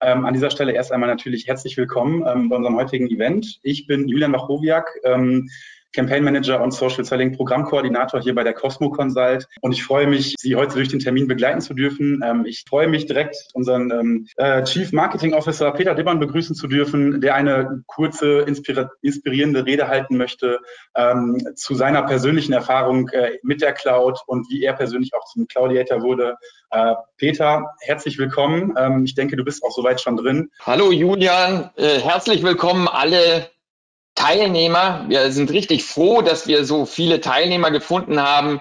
An dieser Stelle erst einmal natürlich herzlich willkommen bei unserem heutigen Event. Ich bin Julian Wachowiak, Campaign Manager und Social Selling Programmkoordinator hier bei der Cosmo Consult, und ich freue mich, Sie heute durch den Termin begleiten zu dürfen. Ich freue mich direkt, unseren Chief Marketing Officer Peter Dibbern begrüßen zu dürfen, der eine kurze, inspirierende Rede halten möchte zu seiner persönlichen Erfahrung mit der Cloud und wie er persönlich auch zum Cloudiator wurde. Peter, herzlich willkommen. Ich denke, du bist auch soweit schon drin. Hallo Julian, herzlich willkommen alle Teilnehmer. Wir sind richtig froh, dass wir so viele Teilnehmer gefunden haben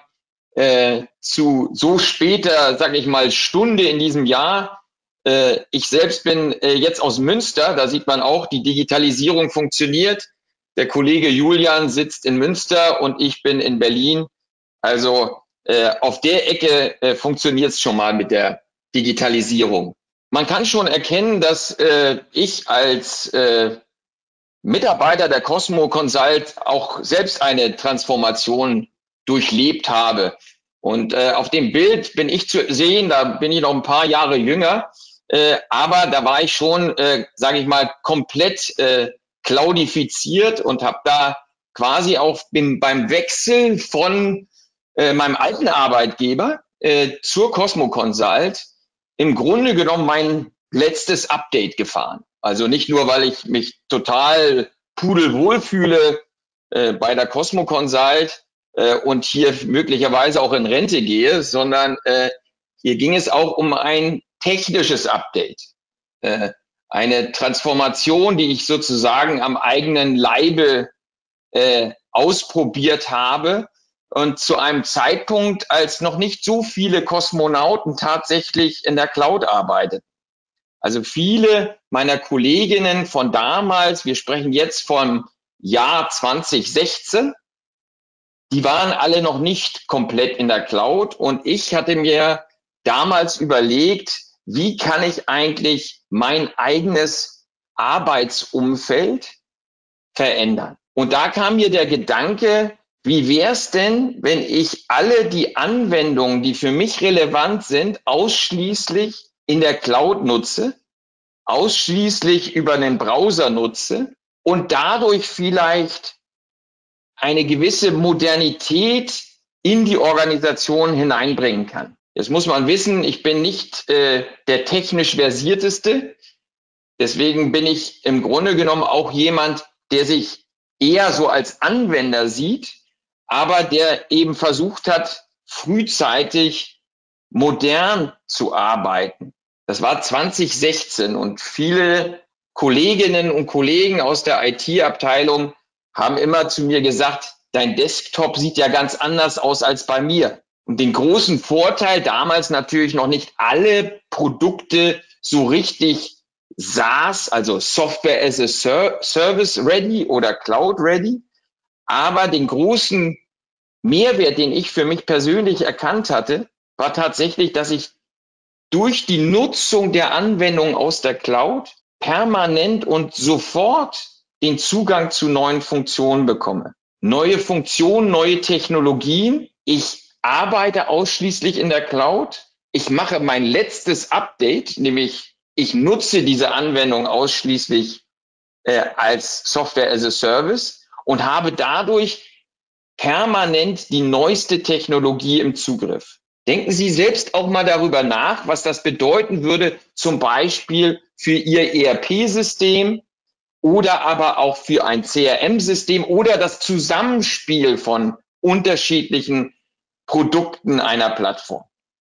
zu so später, sage ich mal, Stunde in diesem Jahr. Ich selbst bin jetzt aus Münster, da sieht man auch, die Digitalisierung funktioniert. Der Kollege Julian sitzt in Münster und ich bin in Berlin. Also auf der Ecke funktioniert es schon mal mit der Digitalisierung. Man kann schon erkennen, dass ich als Mitarbeiter der Cosmo Consult auch selbst eine Transformation durchlebt habe. Und auf dem Bild bin ich zu sehen, da bin ich noch ein paar Jahre jünger, aber da war ich schon, sage ich mal, komplett cloudifiziert und habe da quasi auch beim Wechsel von meinem alten Arbeitgeber zur Cosmo Consult im Grunde genommen mein letztes Update gefahren. Also nicht nur, weil ich mich total pudelwohl fühle bei der Cosmo Consult und hier möglicherweise auch in Rente gehe, sondern hier ging es auch um ein technisches Update. Eine Transformation, die ich sozusagen am eigenen Leibe ausprobiert habe und zu einem Zeitpunkt, als noch nicht so viele Kosmonauten tatsächlich in der Cloud arbeiteten. Also viele meiner Kolleginnen von damals, wir sprechen jetzt vom Jahr 2016, die waren alle noch nicht komplett in der Cloud, und ich hatte mir damals überlegt, wie kann ich eigentlich mein eigenes Arbeitsumfeld verändern? Und da kam mir der Gedanke, wie wäre es denn, wenn ich alle die Anwendungen, die für mich relevant sind, ausschließlich in der Cloud nutze, ausschließlich über einen Browser nutze und dadurch vielleicht eine gewisse Modernität in die Organisation hineinbringen kann. Jetzt muss man wissen, ich bin nicht der technisch versierteste. Deswegen bin ich im Grunde genommen auch jemand, der sich eher so als Anwender sieht, aber der eben versucht hat, frühzeitig modern zu arbeiten. Das war 2016 und viele Kolleginnen und Kollegen aus der IT-Abteilung haben immer zu mir gesagt, dein Desktop sieht ja ganz anders aus als bei mir. Und den großen Vorteil, damals natürlich noch nicht alle Produkte so richtig SaaS, also Software as a Service ready oder Cloud ready, aber den großen Mehrwert, den ich für mich persönlich erkannt hatte, war tatsächlich, dass ich durch die Nutzung der Anwendung aus der Cloud permanent und sofort den Zugang zu neuen Funktionen bekomme. Neue Funktionen, neue Technologien. Ich arbeite ausschließlich in der Cloud. Ich mache mein letztes Update, nämlich ich nutze diese Anwendung ausschließlich als Software as a Service und habe dadurch permanent die neueste Technologie im Zugriff. Denken Sie selbst auch mal darüber nach, was das bedeuten würde, zum Beispiel für Ihr ERP-System oder aber auch für ein CRM-System oder das Zusammenspiel von unterschiedlichen Produkten einer Plattform.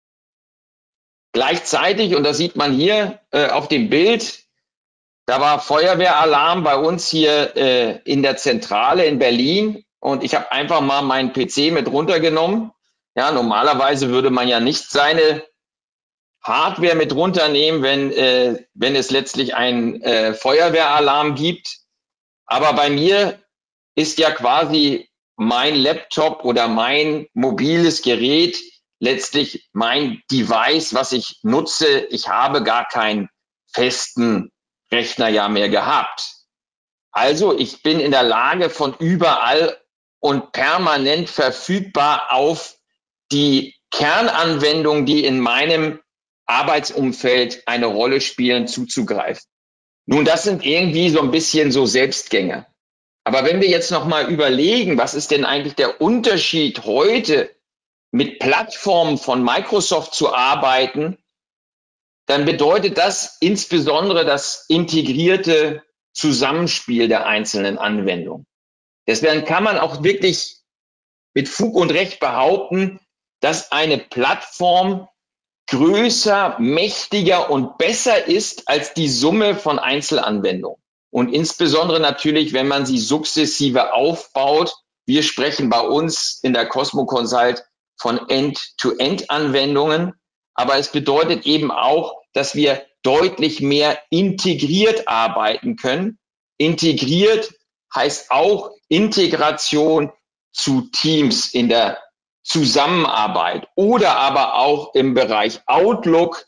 Gleichzeitig, und das sieht man hier auf dem Bild, da war Feuerwehralarm bei uns hier in der Zentrale in Berlin, und ich habe einfach mal meinen PC mit runtergenommen. Ja, normalerweise würde man ja nicht seine Hardware mit runternehmen, wenn es letztlich einen Feuerwehralarm gibt. Aber bei mir ist ja quasi mein Laptop oder mein mobiles Gerät letztlich mein Device, was ich nutze. Ich habe gar keinen festen Rechner ja mehr gehabt. Also ich bin in der Lage, von überall und permanent verfügbar auf die Kernanwendung, die in meinem Arbeitsumfeld eine Rolle spielen, zuzugreifen. Nun, das sind irgendwie so ein bisschen so Selbstgänger. Aber wenn wir jetzt nochmal überlegen, was ist denn eigentlich der Unterschied heute, mit Plattformen von Microsoft zu arbeiten, dann bedeutet das insbesondere das integrierte Zusammenspiel der einzelnen Anwendungen. Deswegen kann man auch wirklich mit Fug und Recht behaupten, dass eine Plattform größer, mächtiger und besser ist als die Summe von Einzelanwendungen. Und insbesondere natürlich, wenn man sie sukzessive aufbaut. Wir sprechen bei uns in der Cosmo Consult von End-to-End-Anwendungen. Aber es bedeutet eben auch, dass wir deutlich mehr integriert arbeiten können. Integriert heißt auch Integration zu Teams in der Zusammenarbeit oder aber auch im Bereich Outlook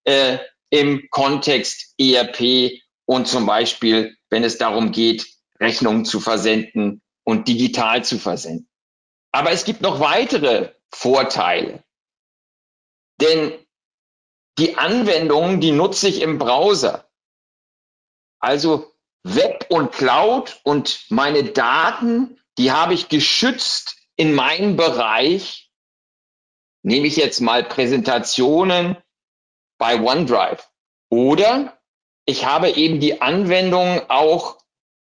im Kontext ERP und zum Beispiel, wenn es darum geht, Rechnungen zu versenden und digital zu versenden. Aber es gibt noch weitere Vorteile, denn die Anwendungen, die nutze ich im Browser. Also Web und Cloud und meine Daten, die habe ich geschützt in meinem Bereich. Nehme ich jetzt mal Präsentationen bei OneDrive. Oder ich habe eben die Anwendung auch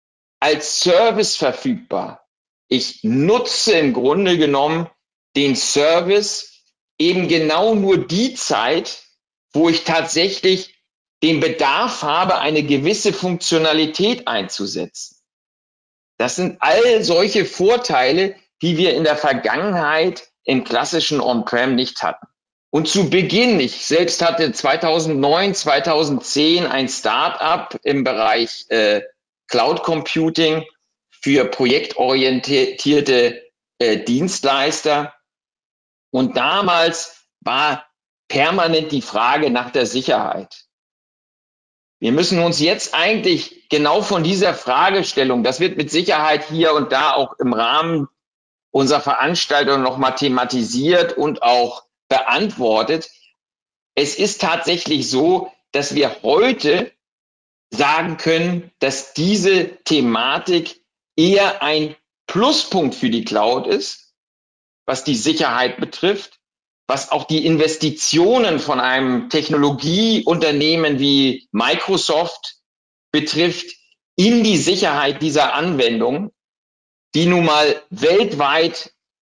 als Service verfügbar. Ich nutze im Grunde genommen den Service eben genau nur die Zeit, wo ich tatsächlich den Bedarf habe, eine gewisse Funktionalität einzusetzen. Das sind all solche Vorteile, die wir in der Vergangenheit im klassischen On-Prem nicht hatten. Und zu Beginn, ich selbst hatte 2009, 2010 ein Start-up im Bereich Cloud Computing für projektorientierte Dienstleister. Und damals war permanent die Frage nach der Sicherheit. Wir müssen uns jetzt eigentlich genau von dieser Fragestellung, das wird mit Sicherheit hier und da auch im Rahmen unserer Veranstaltung nochmal thematisiert und auch beantwortet. Es ist tatsächlich so, dass wir heute sagen können, dass diese Thematik eher ein Pluspunkt für die Cloud ist, was die Sicherheit betrifft, was auch die Investitionen von einem Technologieunternehmen wie Microsoft betrifft in die Sicherheit dieser Anwendung, die nun mal weltweit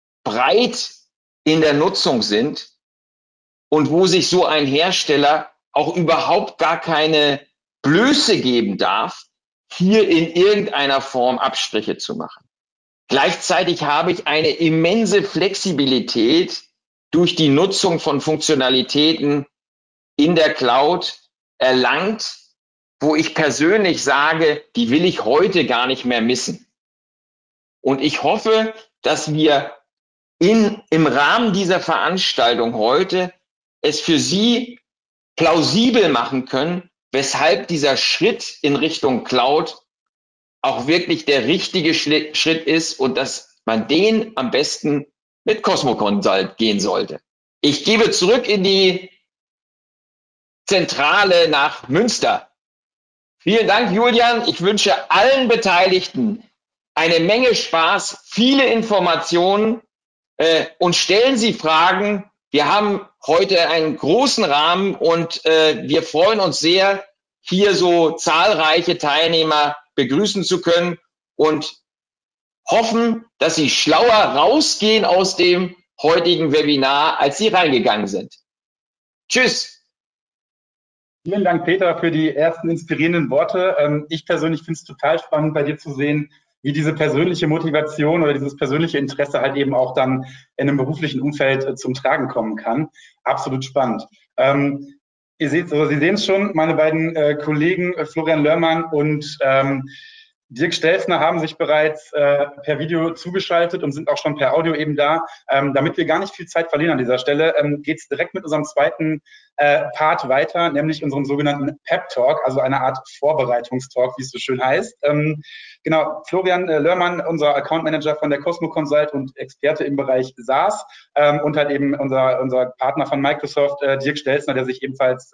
breit in der Nutzung sind und wo sich so ein Hersteller auch überhaupt gar keine Blöße geben darf, hier in irgendeiner Form Abstriche zu machen. Gleichzeitig habe ich eine immense Flexibilität durch die Nutzung von Funktionalitäten in der Cloud erlangt, wo ich persönlich sage, die will ich heute gar nicht mehr missen. Und ich hoffe, dass wir im Rahmen dieser Veranstaltung heute es für Sie plausibel machen können, weshalb dieser Schritt in Richtung Cloud auch wirklich der richtige Schritt ist und dass man den am besten mit Cosmo Consult gehen sollte. Ich gebe zurück in die Zentrale nach Münster. Vielen Dank, Julian. Ich wünsche allen Beteiligten eine Menge Spaß, viele Informationen und stellen Sie Fragen. Wir haben heute einen großen Rahmen und wir freuen uns sehr, hier so zahlreiche Teilnehmer begrüßen zu können und hoffen, dass Sie schlauer rausgehen aus dem heutigen Webinar, als Sie reingegangen sind. Tschüss. Vielen Dank, Peter, für die ersten inspirierenden Worte. Ich persönlich finde es total spannend, bei dir zu sehen, wie diese persönliche Motivation oder dieses persönliche Interesse halt eben auch dann in einem beruflichen Umfeld zum Tragen kommen kann. Absolut spannend. Ihr seht, also Sie sehen es schon, meine beiden Kollegen Florian Lörmann und Dirk Stelzner haben sich bereits per Video zugeschaltet und sind auch schon per Audio eben da. Damit wir gar nicht viel Zeit verlieren an dieser Stelle, geht es direkt mit unserem zweiten Part weiter, nämlich unserem sogenannten Pep-Talk, also eine Art Vorbereitungstalk, wie es so schön heißt. Genau, Florian Lörmann, unser Account Manager von der Cosmo Consult und Experte im Bereich SaaS, und halt eben unser Partner von Microsoft, Dirk Stelzner, der sich ebenfalls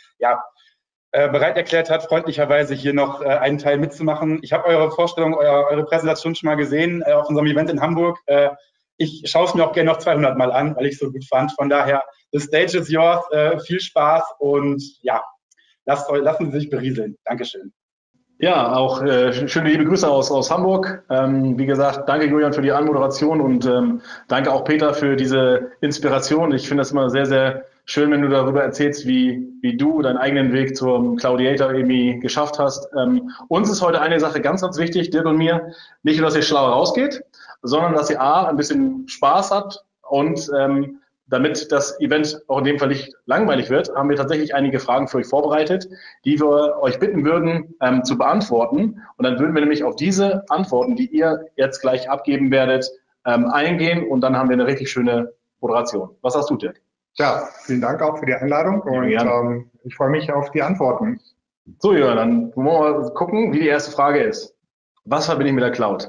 bereit erklärt hat, freundlicherweise hier noch einen Teil mitzumachen. Ich habe eure Vorstellung, eure Präsentation schon mal gesehen auf unserem Event in Hamburg. Ich schaue es mir auch gerne noch 200 Mal an, weil ich es so gut fand. Von daher, the stage is yours. Viel Spaß und ja, lassen Sie sich berieseln. Dankeschön. Ja, auch schöne liebe Grüße aus Hamburg. Wie gesagt, danke Julian für die Anmoderation und danke auch Peter für diese Inspiration. Ich finde das immer sehr, sehr schön, wenn du darüber erzählst, wie du deinen eigenen Weg zum Cloudiator irgendwie geschafft hast. Uns ist heute eine Sache ganz, ganz wichtig, Dirk und mir. Nicht nur, dass ihr schlauer rausgeht, sondern dass ihr ein bisschen Spaß habt und damit das Event auch in dem Fall nicht langweilig wird, haben wir tatsächlich einige Fragen für euch vorbereitet, die wir euch bitten würden zu beantworten. Und dann würden wir nämlich auf diese Antworten, die ihr jetzt gleich abgeben werdet, eingehen und dann haben wir eine richtig schöne Moderation. Was sagst du, Dirk? Ja, vielen Dank auch für die Einladung und ich freue mich auf die Antworten. So, Jörn, dann wollen wir mal gucken, wie die erste Frage ist. Was verbinde ich mit der Cloud?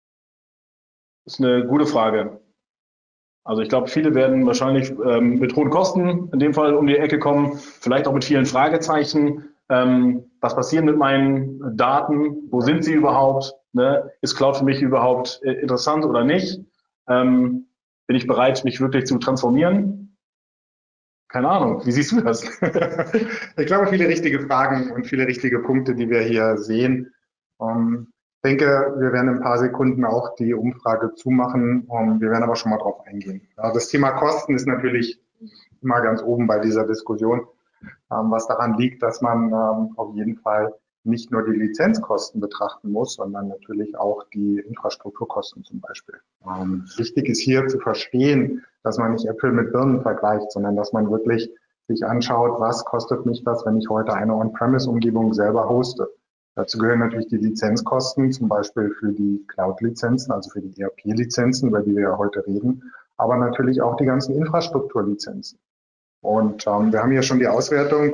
Das ist eine gute Frage. Also ich glaube, viele werden wahrscheinlich mit hohen Kosten in dem Fall um die Ecke kommen, vielleicht auch mit vielen Fragezeichen. Was passiert mit meinen Daten? Wo sind sie überhaupt? Ne? Ist Cloud für mich überhaupt interessant oder nicht? Bin ich bereit, mich wirklich zu transformieren? Keine Ahnung, wie siehst du das? Ich glaube, viele richtige Fragen und viele richtige Punkte, die wir hier sehen. Ich denke, wir werden in ein paar Sekunden auch die Umfrage zumachen. Wir werden aber schon mal drauf eingehen. Das Thema Kosten ist natürlich immer ganz oben bei dieser Diskussion, was daran liegt, dass man auf jeden Fall nicht nur die Lizenzkosten betrachten muss, sondern natürlich auch die Infrastrukturkosten zum Beispiel. Wichtig ist hier zu verstehen, dass man nicht Äpfel mit Birnen vergleicht, sondern dass man wirklich sich anschaut, was kostet mich das, wenn ich heute eine On-Premise-Umgebung selber hoste. Dazu gehören natürlich die Lizenzkosten, zum Beispiel für die Cloud-Lizenzen, also für die ERP-Lizenzen, über die wir ja heute reden, aber natürlich auch die ganzen Infrastrukturlizenzen. Und wir haben hier schon die Auswertung.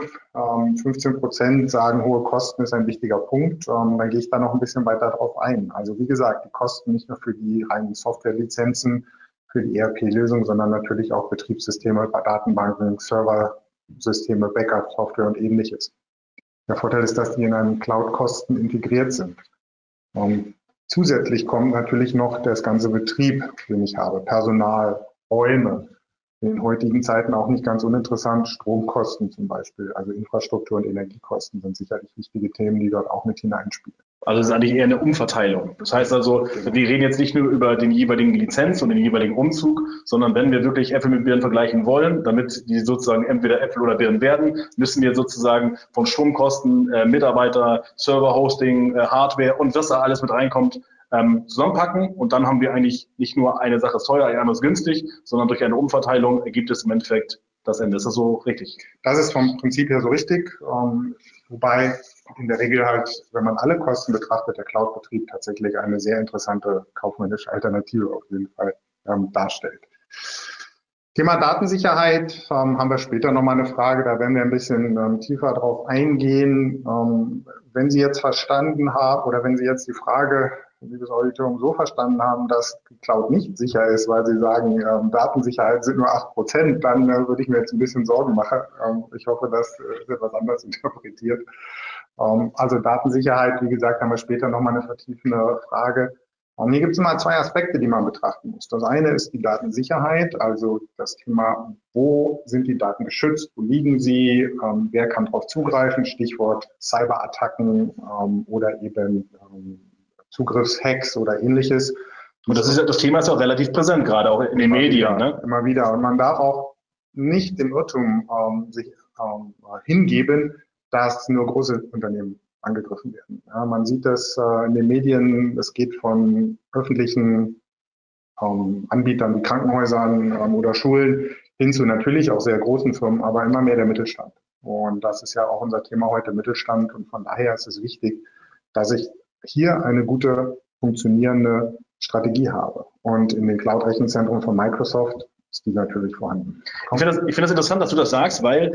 15% sagen, hohe Kosten ist ein wichtiger Punkt. Dann gehe ich da noch ein bisschen weiter drauf ein. Also wie gesagt, die Kosten nicht nur für die reinen Softwarelizenzen, für die ERP-Lösung, sondern natürlich auch Betriebssysteme, Datenbanken, Serversysteme, Backup-Software und ähnliches. Der Vorteil ist, dass die in einen Cloud-Kosten integriert sind. Zusätzlich kommt natürlich noch das ganze Betrieb, den ich habe, Personal, Räume. In den heutigen Zeiten auch nicht ganz uninteressant, Stromkosten zum Beispiel, also Infrastruktur- und Energiekosten sind sicherlich wichtige Themen, die dort auch mit hineinspielen. Also es ist eigentlich eher eine Umverteilung. Das heißt also, wir reden jetzt nicht nur über den jeweiligen Lizenz und den jeweiligen Umzug, sondern wenn wir wirklich Äpfel mit Birnen vergleichen wollen, damit die sozusagen entweder Äpfel oder Birnen werden, müssen wir sozusagen von Stromkosten, Mitarbeiter, Server, Hosting, Hardware und was da alles mit reinkommt, zusammenpacken. Und dann haben wir eigentlich nicht nur eine Sache ist teuer, eine andere ist günstig, sondern durch eine Umverteilung ergibt es im Endeffekt das Ende. Ist das so richtig? Das ist vom Prinzip her so richtig. Wobei in der Regel halt, wenn man alle Kosten betrachtet, der Cloud-Betrieb tatsächlich eine sehr interessante kaufmännische Alternative auf jeden Fall darstellt. Thema Datensicherheit haben wir später nochmal eine Frage, da werden wir ein bisschen tiefer drauf eingehen. Wenn Sie jetzt verstanden haben oder wenn Sie jetzt die Frage, liebes Auditorium, so verstanden haben, dass die Cloud nicht sicher ist, weil Sie sagen, Datensicherheit sind nur 8%, dann würde ich mir jetzt ein bisschen Sorgen machen. Ich hoffe, das ist etwas anders interpretiert. Also Datensicherheit, wie gesagt, haben wir später nochmal eine vertiefende Frage. Hier gibt es immer zwei Aspekte, die man betrachten muss. Das eine ist die Datensicherheit, also das Thema, wo sind die Daten geschützt, wo liegen sie, wer kann darauf zugreifen, Stichwort Cyberattacken oder eben Zugriffshacks oder ähnliches. Und das Thema ist auch relativ präsent, gerade auch in den Medien. Ne? Immer wieder. Und man darf auch nicht im Irrtum sich hingeben, dass nur große Unternehmen angegriffen werden. Ja, man sieht das in den Medien, es geht von öffentlichen Anbietern wie Krankenhäusern oder Schulen hin zu natürlich auch sehr großen Firmen, aber immer mehr der Mittelstand. Und das ist ja auch unser Thema heute, Mittelstand. Und von daher ist es wichtig, dass ich hier eine gute, funktionierende Strategie habe. Und in den Cloud-Rechenzentren von Microsoft ist die natürlich vorhanden. Ich finde das interessant, dass du das sagst, weil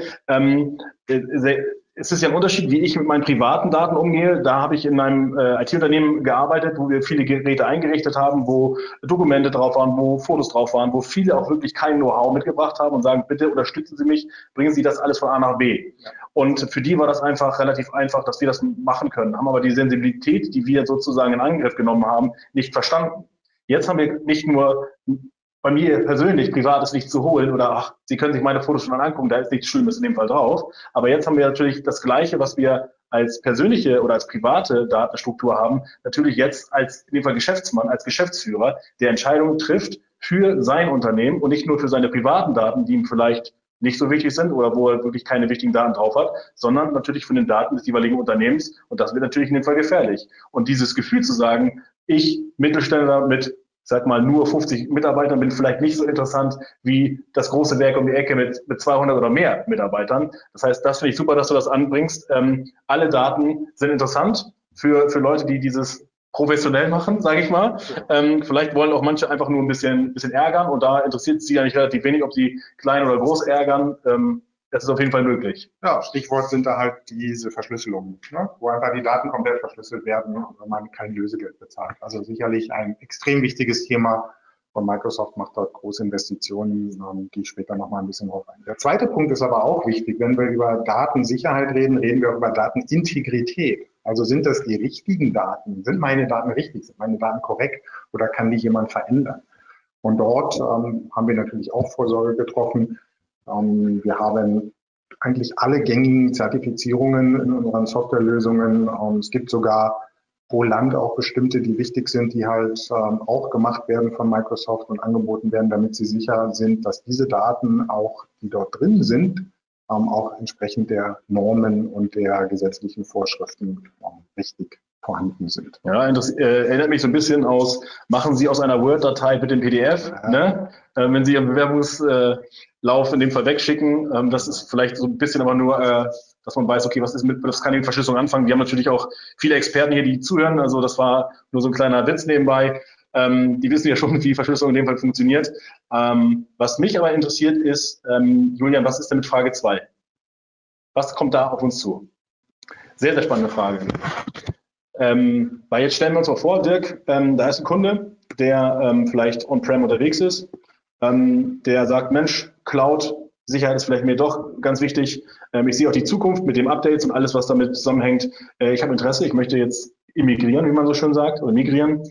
es ist ja ein Unterschied, wie ich mit meinen privaten Daten umgehe. Da habe ich in einem IT-Unternehmen gearbeitet, wo wir viele Geräte eingerichtet haben, wo Dokumente drauf waren, wo Fotos drauf waren, wo viele auch wirklich kein Know-how mitgebracht haben und sagen, bitte unterstützen Sie mich, bringen Sie das alles von A nach B. Und für die war das einfach relativ einfach, dass wir das machen können, haben aber die Sensibilität, die wir sozusagen in Angriff genommen haben, nicht verstanden. Jetzt haben wir nicht nur bei mir persönlich, privat ist nichts zu holen oder ach, Sie können sich meine Fotos schon mal angucken, da ist nichts Schlimmes in dem Fall drauf. Aber jetzt haben wir natürlich das Gleiche, was wir als persönliche oder als private Datenstruktur haben, natürlich jetzt als in dem Fall Geschäftsmann, als Geschäftsführer, der Entscheidungen trifft für sein Unternehmen und nicht nur für seine privaten Daten, die ihm vielleicht nicht so wichtig sind oder wo er wirklich keine wichtigen Daten drauf hat, sondern natürlich von den Daten des jeweiligen Unternehmens. Und das wird natürlich in dem Fall gefährlich. Und dieses Gefühl zu sagen, ich, Mittelständler mit, sag mal, nur 50 Mitarbeitern, bin vielleicht nicht so interessant wie das große Werk um die Ecke mit 200 oder mehr Mitarbeitern. Das heißt, das finde ich super, dass du das anbringst. Alle Daten sind interessant für Leute, die dieses professionell machen, sage ich mal. Vielleicht wollen auch manche einfach nur ein bisschen ärgern und da interessiert es sie eigentlich relativ wenig, ob sie klein oder groß ärgern. Das ist auf jeden Fall möglich. Ja, Stichwort sind da halt diese Verschlüsselungen, ne? Wo einfach die Daten komplett verschlüsselt werden und man kein Lösegeld bezahlt. Also sicherlich ein extrem wichtiges Thema und Microsoft macht dort große Investitionen, gehe ich später nochmal ein bisschen drauf ein. Der zweite Punkt ist aber auch wichtig, wenn wir über Datensicherheit reden, reden wir auch über Datenintegrität. Also sind das die richtigen Daten? Sind meine Daten richtig? Sind meine Daten korrekt? Oder kann die jemand verändern? Und dort haben wir natürlich auch Vorsorge getroffen. Wir haben eigentlich alle gängigen Zertifizierungen in unseren Softwarelösungen. Es gibt sogar pro Land auch bestimmte, die wichtig sind, die halt auch gemacht werden von Microsoft und angeboten werden, damit sie sicher sind, dass diese Daten auch, die dort drin sind, auch entsprechend der Normen und der gesetzlichen Vorschriften richtig vorhanden sind. Ja, das erinnert mich so ein bisschen machen Sie aus einer Word-Datei bitte ein PDF, ja. Ne? Wenn Sie Ihren Bewerbungslauf in dem Fall wegschicken, das ist vielleicht so ein bisschen aber nur, dass man weiß, okay, das kann die Verschlüsselung anfangen. Wir haben natürlich auch viele Experten hier, die zuhören, also das war nur so ein kleiner Witz nebenbei. Die wissen ja schon, wie Verschlüsselung in dem Fall funktioniert. Was mich aber interessiert ist, Julian, was ist denn mit Frage 2? Was kommt da auf uns zu? Sehr, sehr spannende Frage. Weil jetzt stellen wir uns mal vor, Dirk, da ist ein Kunde, der vielleicht on-prem unterwegs ist, der sagt, Mensch, Cloud, Sicherheit ist vielleicht mir doch ganz wichtig. Ich sehe auch die Zukunft mit den Updates und alles, was damit zusammenhängt. Ich habe Interesse, ich möchte jetzt immigrieren, wie man so schön sagt, oder migrieren.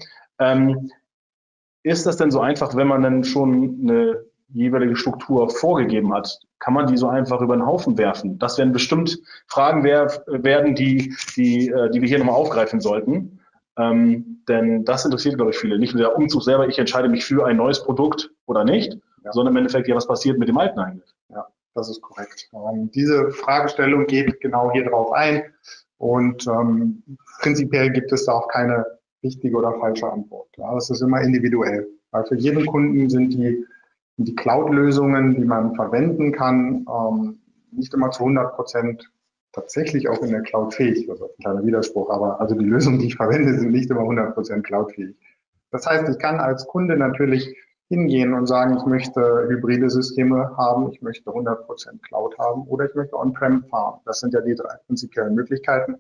Ist das denn so einfach, wenn man dann schon eine jeweilige Struktur vorgegeben hat? Kann man die so einfach über den Haufen werfen? Das werden bestimmt Fragen werden, die wir hier nochmal aufgreifen sollten. Denn das interessiert, glaube ich, viele. Nicht nur der Umzug selber, ich entscheide mich für ein neues Produkt oder nicht, sondern im Endeffekt, ja, was passiert mit dem alten eigentlich? Ja, das ist korrekt. Diese Fragestellung geht genau hier drauf ein und prinzipiell gibt es da auch keine richtige oder falsche Antwort. Ja, das ist immer individuell. Weil für jeden Kunden sind die Cloud-Lösungen, die man verwenden kann, nicht immer zu 100% tatsächlich auch in der Cloud fähig. Das ist ein kleiner Widerspruch, aber also die Lösungen, die ich verwende, sind nicht immer 100% Cloud-fähig. Das heißt, ich kann als Kunde natürlich hingehen und sagen, ich möchte hybride Systeme haben, ich möchte 100% Cloud haben oder ich möchte On-Prem fahren. Das sind ja die drei prinzipiellen Möglichkeiten.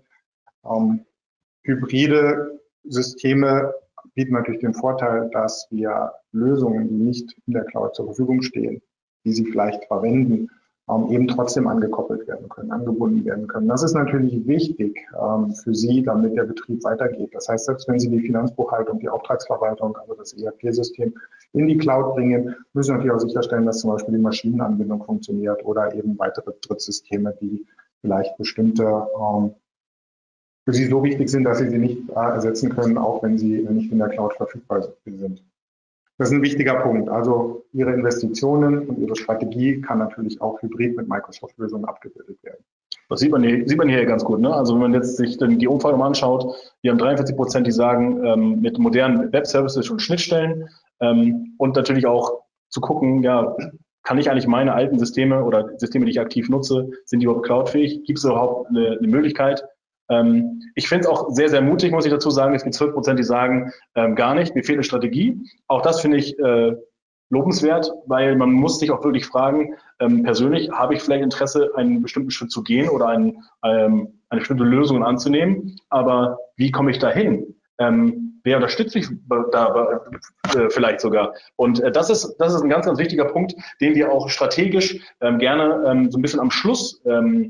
Hybride Systeme bieten natürlich den Vorteil, dass wir Lösungen, die nicht in der Cloud zur Verfügung stehen, die Sie vielleicht verwenden, eben trotzdem angekoppelt werden können, angebunden werden können. Das ist natürlich wichtig für Sie, damit der Betrieb weitergeht. Das heißt, selbst wenn Sie die Finanzbuchhaltung, die Auftragsverwaltung, also das ERP-System in die Cloud bringen, müssen Sie natürlich auch sicherstellen, dass zum Beispiel die Maschinenanbindung funktioniert oder eben weitere Drittsysteme, die vielleicht bestimmte für Sie so wichtig sind, dass Sie nicht ersetzen können, auch wenn sie nicht in der Cloud verfügbar sind. Das ist ein wichtiger Punkt. Also Ihre Investitionen und Ihre Strategie kann natürlich auch hybrid mit Microsoft-Lösungen abgebildet werden. Das sieht man hier ganz gut, ne? Also wenn man jetzt sich dann die Umfrage mal anschaut, wir haben 43%, die sagen, mit modernen Web-Services und Schnittstellen und natürlich auch zu gucken, ja, kann ich eigentlich meine alten Systeme oder Systeme, die ich aktiv nutze, sind die überhaupt cloudfähig? Gibt es überhaupt eine Möglichkeit? Ich finde es auch sehr, sehr mutig, muss ich dazu sagen. Es gibt 12%, die sagen, gar nicht, mir fehlt eine Strategie. Auch das finde ich lobenswert, weil man muss sich auch wirklich fragen, persönlich habe ich vielleicht Interesse, einen bestimmten Schritt zu gehen oder eine bestimmte Lösung anzunehmen, aber wie komme ich dahin? Wer unterstützt mich da vielleicht sogar? Und das ist ein ganz, ganz wichtiger Punkt, den wir auch strategisch gerne so ein bisschen am Schluss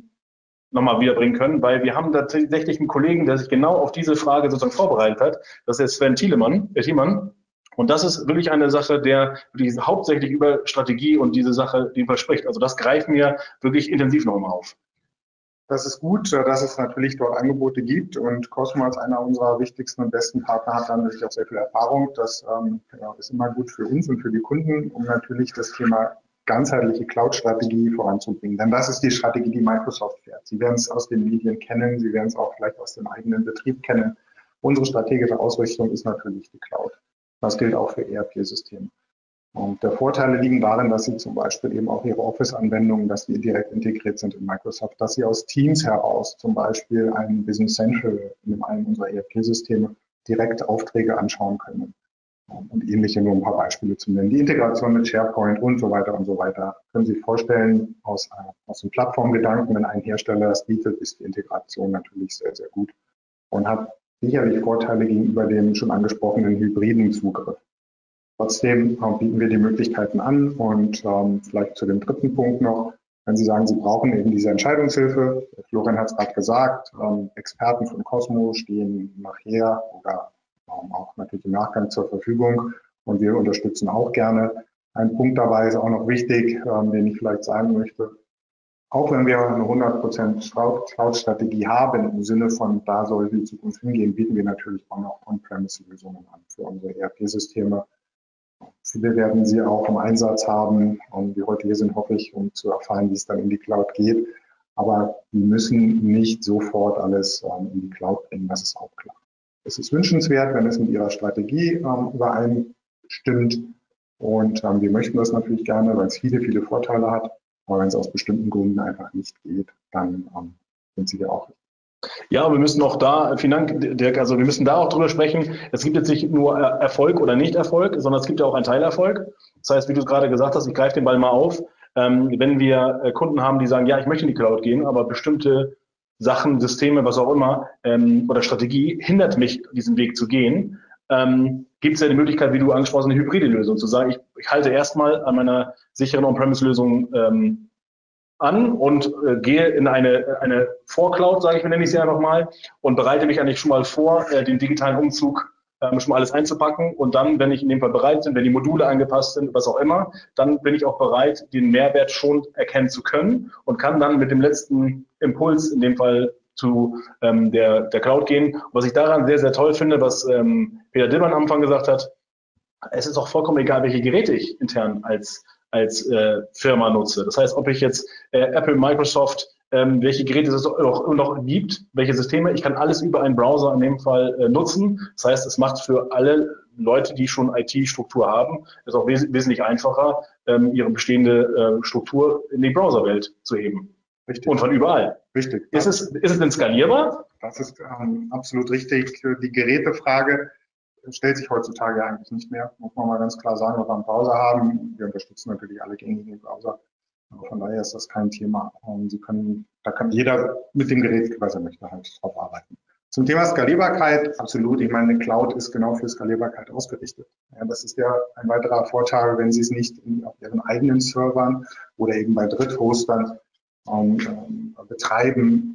nochmal wiederbringen können, weil wir haben tatsächlich einen Kollegen, der sich genau auf diese Frage sozusagen vorbereitet hat. Das ist Sven Thielemann. Und das ist wirklich eine Sache, der hauptsächlich über Strategie und diese Sache verspricht. Also das greifen wir wirklich intensiv nochmal auf. Das ist gut, dass es natürlich dort Angebote gibt und Cosmo als einer unserer wichtigsten und besten Partner hat dann natürlich auch sehr viel Erfahrung. Das ist immer gut für uns und für die Kunden, um natürlich das Thema ganzheitliche Cloud-Strategie voranzubringen. Denn das ist die Strategie, die Microsoft fährt. Sie werden es aus den Medien kennen, Sie werden es auch vielleicht aus dem eigenen Betrieb kennen. Unsere strategische Ausrichtung ist natürlich die Cloud. Das gilt auch für ERP-Systeme. Und der Vorteile liegen darin, dass Sie zum Beispiel eben auch Ihre Office-Anwendungen, dass die direkt integriert sind in Microsoft, dass Sie aus Teams heraus zum Beispiel ein Business Central in einem unserer ERP-Systeme direkt Aufträge anschauen können. Und ähnliche, nur ein paar Beispiele zu nennen. Die Integration mit SharePoint und so weiter und so weiter. Können Sie sich vorstellen, aus dem Plattformgedanken, wenn ein Hersteller das bietet, ist die Integration natürlich sehr, sehr gut und hat sicherlich Vorteile gegenüber dem schon angesprochenen hybriden Zugriff. Trotzdem bieten wir die Möglichkeiten an und vielleicht zu dem dritten Punkt noch, wenn Sie sagen, Sie brauchen eben diese Entscheidungshilfe, Florian hat es gerade gesagt, Experten von Cosmo stehen nachher oder auch natürlich im Nachgang zur Verfügung und wir unterstützen auch gerne. Ein Punkt dabei ist auch noch wichtig, den ich vielleicht sagen möchte. Auch wenn wir eine 100% Cloud-Strategie haben, im Sinne von, da soll die Zukunft hingehen, bieten wir natürlich auch noch On-Premise-Lösungen an für unsere ERP-Systeme. Viele werden sie auch im Einsatz haben, die heute hier sind, hoffe ich, um zu erfahren, wie es dann in die Cloud geht. Aber wir müssen nicht sofort alles in die Cloud bringen, das ist auch klar. Es ist wünschenswert, wenn es mit Ihrer Strategie übereinstimmt. Und wir möchten das natürlich gerne, weil es viele, viele Vorteile hat. Aber wenn es aus bestimmten Gründen einfach nicht geht, dann sind Sie ja auch nicht. Ja, wir müssen auch da, vielen Dank, Dirk, also wir müssen da auch drüber sprechen. Es gibt jetzt nicht nur Erfolg oder Nicht-Erfolg, sondern es gibt ja auch einen Teilerfolg. Das heißt, wie du es gerade gesagt hast, ich greife den Ball mal auf. Wenn wir Kunden haben, die sagen, ja, ich möchte in die Cloud gehen, aber bestimmte Sachen, Systeme, was auch immer, oder Strategie hindert mich, diesen Weg zu gehen, gibt es ja die Möglichkeit, wie du angesprochen hast, eine hybride Lösung zu sagen, ich halte erstmal an meiner sicheren On-Premise-Lösung an und gehe in eine Vorcloud, sage ich mir, nenne ich sie einfach mal, und bereite mich eigentlich schon mal vor, den digitalen Umzug schon mal alles einzupacken. Und dann, wenn ich in dem Fall bereit bin, wenn die Module angepasst sind, was auch immer, dann bin ich auch bereit, den Mehrwert schon erkennen zu können und kann dann mit dem letzten Impuls, in dem Fall zu der Cloud gehen. Was ich daran sehr, sehr toll finde, was Peter Dillmann am Anfang gesagt hat, es ist auch vollkommen egal, welche Geräte ich intern als Firma nutze. Das heißt, ob ich jetzt Apple, Microsoft, welche Geräte es noch gibt, welche Systeme, ich kann alles über einen Browser in dem Fall nutzen. Das heißt, es macht für alle Leute, die schon IT-Struktur haben, es auch wesentlich einfacher, ihre bestehende Struktur in die Browserwelt zu heben. Richtig. Und von überall. Richtig. Ist es denn skalierbar? Das ist absolut richtig. Die Gerätefrage stellt sich heutzutage eigentlich nicht mehr, muss man mal ganz klar sagen, was wir einen Browser haben. Wir unterstützen natürlich alle gängigen Browser. Aber von daher ist das kein Thema. Da kann jeder mit dem Gerät, was er möchte, halt drauf arbeiten. Zum Thema Skalierbarkeit, absolut. Ich meine, eine Cloud ist genau für Skalierbarkeit ausgerichtet. Ja, das ist ja ein weiterer Vorteil, wenn Sie es nicht auf Ihren eigenen Servern oder eben bei Dritthostern betreiben.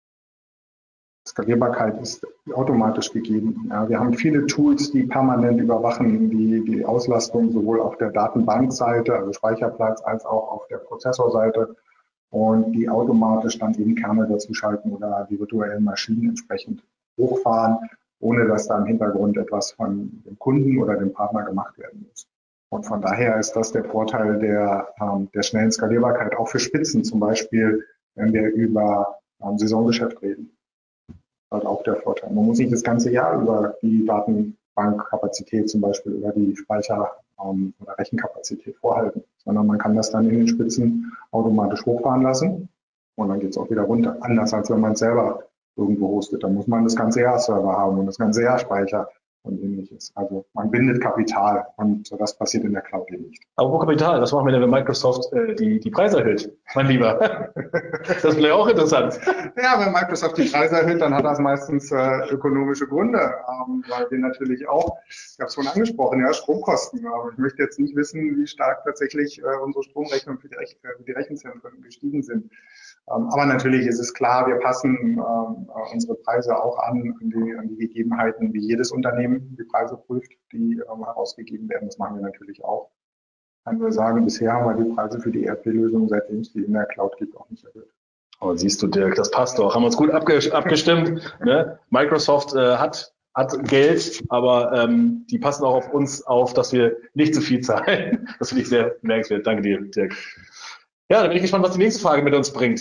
Skalierbarkeit ist automatisch gegeben. Ja, wir haben viele Tools, die permanent überwachen, die Auslastung sowohl auf der Datenbankseite, also Speicherplatz, als auch auf der Prozessorseite und die automatisch dann eben Kernel dazu schalten oder die virtuellen Maschinen entsprechend hochfahren, ohne dass da im Hintergrund etwas von dem Kunden oder dem Partner gemacht werden muss. Und von daher ist das der Vorteil der schnellen Skalierbarkeit, auch für Spitzen, zum Beispiel, wenn wir über Saisongeschäft reden. Halt auch der Vorteil. Man muss nicht das ganze Jahr über die Datenbankkapazität zum Beispiel über die Speicher- oder Rechenkapazität vorhalten, sondern man kann das dann in den Spitzen automatisch hochfahren lassen und dann geht es auch wieder runter. Anders als wenn man es selber irgendwo hostet. Da muss man das ganze Jahr Server haben und das ganze Jahr Speicher und ähnliches. Also man bindet Kapital und das passiert in der Cloud eben nicht. Aber wo Kapital? Was machen wir denn, wenn Microsoft die Preise erhöht, mein Lieber? Das ist vielleicht auch interessant. Ja, wenn Microsoft die Preise erhöht, dann hat das meistens ökonomische Gründe, weil wir natürlich auch, ich habe es schon angesprochen, ja, Stromkosten. Aber ich möchte jetzt nicht wissen, wie stark tatsächlich unsere Stromrechnung für die Rechenzentren gestiegen sind. Aber natürlich ist es klar, wir passen unsere Preise auch an die Gegebenheiten, wie jedes Unternehmen die Preise prüft, die herausgegeben werden. Das machen wir natürlich auch. Kann nur sagen, bisher haben wir die Preise für die ERP-Lösung, seitdem es die in der Cloud gibt, auch nicht erhöht. Oh, siehst du, Dirk, das passt doch. Haben wir uns gut abgestimmt. Ne? Microsoft hat Geld, aber die passen auch auf uns auf, dass wir nicht zu viel zahlen. Das finde ich sehr bemerkenswert. Danke dir, Dirk. Ja, dann bin ich gespannt, was die nächste Frage mit uns bringt.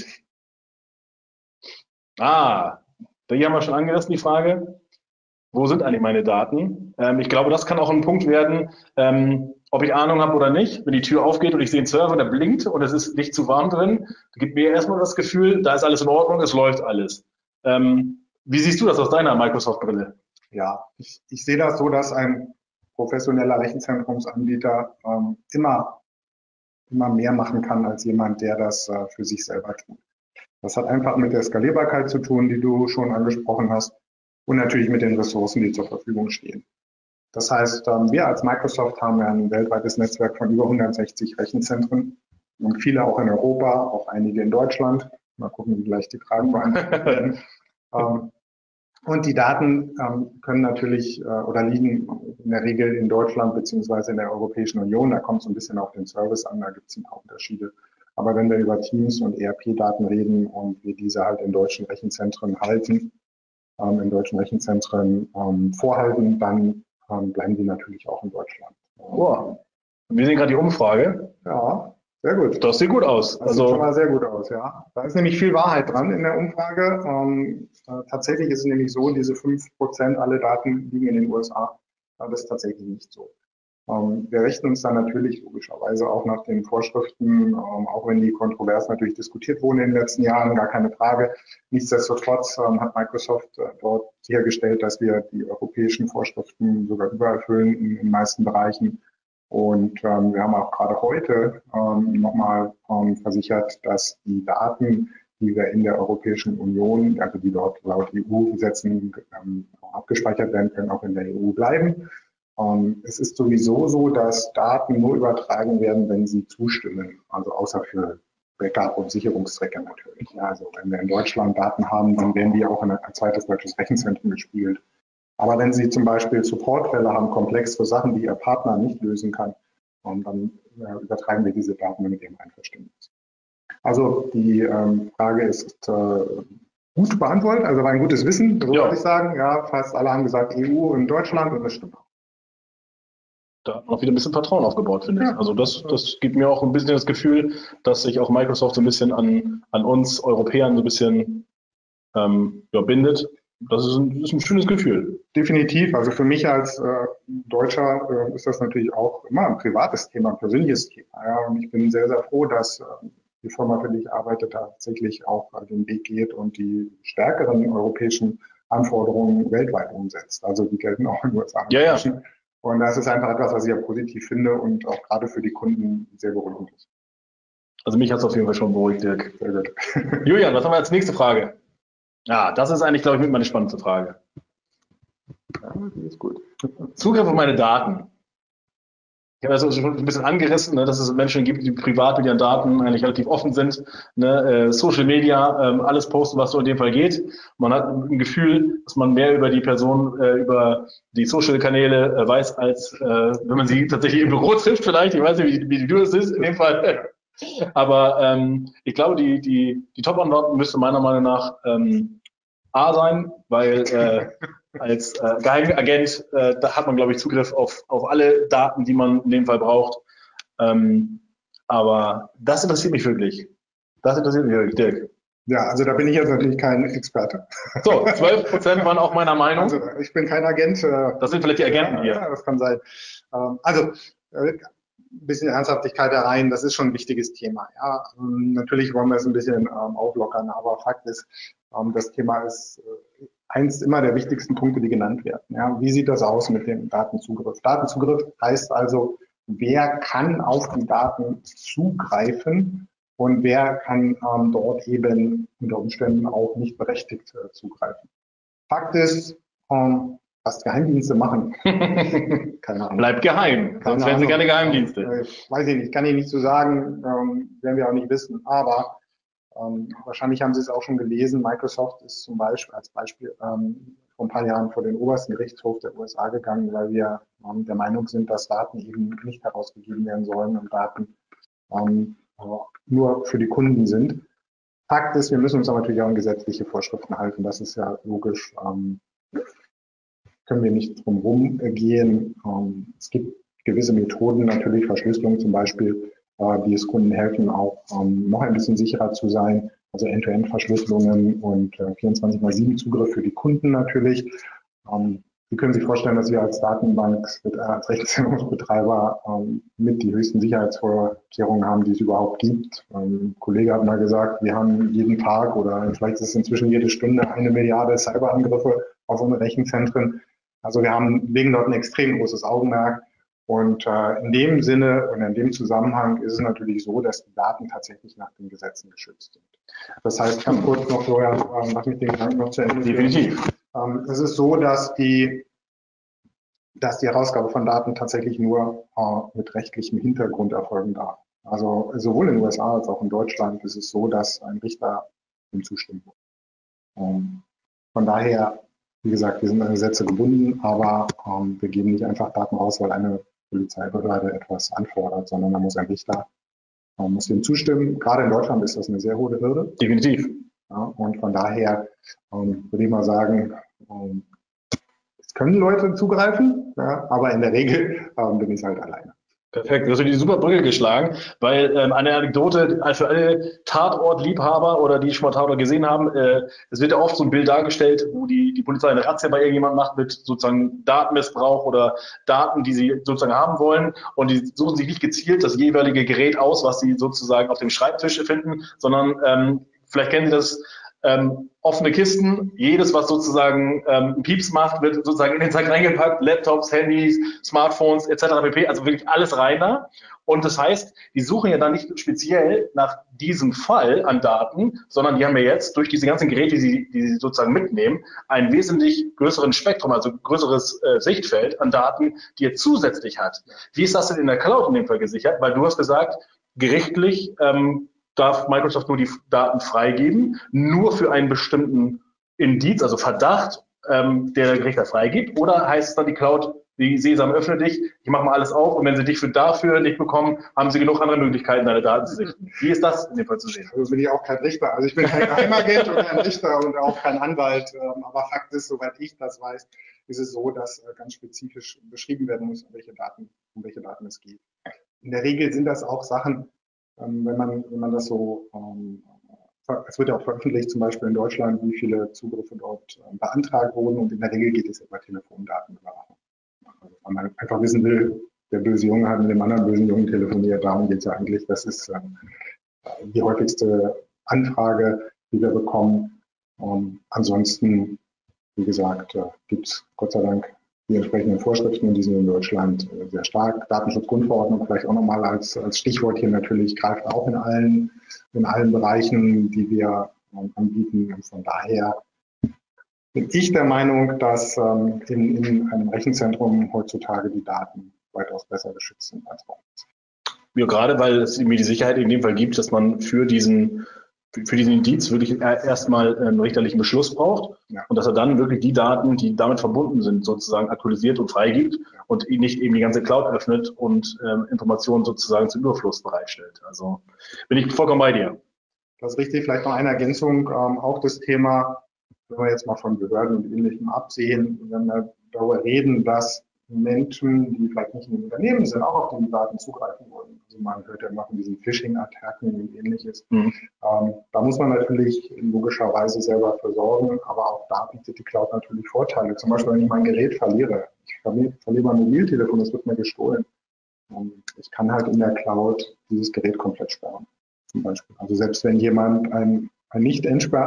Die haben wir schon angerissen, die Frage. Wo sind eigentlich meine Daten? Ich glaube, das kann auch ein Punkt werden, ob ich Ahnung habe oder nicht. Wenn die Tür aufgeht und ich sehe einen Server, der blinkt und es ist nicht zu warm drin, gibt mir erstmal das Gefühl, da ist alles in Ordnung, es läuft alles. Wie siehst du das aus deiner Microsoft-Brille? Ja, ich sehe das so, dass ein professioneller Rechenzentrumsanbieter immer mehr machen kann als jemand, der das für sich selber tut. Das hat einfach mit der Skalierbarkeit zu tun, die du schon angesprochen hast, und natürlich mit den Ressourcen, die zur Verfügung stehen. Das heißt, wir als Microsoft haben ja ein weltweites Netzwerk von über 160 Rechenzentren und viele auch in Europa, auch einige in Deutschland. Mal gucken, wie gleich die Fragen beantwortet werden. Und die Daten können natürlich oder liegen in der Regel in Deutschland beziehungsweise in der Europäischen Union. Da kommt es ein bisschen auf den Service an, da gibt es ein paar Unterschiede. Aber wenn wir über Teams und ERP-Daten reden und wir diese halt in deutschen Rechenzentren halten, in deutschen Rechenzentren vorhalten, dann bleiben die natürlich auch in Deutschland. Wow. Wir sehen gerade die Umfrage. Ja, sehr gut. Das sieht gut aus. Das sieht schon mal sehr gut aus, ja. Da ist nämlich viel Wahrheit dran in der Umfrage. Tatsächlich ist es nämlich so, diese 5% alle Daten liegen in den USA. Das ist tatsächlich nicht so. Wir richten uns dann natürlich logischerweise auch nach den Vorschriften, auch wenn die kontrovers natürlich diskutiert wurden in den letzten Jahren, gar keine Frage. Nichtsdestotrotz hat Microsoft dort sichergestellt, dass wir die europäischen Vorschriften sogar übererfüllen in den meisten Bereichen. Und wir haben auch gerade heute nochmal versichert, dass die Daten, die wir in der Europäischen Union, also die dort laut EU-Gesetzen abgespeichert werden können, auch in der EU bleiben. Es ist sowieso so, dass Daten nur übertragen werden, wenn sie zustimmen, also außer für Backup- und Sicherungszwecke natürlich. Ja, also wenn wir in Deutschland Daten haben, dann werden die auch in ein zweites deutsches Rechenzentrum gespielt. Aber wenn Sie zum Beispiel Supportfälle haben, komplexe Sachen, die Ihr Partner nicht lösen kann, dann übertragen wir diese Daten mit Ihrem Einverständnis. Also die Frage ist gut beantwortet, also war ein gutes Wissen, so würde ich sagen. Ja, fast alle haben gesagt EU und Deutschland und das stimmt auch. Da auch wieder ein bisschen Vertrauen aufgebaut, finde ich. Also das gibt mir auch ein bisschen das Gefühl, dass sich auch Microsoft so ein bisschen an uns Europäern so ein bisschen bindet. Das ist ein schönes Gefühl. Definitiv. Also für mich als Deutscher ist das natürlich auch immer ein privates Thema, ein persönliches Thema. Ja. Und ich bin sehr, sehr froh, dass die Firma, für die ich arbeite, tatsächlich auch den Weg geht und die stärkeren europäischen Anforderungen weltweit umsetzt. Also die gelten auch in den USA. Ja. Und das ist einfach etwas, was ich ja positiv finde und auch gerade für die Kunden sehr beruhigend ist. Also mich hat es auf jeden Fall schon beruhigt, Dirk. Sehr gut. Julian, was haben wir als nächste Frage? Ja, das ist eigentlich, glaube ich, mit meine spannendste Frage. Ja, die ist gut. Zugriff auf meine Daten. Ich habe das schon ein bisschen angerissen, ne, dass es Menschen gibt, die privat mit ihren Daten eigentlich relativ offen sind. Ne, Social Media, alles posten, was so in dem Fall geht. Man hat ein Gefühl, dass man mehr über die Person, über die Social-Kanäle weiß, als wenn man sie tatsächlich im Büro trifft vielleicht. Ich weiß nicht, wie du es ist in dem Fall. Aber ich glaube, die Top-Antwort müsste meiner Meinung nach A sein, weil als Geheimagent, da hat man, glaube ich, Zugriff auf alle Daten, die man in dem Fall braucht. Aber das interessiert mich wirklich. Das interessiert mich wirklich, Dirk. Ja, also da bin ich jetzt natürlich kein Experte. So, 12% waren auch meiner Meinung. Also ich bin kein Agent. Das sind vielleicht die Agenten hier. Ja, das kann sein. Also ein bisschen Ernsthaftigkeit da rein, das ist schon ein wichtiges Thema. Ja, natürlich wollen wir es ein bisschen auflockern, aber Fakt ist, Das Thema ist eins immer der wichtigsten Punkte, die genannt werden. Ja, wie sieht das aus mit dem Datenzugriff? Datenzugriff heißt also, wer kann auf die Daten zugreifen und wer kann dort eben unter Umständen auch nicht berechtigt zugreifen. Fakt ist, was Geheimdienste machen. Keine Ahnung. Bleibt geheim, sonst wären sie keine Geheimdienste. Weiß ich nicht, kann ich nicht so sagen, werden wir auch nicht wissen. Aber wahrscheinlich haben Sie es auch schon gelesen, Microsoft ist zum Beispiel als Beispiel vor ein paar Jahren vor den obersten Gerichtshof der USA gegangen, weil wir der Meinung sind, dass Daten eben nicht herausgegeben werden sollen und Daten nur für die Kunden sind. Fakt ist, wir müssen uns aber natürlich auch an gesetzliche Vorschriften halten. Das ist ja logisch. Können wir nicht drum herum gehen. Es gibt gewisse Methoden, natürlich Verschlüsselung zum Beispiel, die es Kunden helfen, auch noch ein bisschen sicherer zu sein. Also End-to-End-Verschlüsselungen und 24x7 Zugriff für die Kunden natürlich. Sie können sich vorstellen, dass wir als Datenbank, als Rechenzentrumsbetreiber mit die höchsten Sicherheitsvorkehrungen haben, die es überhaupt gibt. Ein Kollege hat mal gesagt, wir haben jeden Tag oder vielleicht ist es inzwischen jede Stunde 1 Milliarde Cyberangriffe auf unsere Rechenzentren. Also wir legen dort ein extrem großes Augenmerk. Und in dem Sinne und in dem Zusammenhang ist es natürlich so, dass die Daten tatsächlich nach den Gesetzen geschützt sind. Das heißt, ganz kurz noch, Florian, lass mich den Gedanken noch zu Ende führen. Definitiv. Es ist so, dass die Herausgabe von Daten tatsächlich nur mit rechtlichem Hintergrund erfolgen darf. Also sowohl in den USA als auch in Deutschland ist es so, dass ein Richter ihm zustimmen muss. Von daher, wie gesagt, wir sind an Gesetze gebunden, aber wir geben nicht einfach Daten raus, weil eine Polizeibehörde etwas anfordert, sondern da muss ein Richter muss dem zustimmen. Gerade in Deutschland ist das eine sehr hohe Hürde. Definitiv. Ja, und von daher würde ich mal sagen, es können Leute zugreifen, ja, aber in der Regel bin ich halt alleine. Perfekt, du hast die super Brücke geschlagen, weil eine Anekdote für alle Tatortliebhaber oder die schon mal Tatort gesehen haben, es wird ja oft so ein Bild dargestellt, wo die Polizei eine Razzia bei irgendjemandem macht mit sozusagen Datenmissbrauch oder Daten, die sie sozusagen haben wollen, und die suchen sich nicht gezielt das jeweilige Gerät aus, was sie sozusagen auf dem Schreibtisch finden, sondern vielleicht kennen Sie das, offene Kisten, jedes, was sozusagen einen Pieps macht, wird sozusagen in den Sack reingepackt, Laptops, Handys, Smartphones etc. pp., also wirklich alles rein da. Und das heißt, die suchen ja dann nicht speziell nach diesem Fall an Daten, sondern die haben ja jetzt durch diese ganzen Geräte, die sie sozusagen mitnehmen, einen wesentlich größeren Spektrum, also größeres Sichtfeld an Daten, die er zusätzlich hat. Wie ist das denn in der Cloud in dem Fall gesichert? Weil du hast gesagt, gerichtlich darf Microsoft nur die Daten freigeben, nur für einen bestimmten Indiz, also Verdacht, der Richter freigibt? Oder heißt es dann die Cloud, wie Sesam, öffne dich, ich mache mal alles auf, und wenn sie dich dafür nicht bekommen, haben sie genug andere Möglichkeiten, deine Daten zu sichten. Wie ist das in dem Fall zu sehen? Also bin ich auch kein Richter. Also ich bin kein Geheimagent oder ein Richter und auch kein Anwalt. Aber Fakt ist, soweit ich das weiß, ist es so, dass ganz spezifisch beschrieben werden muss, um welche Daten es geht. In der Regel sind das auch Sachen, wenn man das so, es wird ja auch veröffentlicht, zum Beispiel in Deutschland, wie viele Zugriffe dort beantragt wurden, und in der Regel geht es über Telefondatenüberwachung. Also, wenn man einfach wissen will, der böse Junge hat mit dem anderen bösen Jungen telefoniert, darum geht es ja eigentlich. Das ist die häufigste Anfrage, die wir bekommen. Ansonsten, wie gesagt, gibt es Gott sei Dank die entsprechenden Vorschriften, und die sind in Deutschland sehr stark. Datenschutzgrundverordnung vielleicht auch nochmal als Stichwort hier natürlich, greift auch in allen Bereichen, die wir anbieten. Und von daher bin ich der Meinung, dass in einem Rechenzentrum heutzutage die Daten weitaus besser geschützt sind als bei uns. Ja, gerade weil es mir die Sicherheit in dem Fall gibt, dass man für diesen Indiz wirklich erstmal einen richterlichen Beschluss braucht, ja, und dass er dann wirklich die Daten, die damit verbunden sind, sozusagen aktualisiert und freigibt, ja, und nicht eben die ganze Cloud öffnet und Informationen sozusagen zum Überfluss bereitstellt. Also bin ich vollkommen bei dir. Das ist richtig. Vielleicht noch eine Ergänzung, auch das Thema, wenn wir jetzt mal von Behörden und Ähnlichem absehen, wenn wir darüber reden, dass Menschen, die vielleicht nicht in den Unternehmen sind, auch auf die Daten zugreifen wollen. Also man hört ja immer von diesen Phishing-Attacken und Ähnliches. Da muss man natürlich logischerweise selber für sorgen, aber auch da bietet die Cloud natürlich Vorteile. Zum Beispiel, wenn ich mein Gerät verliere, ich verliere mein Mobiltelefon, das wird mir gestohlen. Ich kann halt in der Cloud dieses Gerät komplett sperren, zum Beispiel. Also selbst wenn jemand ein nicht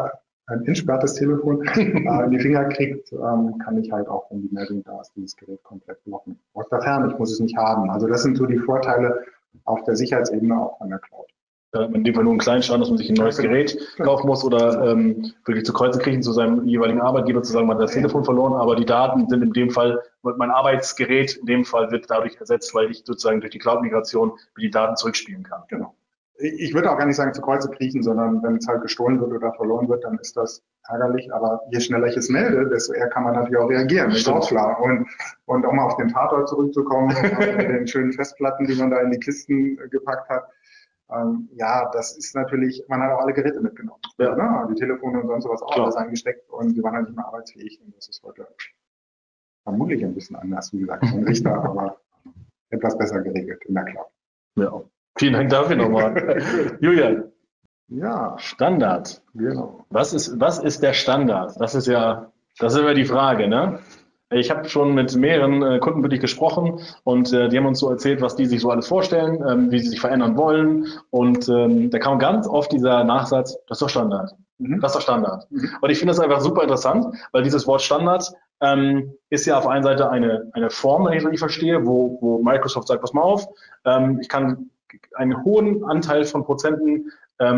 ein entsperrtes Telefon in die Finger kriegt, kann ich halt auch, wenn die Meldung da ist, dieses Gerät komplett blocken. Aus der Ferne, ich muss es nicht haben. Also das sind so die Vorteile auf der Sicherheitsebene auch an der Cloud. In dem Fall nur einen kleinen Schaden, dass man sich ein neues Gerät kaufen muss oder wirklich zu Kreuze kriechen zu seinem jeweiligen Arbeitgeber, zu sagen, man hat das Telefon verloren, aber die Daten sind in dem Fall, mein Arbeitsgerät in dem Fall wird dadurch ersetzt, weil ich sozusagen durch die Cloud-Migration die Daten zurückspielen kann. Genau. Ich würde auch gar nicht sagen zu Kreuze kriechen, sondern wenn es halt gestohlen wird oder verloren wird, dann ist das ärgerlich. Aber je schneller ich es melde, desto eher kann man natürlich auch reagieren. Das ist auch klar. Und um mal auf den Tatort zurückzukommen, mit den schönen Festplatten, die man da in die Kisten gepackt hat. Ja, das ist natürlich, man hat auch alle Geräte mitgenommen. Ja. Ne? Die Telefone und sonst was auch alles eingesteckt und die waren halt nicht mehr arbeitsfähig. Und das ist heute vermutlich ein bisschen anders, wie gesagt, ein Richter, aber etwas besser geregelt in der Cloud. Ja. Vielen Dank dafür nochmal. Julian. Ja. Standard. Genau. Was ist der Standard? Das ist immer die Frage, ne? Ich habe schon mit mehreren Kunden wirklich gesprochen und die haben uns so erzählt, was die sich so alles vorstellen, wie sie sich verändern wollen. Und da kam ganz oft dieser Nachsatz, das ist doch Standard. Das ist doch Standard. Und ich finde das einfach super interessant, weil dieses Wort Standard ist ja auf einer Seite eine Form, wenn ich es richtig verstehe, wo Microsoft sagt, pass mal auf, ich kann einen hohen Anteil von Prozenten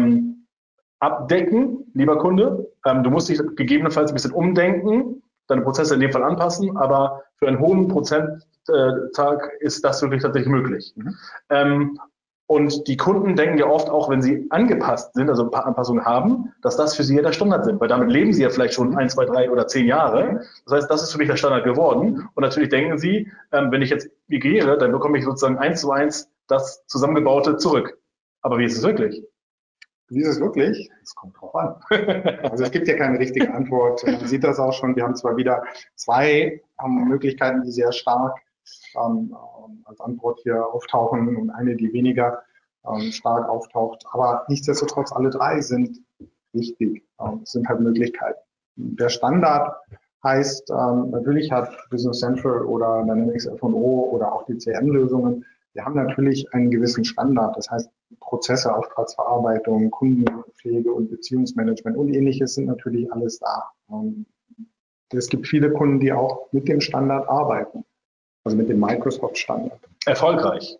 abdecken, lieber Kunde. Du musst dich gegebenenfalls ein bisschen umdenken, deine Prozesse in dem Fall anpassen, aber für einen hohen Prozenttag ist das wirklich tatsächlich möglich. Und die Kunden denken ja oft auch, wenn sie angepasst sind, also ein paar Anpassungen haben, dass das für sie ja der Standard sind, weil damit leben sie ja vielleicht schon 1, 2, 3 oder 10 Jahre. Das heißt, das ist für mich der Standard geworden. Und natürlich denken sie, wenn ich jetzt migriere, dann bekomme ich sozusagen 1:1 das Zusammengebaute zurück. Aber wie ist es wirklich? Wie ist es wirklich? Es kommt drauf an. Also es gibt ja keine richtige Antwort. Man sieht das auch schon. Wir haben zwar wieder 2 Möglichkeiten, die sehr stark als Antwort hier auftauchen und eine, die weniger stark auftaucht. Aber nichtsdestotrotz, alle 3 sind wichtig. Es sind halt Möglichkeiten. Der Standard heißt, natürlich hat Business Central oder Dynamics F&O oder auch die CM-Lösungen, wir haben natürlich einen gewissen Standard. Das heißt, Prozesse, Auftragsverarbeitung, Kundenpflege und Beziehungsmanagement und Ähnliches sind natürlich alles da. Es gibt viele Kunden, die auch mit dem Standard arbeiten. Also mit dem Microsoft-Standard. Erfolgreich.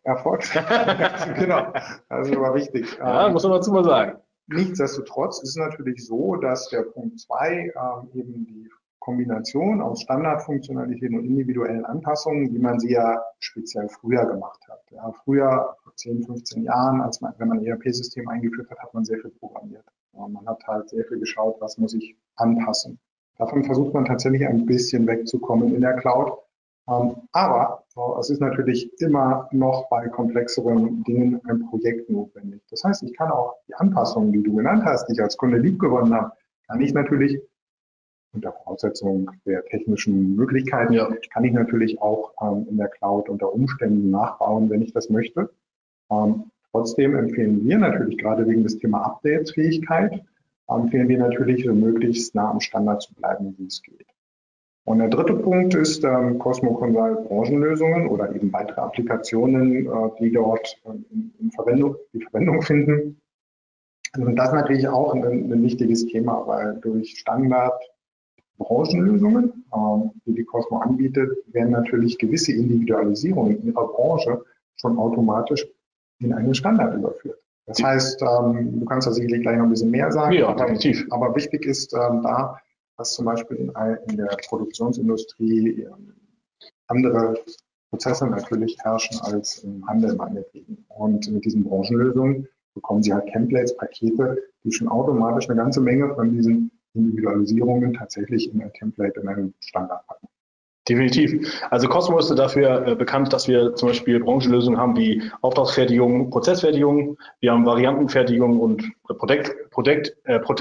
Genau. Das ist aber wichtig. Ja, muss man dazu mal sagen. Nichtsdestotrotz ist es natürlich so, dass der Punkt 2 eben die Kombination aus Standardfunktionalitäten und individuellen Anpassungen, wie man sie ja speziell früher gemacht hat. Ja, früher, vor 10, 15 Jahren, wenn man ein ERP-System eingeführt hat, hat man sehr viel programmiert. Man hat halt sehr viel geschaut, was muss ich anpassen. Davon versucht man tatsächlich ein bisschen wegzukommen in der Cloud. Aber es ist natürlich immer noch bei komplexeren Dingen ein Projekt notwendig. Das heißt, ich kann auch die Anpassungen, die du genannt hast, die ich als Kunde liebgewonnen habe, kann ich natürlich unter Voraussetzung der technischen Möglichkeiten, kann ich natürlich auch in der Cloud unter Umständen nachbauen, wenn ich das möchte. Trotzdem empfehlen wir natürlich gerade wegen des Thema Updatesfähigkeit, empfehlen wir natürlich, so möglichst nah am Standard zu bleiben, wie es geht. Und der dritte Punkt ist Cosmo Consult Branchenlösungen oder eben weitere Applikationen, die dort die Verwendung finden. Und das ist natürlich auch ein wichtiges Thema, weil durch Standard Branchenlösungen, die die Cosmo anbietet, werden natürlich gewisse Individualisierungen in ihrer Branche schon automatisch in einen Standard überführt. Das heißt, du kannst da sicherlich gleich noch ein bisschen mehr sagen, ja, definitiv. Aber wichtig ist da, dass zum Beispiel in der Produktionsindustrie andere Prozesse natürlich herrschen als im Handel meinetwegen. Und mit diesen Branchenlösungen bekommen Sie halt Templates, Pakete, die schon automatisch eine ganze Menge von diesen Individualisierungen tatsächlich in ein Template, in einen Standard packen. Definitiv. Also Cosmo ist dafür bekannt, dass wir zum Beispiel Branchenlösungen haben wie Auftragsfertigung, Prozessfertigung, wir haben Variantenfertigung und Project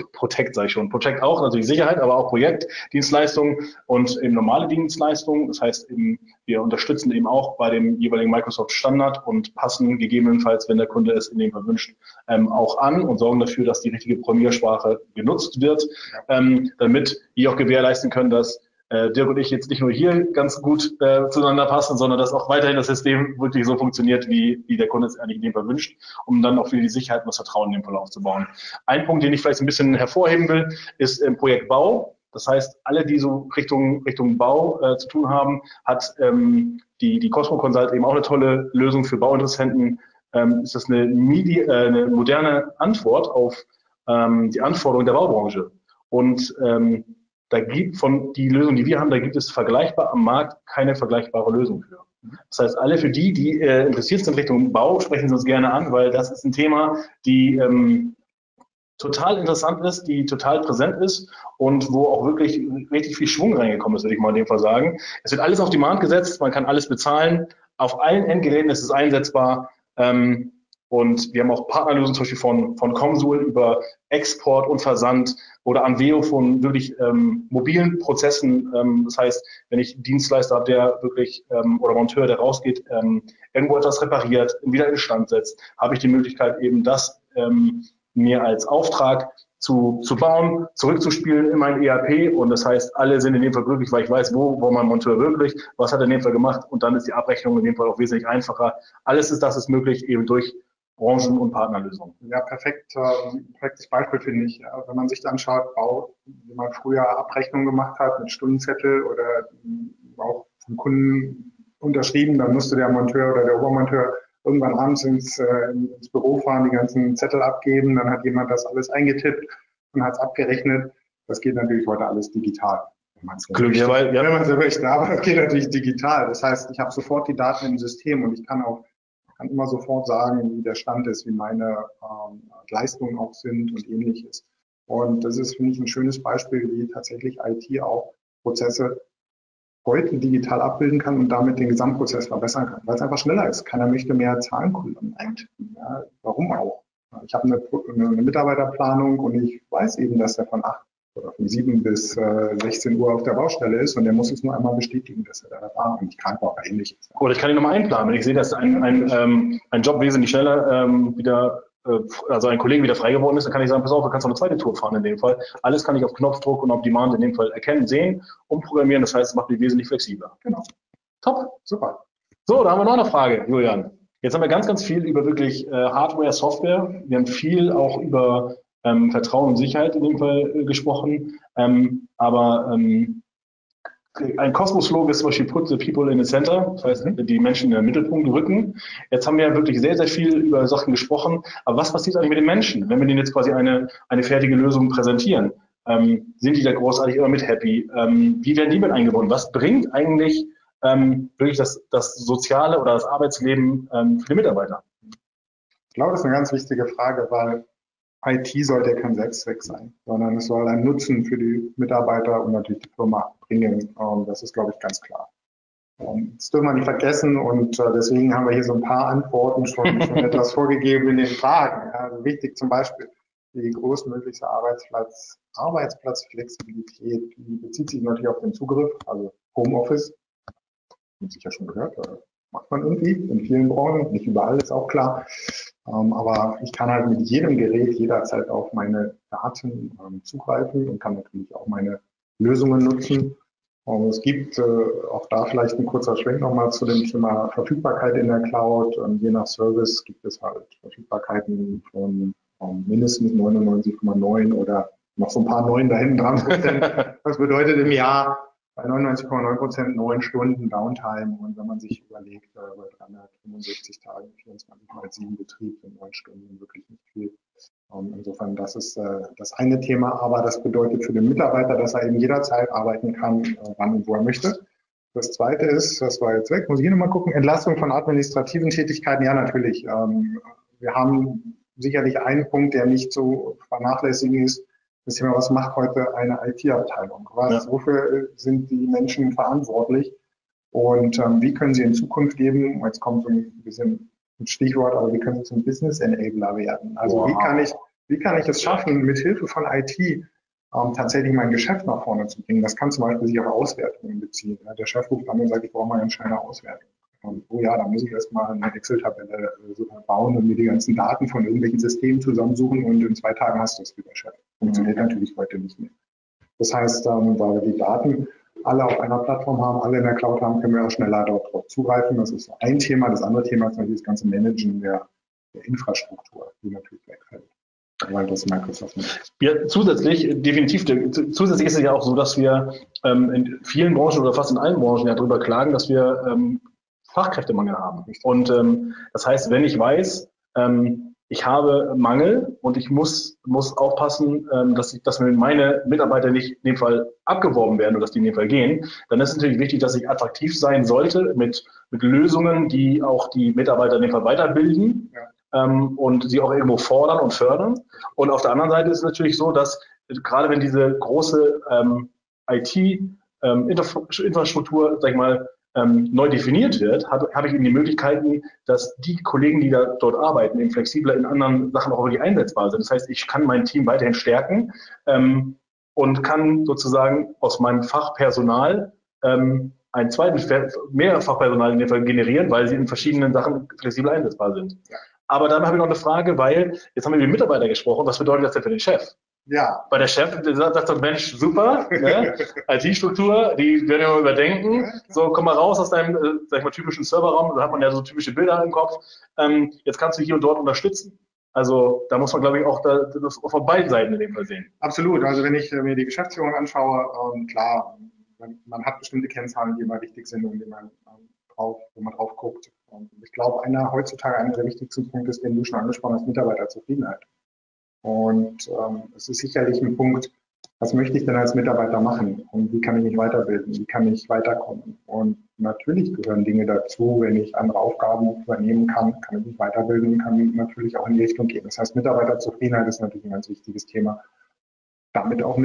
auch, natürlich Sicherheit, aber auch Projektdienstleistungen und eben normale Dienstleistungen. Das heißt, wir unterstützen eben auch bei dem jeweiligen Microsoft Standard und passen gegebenenfalls, wenn der Kunde es in dem Fall wünscht, auch an und sorgen dafür, dass die richtige Programmiersprache genutzt wird, damit wir auch gewährleisten können, dass Dirk und ich jetzt nicht nur hier ganz gut zueinander passen, sondern dass auch weiterhin das System wirklich so funktioniert, wie der Kunde es eigentlich in dem Fall wünscht, um dann auch wieder die Sicherheit und das Vertrauen in dem Fall aufzubauen. Ein Punkt, den ich vielleicht ein bisschen hervorheben will, ist im Projekt Bau. Das heißt, alle, die so Richtung Bau zu tun haben, hat die Cosmo Consult eben auch eine tolle Lösung für Bauinteressenten. Ist das eine moderne Antwort auf die Anforderungen der Baubranche. Und da gibt von die Lösung, die wir haben, da gibt es vergleichbar am Markt keine vergleichbare Lösung für. Das heißt, alle für die interessiert sind Richtung Bau, sprechen Sie uns gerne an, weil das ist ein Thema, die total interessant ist, die total präsent ist und wo auch wirklich richtig viel Schwung reingekommen ist, würde ich mal in dem Fall sagen. Es wird alles auf Demand gesetzt, man kann alles bezahlen, auf allen Endgeräten ist es einsetzbar. Und wir haben auch Partnerlösungen zum Beispiel von Comsul über Export und Versand oder Anveo von wirklich mobilen Prozessen. Das heißt, wenn ich einen Dienstleister habe, der wirklich oder Monteur, der rausgeht, irgendwo etwas repariert, wieder instand setzt, habe ich die Möglichkeit eben das mir als Auftrag zu bauen, zurückzuspielen in mein ERP und das heißt, alle sind in dem Fall glücklich, weil ich weiß, wo mein Monteur wirklich, was hat er in dem Fall gemacht und dann ist die Abrechnung in dem Fall auch wesentlich einfacher. Alles ist das möglich eben durch Branchen- und Partnerlösungen. Ja, perfektes Beispiel finde ich. Ja, wenn man sich dann anschaut, Bau, wie man früher Abrechnungen gemacht hat mit Stundenzettel oder auch vom Kunden unterschrieben, dann musste der Monteur oder der Obermonteur irgendwann abends ins Büro fahren, die ganzen Zettel abgeben, dann hat jemand das alles eingetippt und hat es abgerechnet. Das geht natürlich heute alles digital. Wenn man es so möchte, aber das geht natürlich digital. Das heißt, ich habe sofort die Daten im System und ich kann immer sofort sagen, wie der Stand ist, wie meine Leistungen auch sind und ähnliches. Und das ist, finde ich, ein schönes Beispiel, wie tatsächlich IT auch Prozesse heute digital abbilden kann und damit den Gesamtprozess verbessern kann, weil es einfach schneller ist. Keiner möchte mehr Zahlenkolumnen eintippen. Ja, warum auch? Ich habe eine Mitarbeiterplanung und ich weiß eben, dass er von 8 oder von 7 bis 16 Uhr auf der Baustelle ist und der muss es nur einmal bestätigen, dass er da war und nicht krank war oder ähnliches. Oder ich kann ihn nochmal einplanen. Wenn ich sehe, dass ein Job wesentlich schneller also ein Kollege wieder frei geworden ist, dann kann ich sagen, pass auf, du kannst noch eine zweite Tour fahren in dem Fall. Alles kann ich auf Knopfdruck und auf Demand in dem Fall erkennen, sehen, umprogrammieren. Das heißt, es macht mich wesentlich flexibler. Genau. Top, super. So, da haben wir noch eine Frage, Julian. Jetzt haben wir ganz, ganz viel über wirklich Hardware, Software. Wir haben viel auch über Vertrauen und Sicherheit in dem Fall gesprochen. Aber ein Cosmo-Slogan ist zum Beispiel Put the people in the center, das heißt, die Menschen in den Mittelpunkt rücken. Jetzt haben wir ja wirklich sehr, sehr viel über Sachen gesprochen. Aber was passiert eigentlich mit den Menschen, wenn wir denen jetzt quasi eine fertige Lösung präsentieren? Sind die da großartig immer mit happy? Wie werden die mit eingebunden? Was bringt eigentlich wirklich das soziale oder das Arbeitsleben für die Mitarbeiter? Ich glaube, das ist eine ganz wichtige Frage, weil IT sollte ja kein Selbstzweck sein, sondern es soll einen Nutzen für die Mitarbeiter und natürlich die Firma bringen. Das ist, glaube ich, ganz klar. Das dürfen wir nicht vergessen und deswegen haben wir hier so ein paar Antworten schon etwas vorgegeben in den Fragen. Also wichtig zum Beispiel die größtmögliche Arbeitsplatzflexibilität, die bezieht sich natürlich auf den Zugriff, also Homeoffice, haben Sie sicher schon gehört, macht man irgendwie in vielen Branchen, nicht überall, ist auch klar. Aber ich kann halt mit jedem Gerät jederzeit auf meine Daten zugreifen und kann natürlich auch meine Lösungen nutzen. Es gibt auch da vielleicht ein kurzer Schwenk nochmal zu dem Thema Verfügbarkeit in der Cloud. Je nach Service gibt es halt Verfügbarkeiten von mindestens 99,9 oder noch so ein paar 9 da hinten dran. Das bedeutet im Jahr bei 99,9% 9 Stunden Downtime. Und wenn man sich überlegt, bei 365 Tagen, 24/7 Betrieb in 9 Stunden wirklich nicht viel. Insofern, das ist das eine Thema, aber das bedeutet für den Mitarbeiter, dass er eben jederzeit arbeiten kann, wann und wo er möchte. Das zweite ist, das war jetzt weg, muss ich hier nochmal gucken, Entlastung von administrativen Tätigkeiten. Ja, natürlich. Wir haben sicherlich einen Punkt, der nicht zu vernachlässigen ist. Das Thema, was macht heute eine IT-Abteilung? Wofür sind die Menschen verantwortlich? Und wie können sie in Zukunft geben? Jetzt kommt so ein bisschen ein Stichwort, aber wie können sie zum Business Enabler werden? Also wie kann ich es schaffen, mit Hilfe von IT tatsächlich mein Geschäft nach vorne zu bringen? Das kann zum Beispiel sich auf Auswertungen beziehen. Ja, der Chef ruft an und sagt, ich brauche mal eine schnelle Auswertung. Oh ja, da muss ich erstmal eine Excel-Tabelle bauen und mir die ganzen Daten von irgendwelchen Systemen zusammensuchen und in 2 Tagen hast du es wieder, Chef. Funktioniert natürlich heute nicht mehr. Das heißt, weil wir die Daten alle auf einer Plattform haben, alle in der Cloud haben, können wir auch schneller darauf zugreifen. Das ist so ein Thema. Das andere Thema ist natürlich das ganze Managen der Infrastruktur, die natürlich wegfällt, weil das Microsoft nicht. Ja, zusätzlich ist es ja auch so, dass wir in vielen Branchen oder fast in allen Branchen ja darüber klagen, dass wir Fachkräftemangel haben. Und das heißt, wenn ich weiß, ich habe Mangel und ich muss aufpassen, dass mir meine Mitarbeiter nicht in dem Fall abgeworben werden oder dass die in dem Fall gehen, dann ist es natürlich wichtig, dass ich attraktiv sein sollte mit Lösungen, die auch die Mitarbeiter in dem Fall weiterbilden. Ja. Und sie auch irgendwo fordern und fördern. Und auf der anderen Seite ist es natürlich so, dass gerade wenn diese große IT-Infrastruktur, sag ich mal, neu definiert wird, habe ich eben die Möglichkeiten, dass die Kollegen, die dort arbeiten, eben flexibler in anderen Sachen auch wirklich einsetzbar sind. Das heißt, ich kann mein Team weiterhin stärken und kann sozusagen aus meinem Fachpersonal einen zweiten mehr Fachpersonal in dem Fall generieren, weil sie in verschiedenen Sachen flexibel einsetzbar sind. Ja. Aber dann habe ich noch eine Frage, weil jetzt haben wir über den Mitarbeiter gesprochen. Was bedeutet das denn für den Chef? Ja. Weil der Chef sagt so, Mensch, super, ne? IT-Struktur, die werden wir mal überdenken. Ja, so, komm mal raus aus deinem, sag ich mal, typischen Serverraum. Da hat man ja so typische Bilder im Kopf. Jetzt kannst du hier und dort unterstützen. Also da muss man, glaube ich, auch das von beiden Seiten in dem Fall sehen. Absolut. Also wenn ich mir die Geschäftsführung anschaue, klar, man hat bestimmte Kennzahlen, die immer wichtig sind und wo man drauf guckt. Und ich glaube, heutzutage einer der wichtigsten Punkte ist, den du schon angesprochen hast, Mitarbeiterzufriedenheit. Und es ist sicherlich ein Punkt, was möchte ich denn als Mitarbeiter machen und wie kann ich mich weiterbilden, wie kann ich weiterkommen. Und natürlich gehören Dinge dazu, wenn ich andere Aufgaben übernehmen kann ich mich weiterbilden und kann natürlich auch in die Richtung gehen. Das heißt, Mitarbeiterzufriedenheit ist natürlich ein ganz wichtiges Thema. Damit auch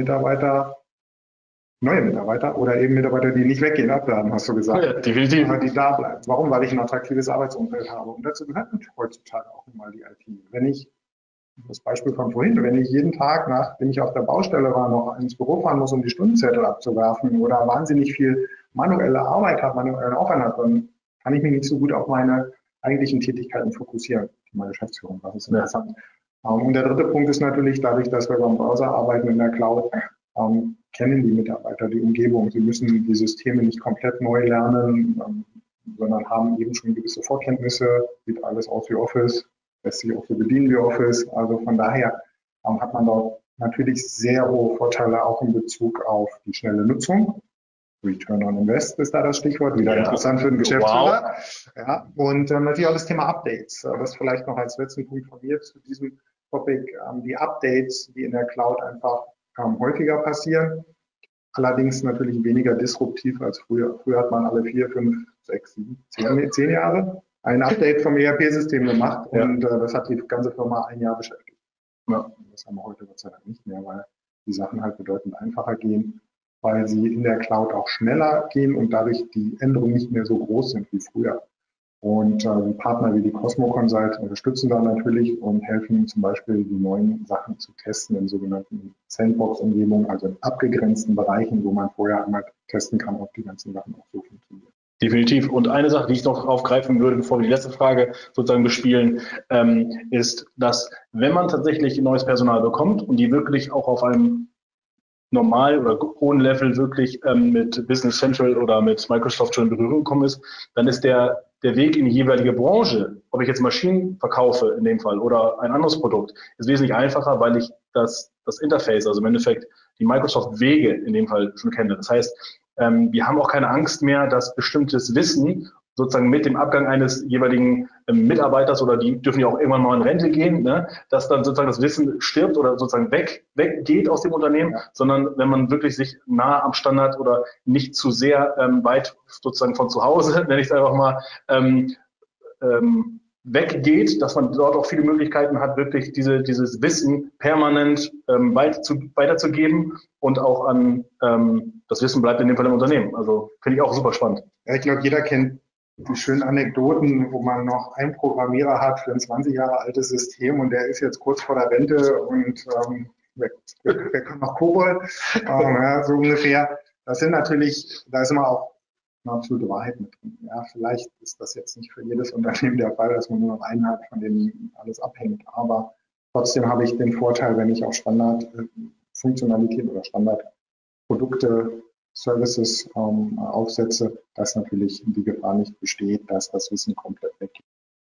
neue Mitarbeiter oder eben Mitarbeiter, die nicht weggehen, abladen, hast du gesagt. Ja, definitiv. Aber die da bleiben. Warum? Weil ich ein attraktives Arbeitsumfeld habe. Und dazu gehört heutzutage auch mal die IT. Wenn ich, das Beispiel von vorhin, wenn ich jeden Tag, nachdem ich auf der Baustelle war, noch ins Büro fahren muss, um die Stundenzettel abzuwerfen oder wahnsinnig viel manuelle Arbeit habe, manuellen Aufwand habe, dann kann ich mich nicht so gut auf meine eigentlichen Tätigkeiten fokussieren, meine Geschäftsführung. Das ist interessant. Ja. Und der dritte Punkt ist natürlich, dadurch, dass wir beim Browser arbeiten in der Cloud, kennen die Mitarbeiter die Umgebung. Sie müssen die Systeme nicht komplett neu lernen, sondern haben eben schon gewisse Vorkenntnisse, sieht alles aus wie Office, lässt sich auch so bedienen wie Office. Also von daher hat man dort natürlich sehr hohe Vorteile auch in Bezug auf die schnelle Nutzung. Return on Invest ist da das Stichwort, wieder interessant für den Geschäftsführer. Wow. Ja, und natürlich auch das Thema Updates. Das vielleicht noch als letzten Punkt von mir zu diesem Topic. Die Updates, die in der Cloud einfach häufiger passieren, allerdings natürlich weniger disruptiv als früher. Früher hat man alle 4, 5, 6, 7, 10 Jahre ein Update vom ERP-System gemacht und das hat die ganze Firma ein Jahr beschäftigt. Ja. Das haben wir heute Gott sei Dank nicht mehr, weil die Sachen halt bedeutend einfacher gehen, weil sie in der Cloud auch schneller gehen und dadurch die Änderungen nicht mehr so groß sind wie früher. Und Partner wie die Cosmo Consult unterstützen da natürlich und helfen zum Beispiel, die neuen Sachen zu testen in sogenannten Sandbox-Umgebungen, also in abgegrenzten Bereichen, wo man vorher einmal testen kann, ob die ganzen Sachen auch so funktionieren. Definitiv. Und eine Sache, die ich noch aufgreifen würde, bevor wir die letzte Frage sozusagen bespielen, ist, dass wenn man tatsächlich neues Personal bekommt und die wirklich auch auf einem normal oder hohen Level wirklich mit Business Central oder mit Microsoft schon in Berührung gekommen ist, dann ist der Weg in die jeweilige Branche, ob ich jetzt Maschinen verkaufe in dem Fall oder ein anderes Produkt, ist wesentlich einfacher, weil ich das Interface, also im Endeffekt die Microsoft-Wege in dem Fall schon kenne. Das heißt, wir haben auch keine Angst mehr, dass bestimmtes Wissen sozusagen mit dem Abgang eines jeweiligen Mitarbeiters oder die dürfen ja auch irgendwann mal in Rente gehen, ne, dass dann sozusagen das Wissen stirbt oder sozusagen weggeht aus dem Unternehmen, sondern wenn man wirklich sich nah am Standard oder nicht zu sehr weit sozusagen von zu Hause, nenne ich es einfach mal, weggeht, dass man dort auch viele Möglichkeiten hat, wirklich dieses Wissen permanent weiterzugeben und auch an das Wissen bleibt in dem Fall im Unternehmen. Also finde ich auch super spannend. Ja, ich glaube, jeder kennt die schönen Anekdoten, wo man noch einen Programmierer hat für ein 20 Jahre altes System und der ist jetzt kurz vor der Rente und wer kann noch Kobold? Ja, so ungefähr. Das sind natürlich, da ist immer auch eine absolute Wahrheit mit drin. Ja, vielleicht ist das jetzt nicht für jedes Unternehmen der Fall, dass man nur noch einen hat, von dem alles abhängt. Aber trotzdem habe ich den Vorteil, wenn ich auch Standardfunktionalität oder Standardprodukte Services aufsetze, dass natürlich die Gefahr nicht besteht, dass das Wissen komplett weggeht.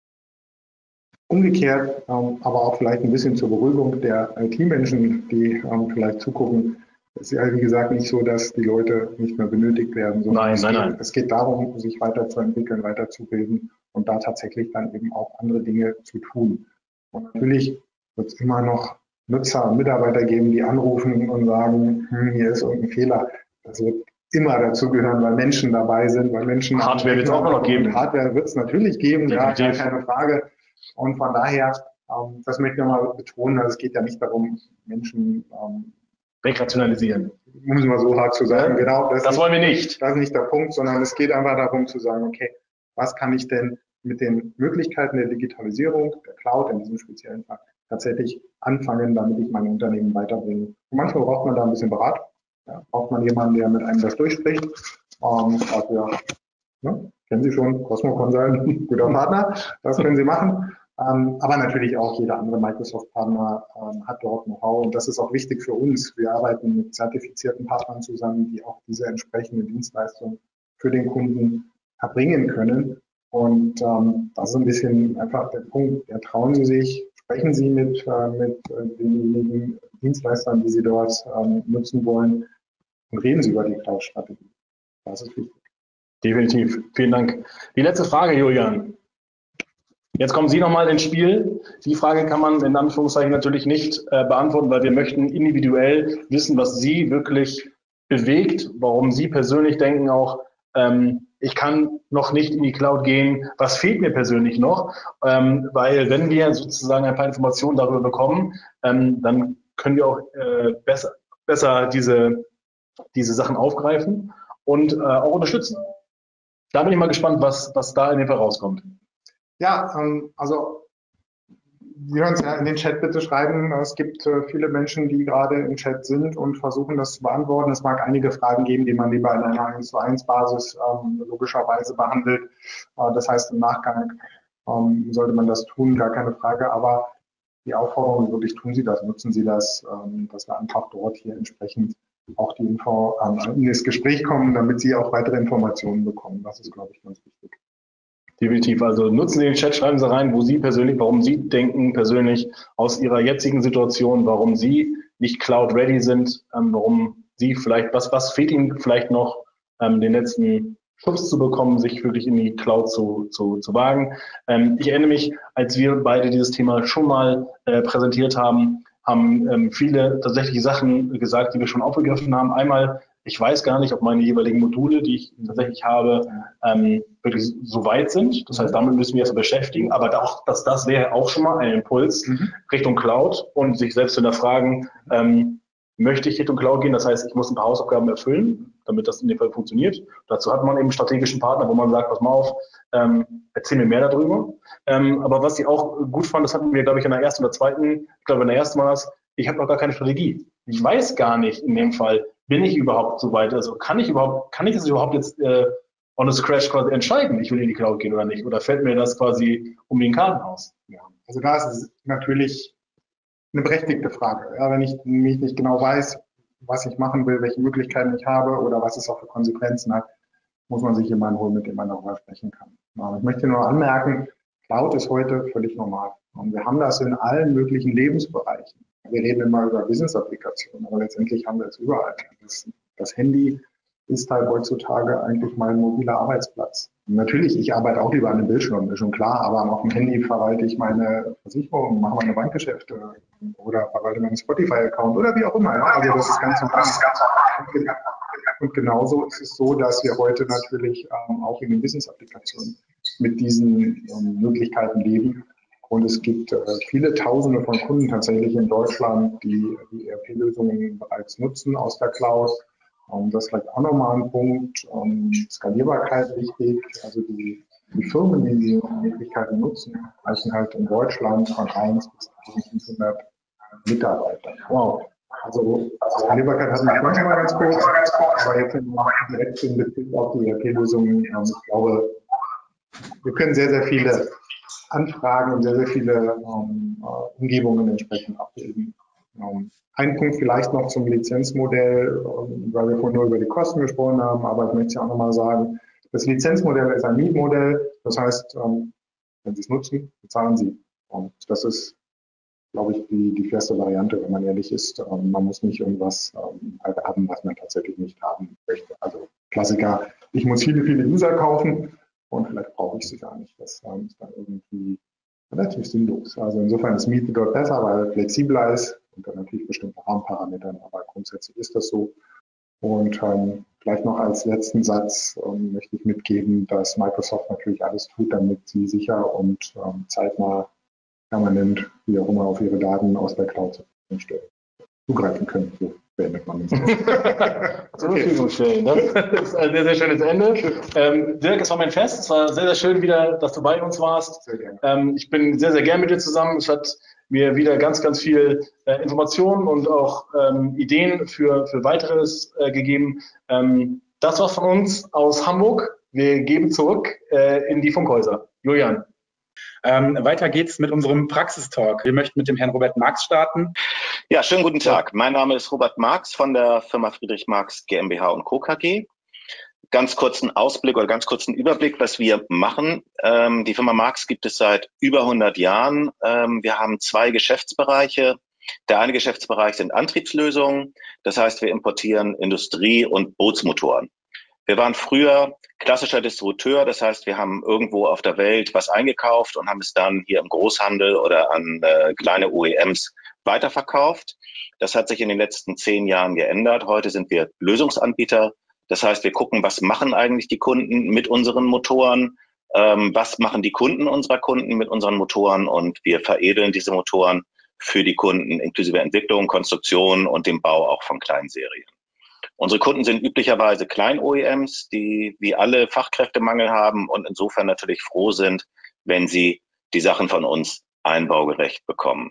Umgekehrt, aber auch vielleicht ein bisschen zur Beruhigung der IT-Menschen, die vielleicht zugucken, es ist ja, wie gesagt, nicht so, dass die Leute nicht mehr benötigt werden, sondern es geht darum, sich weiterzuentwickeln, weiterzubilden und da tatsächlich dann eben auch andere Dinge zu tun. Und natürlich wird es immer noch Nutzer und Mitarbeiter geben, die anrufen und sagen, hier ist irgendein Fehler. Das wird immer dazugehören, weil Menschen dabei sind, weil Menschen... Hardware wird es auch noch geben. Hardware wird es natürlich geben, ja, keine Frage. Und von daher, das möchte ich nochmal betonen, also es geht ja nicht darum, Menschen wegrationalisieren. Um es mal so hart zu sagen, ja, genau. Das wollen wir nicht. Das ist nicht der Punkt, sondern es geht einfach darum zu sagen, okay, was kann ich denn mit den Möglichkeiten der Digitalisierung, der Cloud in diesem speziellen Fall, tatsächlich anfangen, damit ich mein Unternehmen weiterbringe. Und manchmal braucht man da ein bisschen Beratung. Ja, braucht man jemanden, der mit einem das durchspricht. Dafür, kennen Sie schon, Cosmo Consult, guter Partner, das können Sie machen. Aber natürlich auch jeder andere Microsoft-Partner hat dort Know-how und das ist auch wichtig für uns. Wir arbeiten mit zertifizierten Partnern zusammen, die auch diese entsprechende Dienstleistung für den Kunden erbringen können. Und das ist ein bisschen einfach der Punkt. Ja, trauen Sie sich, sprechen Sie mit denjenigen Dienstleistern, die Sie dort nutzen wollen und reden Sie über die Cloud-Strategie. Das ist wichtig. Definitiv. Vielen Dank. Die letzte Frage, Julian. Jetzt kommen Sie nochmal ins Spiel. Die Frage kann man in Anführungszeichen natürlich nicht beantworten, weil wir möchten individuell wissen, was Sie wirklich bewegt, warum Sie persönlich denken auch, ich kann noch nicht in die Cloud gehen, was fehlt mir persönlich noch, weil wenn wir sozusagen ein paar Informationen darüber bekommen, dann können wir auch besser diese Sachen aufgreifen und auch unterstützen. Da bin ich mal gespannt, was da in dem Fall rauskommt. Ja, also Sie hören es ja in den Chat bitte schreiben. Es gibt viele Menschen, die gerade im Chat sind und versuchen, das zu beantworten. Es mag einige Fragen geben, die man lieber in einer 1:1-Basis logischerweise behandelt. Das heißt, im Nachgang sollte man das tun, gar keine Frage. Aber die Aufforderung wirklich, tun Sie das, nutzen Sie das, dass wir einfach dort hier entsprechend auch die Info in das Gespräch kommen, damit Sie auch weitere Informationen bekommen. Das ist, glaube ich, ganz wichtig. Definitiv. Also nutzen Sie den Chat, schreiben Sie rein, warum Sie denken persönlich aus Ihrer jetzigen Situation, warum Sie nicht Cloud-ready sind, warum Sie vielleicht, was fehlt Ihnen vielleicht noch, den letzten Schubs zu bekommen, sich wirklich in die Cloud zu wagen. Ich erinnere mich, als wir beide dieses Thema schon mal präsentiert haben viele tatsächlich Sachen gesagt, die wir schon aufgegriffen haben. Einmal, ich weiß gar nicht, ob meine jeweiligen Module, die ich tatsächlich habe, wirklich so weit sind. Das heißt, damit müssen wir uns beschäftigen. Aber auch, das wäre auch schon mal ein Impuls Richtung Cloud und sich selbst hinterfragen, möchte ich Richtung Cloud gehen? Das heißt, ich muss ein paar Hausaufgaben erfüllen, damit das in dem Fall funktioniert. Dazu hat man eben einen strategischen Partner, wo man sagt, pass mal auf, erzähl mir mehr darüber. Aber was ich auch gut fand, das hatten wir, glaube ich, in der ersten oder zweiten, ich glaube, in der ersten war das, ich habe noch gar keine Strategie. Ich weiß gar nicht in dem Fall, bin ich überhaupt so weit? Also kann ich es überhaupt jetzt on the scratch quasi entscheiden, ich will in die Cloud gehen oder nicht? Oder fällt mir das quasi um den Karten aus? Ja, also da ist es natürlich eine berechtigte Frage. Ja, wenn ich mich nicht genau weiß, was ich machen will, welche Möglichkeiten ich habe oder was es auch für Konsequenzen hat, muss man sich jemanden holen, mit dem man darüber sprechen kann. Aber ich möchte nur anmerken, Cloud ist heute völlig normal. Und wir haben das in allen möglichen Lebensbereichen. Wir reden immer über Business-Applikationen, aber letztendlich haben wir es überall. Das Handy ist halt heutzutage eigentlich mein mobiler Arbeitsplatz. Und natürlich, ich arbeite auch lieber an einem Bildschirm, ist schon klar, aber auf dem Handy verwalte ich meine Versicherung, mache meine Bankgeschäfte oder verwalte meinen Spotify-Account oder wie auch immer. Ja? Also das ist ganz normal. Und genauso ist es so, dass wir heute natürlich auch in den Business-Applikationen mit diesen Möglichkeiten leben. Und es gibt viele Tausende von Kunden tatsächlich in Deutschland, die ERP-Lösungen bereits nutzen aus der Cloud. Das ist vielleicht auch nochmal ein Punkt. Skalierbarkeit wichtig. Also die Firmen, die diese Möglichkeiten nutzen, reichen halt in Deutschland von 1 bis 1500 Mitarbeitern. Wow. Also Skalierbarkeit hatten wir schon mal ganz kurz, aber jetzt direkt in Bezug auf die ERP-Lösungen, ich glaube, wir können sehr, sehr viele Anfragen und sehr, sehr viele Umgebungen entsprechend abbilden. Ein Punkt vielleicht noch zum Lizenzmodell, weil wir vorhin nur über die Kosten gesprochen haben, aber ich möchte es ja auch nochmal sagen, das Lizenzmodell ist ein Mietmodell. Das heißt, wenn Sie es nutzen, bezahlen Sie. Und das ist, glaube ich, die fairste Variante, wenn man ehrlich ist. Man muss nicht irgendwas erwerben, was man tatsächlich nicht haben möchte. Also Klassiker, ich muss viele User kaufen und vielleicht brauche ich sie gar nicht. Das ist dann irgendwie relativ sinnlos. Also insofern ist Miete dort besser, weil es flexibler ist und dann natürlich bestimmte Rahmenparametern, aber grundsätzlich ist das so. Und gleich noch als letzten Satz möchte ich mitgeben, dass Microsoft natürlich alles tut, damit sie sicher und zeitnah permanent, wie auch immer, auf ihre Daten aus der Cloud zur Verfügung stellen, zugreifen können. So beendet man das. Zur Verfügung stellen. Das ist ein sehr, sehr schönes Ende. Dirk, es war mein Fest. Es war sehr, sehr schön wieder, dass du bei uns warst. Sehr gerne. Ich bin sehr, sehr gern mit dir zusammen. Es hat mir wieder ganz, ganz viel Informationen und auch Ideen für weiteres gegeben. Das war's von uns aus Hamburg. Wir geben zurück in die Funkhäuser. Julian. Weiter geht's mit unserem Praxistalk. Wir möchten mit dem Herrn Robert Marx starten. Ja, schönen guten Tag. Mein Name ist Robert Marx von der Firma Friedrich Marx GmbH und Co. KG. Ganz kurzen Ausblick oder ganz kurzen Überblick, was wir machen. Die Firma Marx gibt es seit über 100 Jahren. Wir haben 2 Geschäftsbereiche. Der eine Geschäftsbereich sind Antriebslösungen. Das heißt, wir importieren Industrie- und Bootsmotoren. Wir waren früher klassischer Distributeur, das heißt, wir haben irgendwo auf der Welt was eingekauft und haben es dann hier im Großhandel oder an kleine OEMs weiterverkauft. Das hat sich in den letzten 10 Jahren geändert. Heute sind wir Lösungsanbieter. Das heißt, wir gucken, was machen eigentlich die Kunden mit unseren Motoren, was machen die Kunden unserer Kunden mit unseren Motoren und wir veredeln diese Motoren für die Kunden inklusive Entwicklung, Konstruktion und dem Bau auch von Kleinserien. Unsere Kunden sind üblicherweise Klein-OEMs, die wie alle Fachkräftemangel haben und insofern natürlich froh sind, wenn sie die Sachen von uns einbaugerecht bekommen.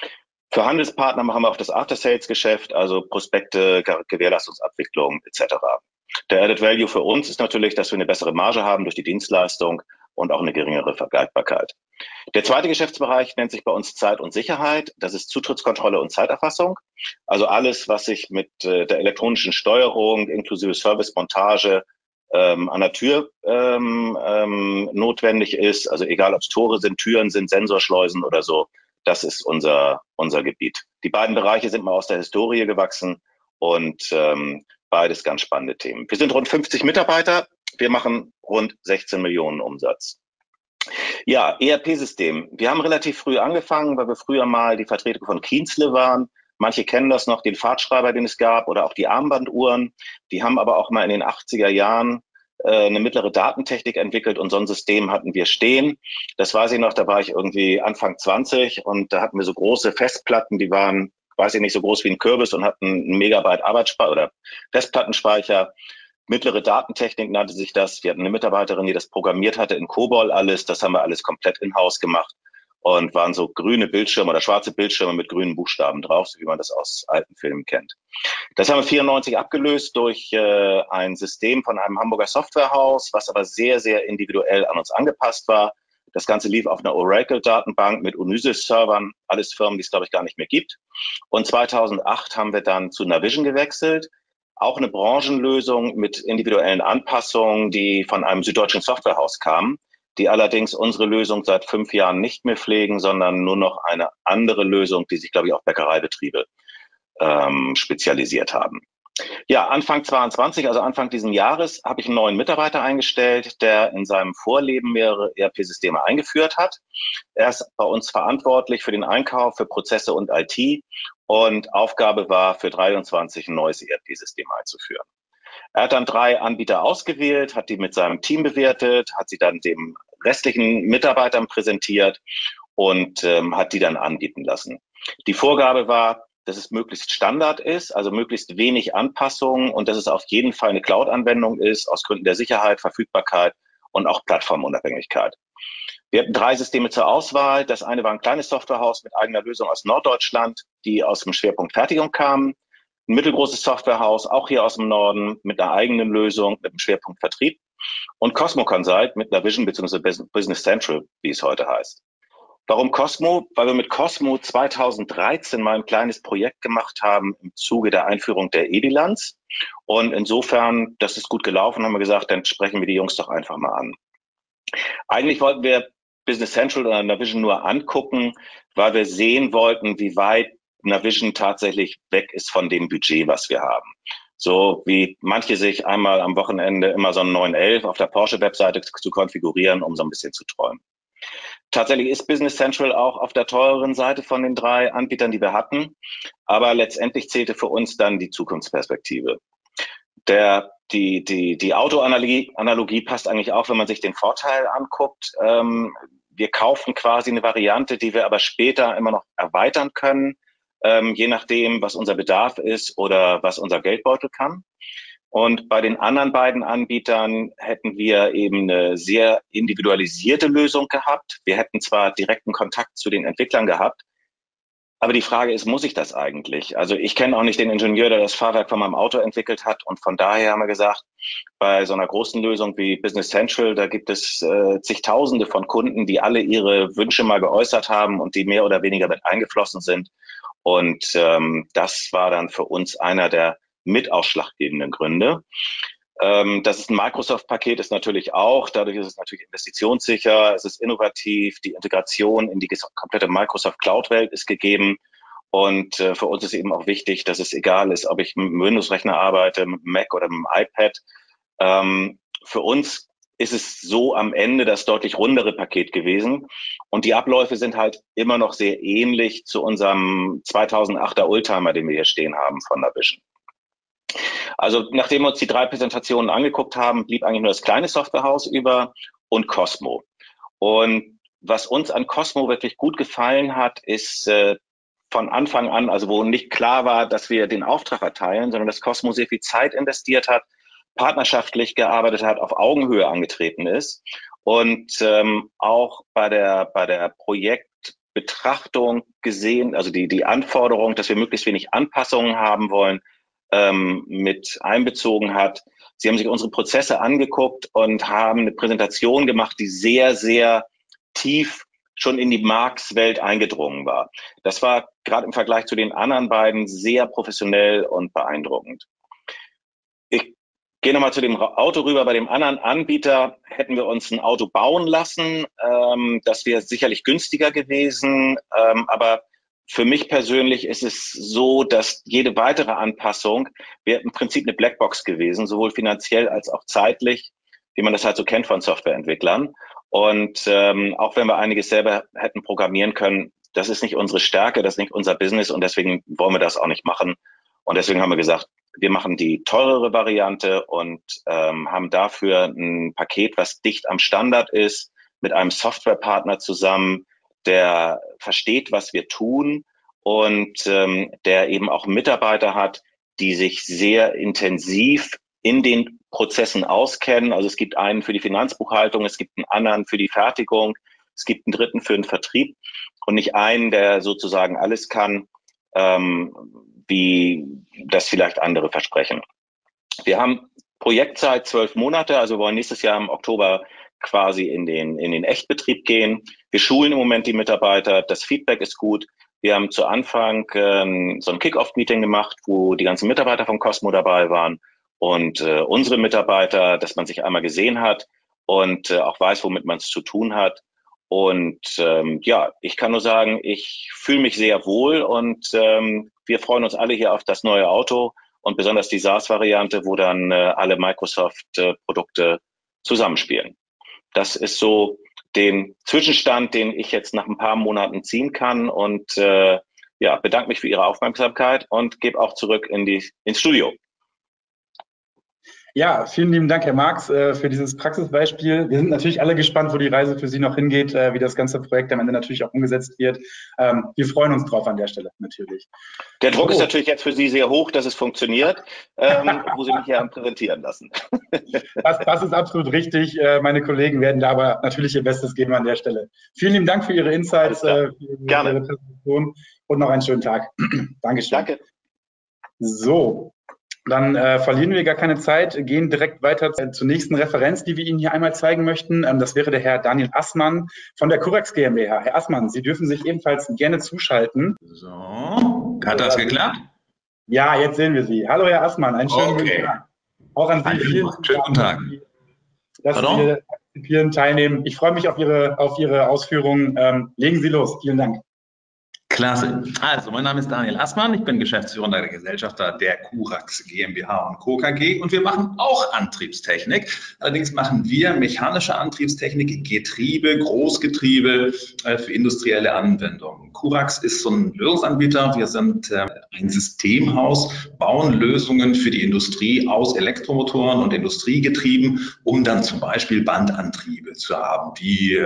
Für Handelspartner machen wir auch das After-Sales-Geschäft, also Prospekte, Gewährleistungsabwicklung etc. Der Added Value für uns ist natürlich, dass wir eine bessere Marge haben durch die Dienstleistung und auch eine geringere Vergleichbarkeit. Der zweite Geschäftsbereich nennt sich bei uns Zeit und Sicherheit. Das ist Zutrittskontrolle und Zeiterfassung. Also alles, was sich mit der elektronischen Steuerung inklusive Servicemontage an der Tür notwendig ist. Also egal, ob es Tore sind, Türen sind, Sensorschleusen oder so. Das ist unser Gebiet. Die beiden Bereiche sind mal aus der Historie gewachsen und beides ganz spannende Themen. Wir sind rund 50 Mitarbeiter. Wir machen rund 16 Millionen Umsatz. Ja, ERP-System. Wir haben relativ früh angefangen, weil wir früher mal die Vertreter von Kienzle waren. Manche kennen das noch, den Fahrtschreiber, den es gab, oder auch die Armbanduhren. Die haben aber auch mal in den 80er Jahren eine mittlere Datentechnik entwickelt und so ein System hatten wir stehen. Das weiß ich noch, da war ich irgendwie Anfang 20 und da hatten wir so große Festplatten, die waren, weiß ich nicht, so groß wie ein Kürbis und hatten einen Megabyte Arbeitsspeicher oder Festplattenspeicher. Mittlere Datentechnik nannte sich das. Wir hatten eine Mitarbeiterin, die das programmiert hatte in COBOL alles. Das haben wir alles komplett in-house gemacht und waren so grüne Bildschirme oder schwarze Bildschirme mit grünen Buchstaben drauf, so wie man das aus alten Filmen kennt. Das haben wir 94 abgelöst durch ein System von einem Hamburger Softwarehaus, was aber sehr, sehr individuell an uns angepasst war. Das Ganze lief auf einer Oracle-Datenbank mit Unisys-Servern, alles Firmen, die es, glaube ich, gar nicht mehr gibt. Und 2008 haben wir dann zu Navision gewechselt. Auch eine Branchenlösung mit individuellen Anpassungen, die von einem süddeutschen Softwarehaus kamen, die allerdings unsere Lösung seit 5 Jahren nicht mehr pflegen, sondern nur noch eine andere Lösung, die sich, glaube ich, auf Bäckereibetriebe spezialisiert haben. Ja, Anfang 22, also Anfang diesen Jahres, habe ich einen neuen Mitarbeiter eingestellt, der in seinem Vorleben mehrere ERP-Systeme eingeführt hat. Er ist bei uns verantwortlich für den Einkauf, für Prozesse und IT und Aufgabe war, für 23 ein neues ERP-System einzuführen. Er hat dann 3 Anbieter ausgewählt, hat die mit seinem Team bewertet, hat sie dann dem restlichen Mitarbeitern präsentiert und hat die dann anbieten lassen. Die Vorgabe war, dass es möglichst Standard ist, also möglichst wenig Anpassungen und dass es auf jeden Fall eine Cloud-Anwendung ist, aus Gründen der Sicherheit, Verfügbarkeit und auch Plattformunabhängigkeit. Wir hatten 3 Systeme zur Auswahl. Das eine war ein kleines Softwarehaus mit eigener Lösung aus Norddeutschland, die aus dem Schwerpunkt Fertigung kamen. Ein mittelgroßes Softwarehaus, auch hier aus dem Norden, mit einer eigenen Lösung, mit dem Schwerpunkt Vertrieb. Und Cosmo Consult mit einer Vision bzw. Business Central, wie es heute heißt. Warum Cosmo? Weil wir mit Cosmo 2013 mal ein kleines Projekt gemacht haben im Zuge der Einführung der E-Bilanz. Und insofern, das ist gut gelaufen, haben wir gesagt, dann sprechen wir die Jungs doch einfach mal an. Eigentlich wollten wir Business Central oder Navision nur angucken, weil wir sehen wollten, wie weit Navision tatsächlich weg ist von dem Budget, was wir haben. So wie manche sich einmal am Wochenende immer so einen 911 auf der Porsche-Webseite zu konfigurieren, um so ein bisschen zu träumen. Tatsächlich ist Business Central auch auf der teureren Seite von den 3 Anbietern, die wir hatten. Aber letztendlich zählte für uns dann die Zukunftsperspektive. Die Autoanalogie passt eigentlich auch, wenn man sich den Vorteil anguckt. Wir kaufen quasi eine Variante, die wir aber später immer noch erweitern können, je nachdem, was unser Bedarf ist oder was unser Geldbeutel kann. Und bei den anderen beiden Anbietern hätten wir eben eine sehr individualisierte Lösung gehabt. Wir hätten zwar direkten Kontakt zu den Entwicklern gehabt, aber die Frage ist, muss ich das eigentlich? Also ich kenne auch nicht den Ingenieur, der das Fahrwerk von meinem Auto entwickelt hat. Und von daher haben wir gesagt, bei so einer großen Lösung wie Business Central, da gibt es zigtausende von Kunden, die alle ihre Wünsche mal geäußert haben und die mehr oder weniger mit eingeflossen sind. Und das war dann für uns einer der mit ausschlaggebenden Gründe. Das ist ein Microsoft-Paket, ist natürlich auch, dadurch ist es natürlich investitionssicher, es ist innovativ, die Integration in die komplette Microsoft Cloud-Welt ist gegeben. Und für uns ist eben auch wichtig, dass es egal ist, ob ich mit einem Windows-Rechner arbeite, mit einem Mac oder mit einem iPad. Für uns ist es so am Ende das deutlich rundere Paket gewesen. Und die Abläufe sind halt immer noch sehr ähnlich zu unserem 2008er Oldtimer, den wir hier stehen haben von Navision. Also nachdem wir uns die 3 Präsentationen angeguckt haben, blieb eigentlich nur das kleine Softwarehaus über und Cosmo. Und was uns an Cosmo wirklich gut gefallen hat, ist von Anfang an, also wo nicht klar war, dass wir den Auftrag erteilen, sondern dass Cosmo sehr viel Zeit investiert hat, partnerschaftlich gearbeitet hat, auf Augenhöhe angetreten ist und auch bei der Projektbetrachtung gesehen, also die Anforderung, dass wir möglichst wenig Anpassungen haben wollen, mit einbezogen hat. Sie haben sich unsere Prozesse angeguckt und haben eine Präsentation gemacht, die sehr, sehr tief schon in die Marx-Welt eingedrungen war. Das war gerade im Vergleich zu den anderen beiden sehr professionell und beeindruckend. Ich gehe nochmal zu dem Auto rüber. Bei dem anderen Anbieter hätten wir uns ein Auto bauen lassen. Das wäre sicherlich günstiger gewesen, aber für mich persönlich ist es so, dass jede weitere Anpassung wäre im Prinzip eine Blackbox gewesen, sowohl finanziell als auch zeitlich, wie man das halt so kennt von Softwareentwicklern. Und auch wenn wir einiges selber hätten programmieren können, das ist nicht unsere Stärke, das ist nicht unser Business und deswegen wollen wir das auch nicht machen. Und deswegen haben wir gesagt, wir machen die teurere Variante und haben dafür ein Paket, was dicht am Standard ist, mit einem Softwarepartner zusammen, der versteht, was wir tun und der eben auch Mitarbeiter hat, die sich sehr intensiv in den Prozessen auskennen. Also es gibt einen für die Finanzbuchhaltung, es gibt einen anderen für die Fertigung, es gibt einen dritten für den Vertrieb und nicht einen, der sozusagen alles kann, wie das vielleicht andere versprechen. Wir haben Projektzeit 12 Monate, also wir wollen nächstes Jahr im Oktober quasi in den Echtbetrieb gehen. Wir schulen im Moment die Mitarbeiter, das Feedback ist gut. Wir haben zu Anfang so ein Kick-Off-Meeting gemacht, wo die ganzen Mitarbeiter von Cosmo dabei waren und unsere Mitarbeiter, dass man sich einmal gesehen hat und auch weiß, womit man es zu tun hat. Und ja, ich kann nur sagen, ich fühle mich sehr wohl und wir freuen uns alle hier auf das neue Auto und besonders die SaaS-Variante, wo dann alle Microsoft-Produkte zusammenspielen. Das ist so den Zwischenstand, den ich jetzt nach ein paar Monaten ziehen kann und ja, bedanke mich für Ihre Aufmerksamkeit und gebe auch zurück ins Studio. Ja, vielen lieben Dank, Herr Marx, für dieses Praxisbeispiel. Wir sind natürlich alle gespannt, wo die Reise für Sie noch hingeht, wie das ganze Projekt am Ende natürlich auch umgesetzt wird. Wir freuen uns drauf an der Stelle natürlich. Der Druck ist natürlich jetzt für Sie sehr hoch, dass es funktioniert, wo Sie mich hier präsentieren lassen. Das ist absolut richtig. Meine Kollegen werden da aber natürlich ihr Bestes geben an der Stelle. Vielen lieben Dank für Ihre Insights, für Ihre Präsentation und noch einen schönen Tag. Dankeschön. Danke. So. Dann verlieren wir gar keine Zeit, gehen direkt weiter zur nächsten Referenz, die wir Ihnen hier einmal zeigen möchten. Das wäre der Herr Daniel Assmann von der Curax GmbH. Herr Assmann, Sie dürfen sich ebenfalls gerne zuschalten. So, hat das geklappt? Ja, jetzt sehen wir Sie. Hallo, Herr Assmann, einen schönen guten Tag. Auch an Sie. Schönen guten Tag. Dass Sie partizipieren, teilnehmen. Ich freue mich auf Ihre Ausführungen. Legen Sie los. Vielen Dank. Klasse. Also, mein Name ist Daniel Assmann. Ich bin geschäftsführender Gesellschafter der Curax GmbH und Co. KG und wir machen auch Antriebstechnik. Allerdings machen wir mechanische Antriebstechnik, Getriebe, Großgetriebe für industrielle Anwendungen. Curax ist so ein Lösungsanbieter. Wir sind ein Systemhaus, bauen Lösungen für die Industrie aus Elektromotoren und Industriegetrieben, um dann zum Beispiel Bandantriebe zu haben, die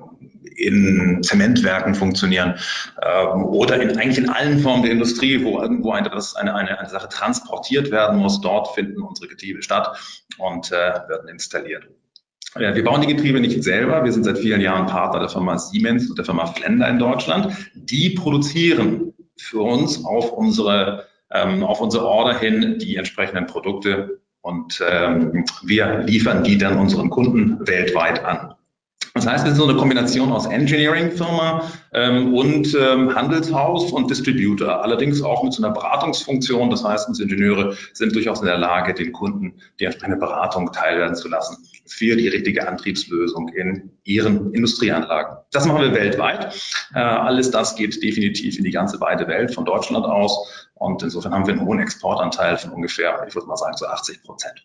in Zementwerken funktionieren oder eigentlich in allen Formen der Industrie, wo irgendwo eine Sache transportiert werden muss. Dort finden unsere Getriebe statt und werden installiert. Wir bauen die Getriebe nicht selber. Wir sind seit vielen Jahren Partner der Firma Siemens und der Firma Flender in Deutschland. Die produzieren für uns auf unsere Order hin die entsprechenden Produkte und wir liefern die dann unseren Kunden weltweit an. Das heißt, wir sind so eine Kombination aus Engineering-Firma und Handelshaus und Distributor, allerdings auch mit so einer Beratungsfunktion. Das heißt, unsere Ingenieure sind durchaus in der Lage, den Kunden die entsprechende Beratung teilwerden zu lassen für die richtige Antriebslösung in ihren Industrieanlagen. Das machen wir weltweit. Alles das geht definitiv in die ganze weite Welt von Deutschland aus und insofern haben wir einen hohen Exportanteil von ungefähr, ich würde mal sagen, so 80%.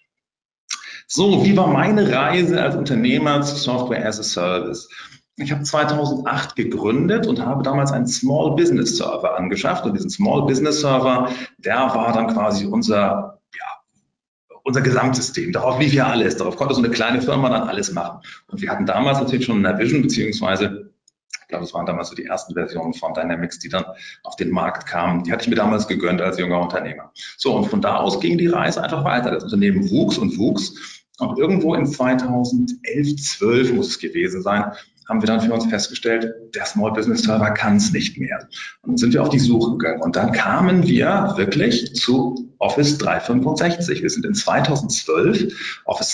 So, wie war meine Reise als Unternehmer zu Software as a Service? Ich habe 2008 gegründet und habe damals einen Small Business Server angeschafft. Und diesen Small Business Server, der war dann quasi unser Gesamtsystem. Darauf lief ja alles. Darauf konnte so eine kleine Firma dann alles machen. Und wir hatten damals natürlich schon Navision, beziehungsweise ich glaube, es waren damals so die ersten Versionen von Dynamics, die dann auf den Markt kamen. Die hatte ich mir damals gegönnt als junger Unternehmer. So, und von da aus ging die Reise einfach weiter. Das Unternehmen wuchs und wuchs. Und irgendwo in 2011, 12 muss es gewesen sein, haben wir dann für uns festgestellt, der Small Business Server kann es nicht mehr. Und dann sind wir auf die Suche gegangen. Und dann kamen wir wirklich zu Office 365. Wir sind in 2012 Office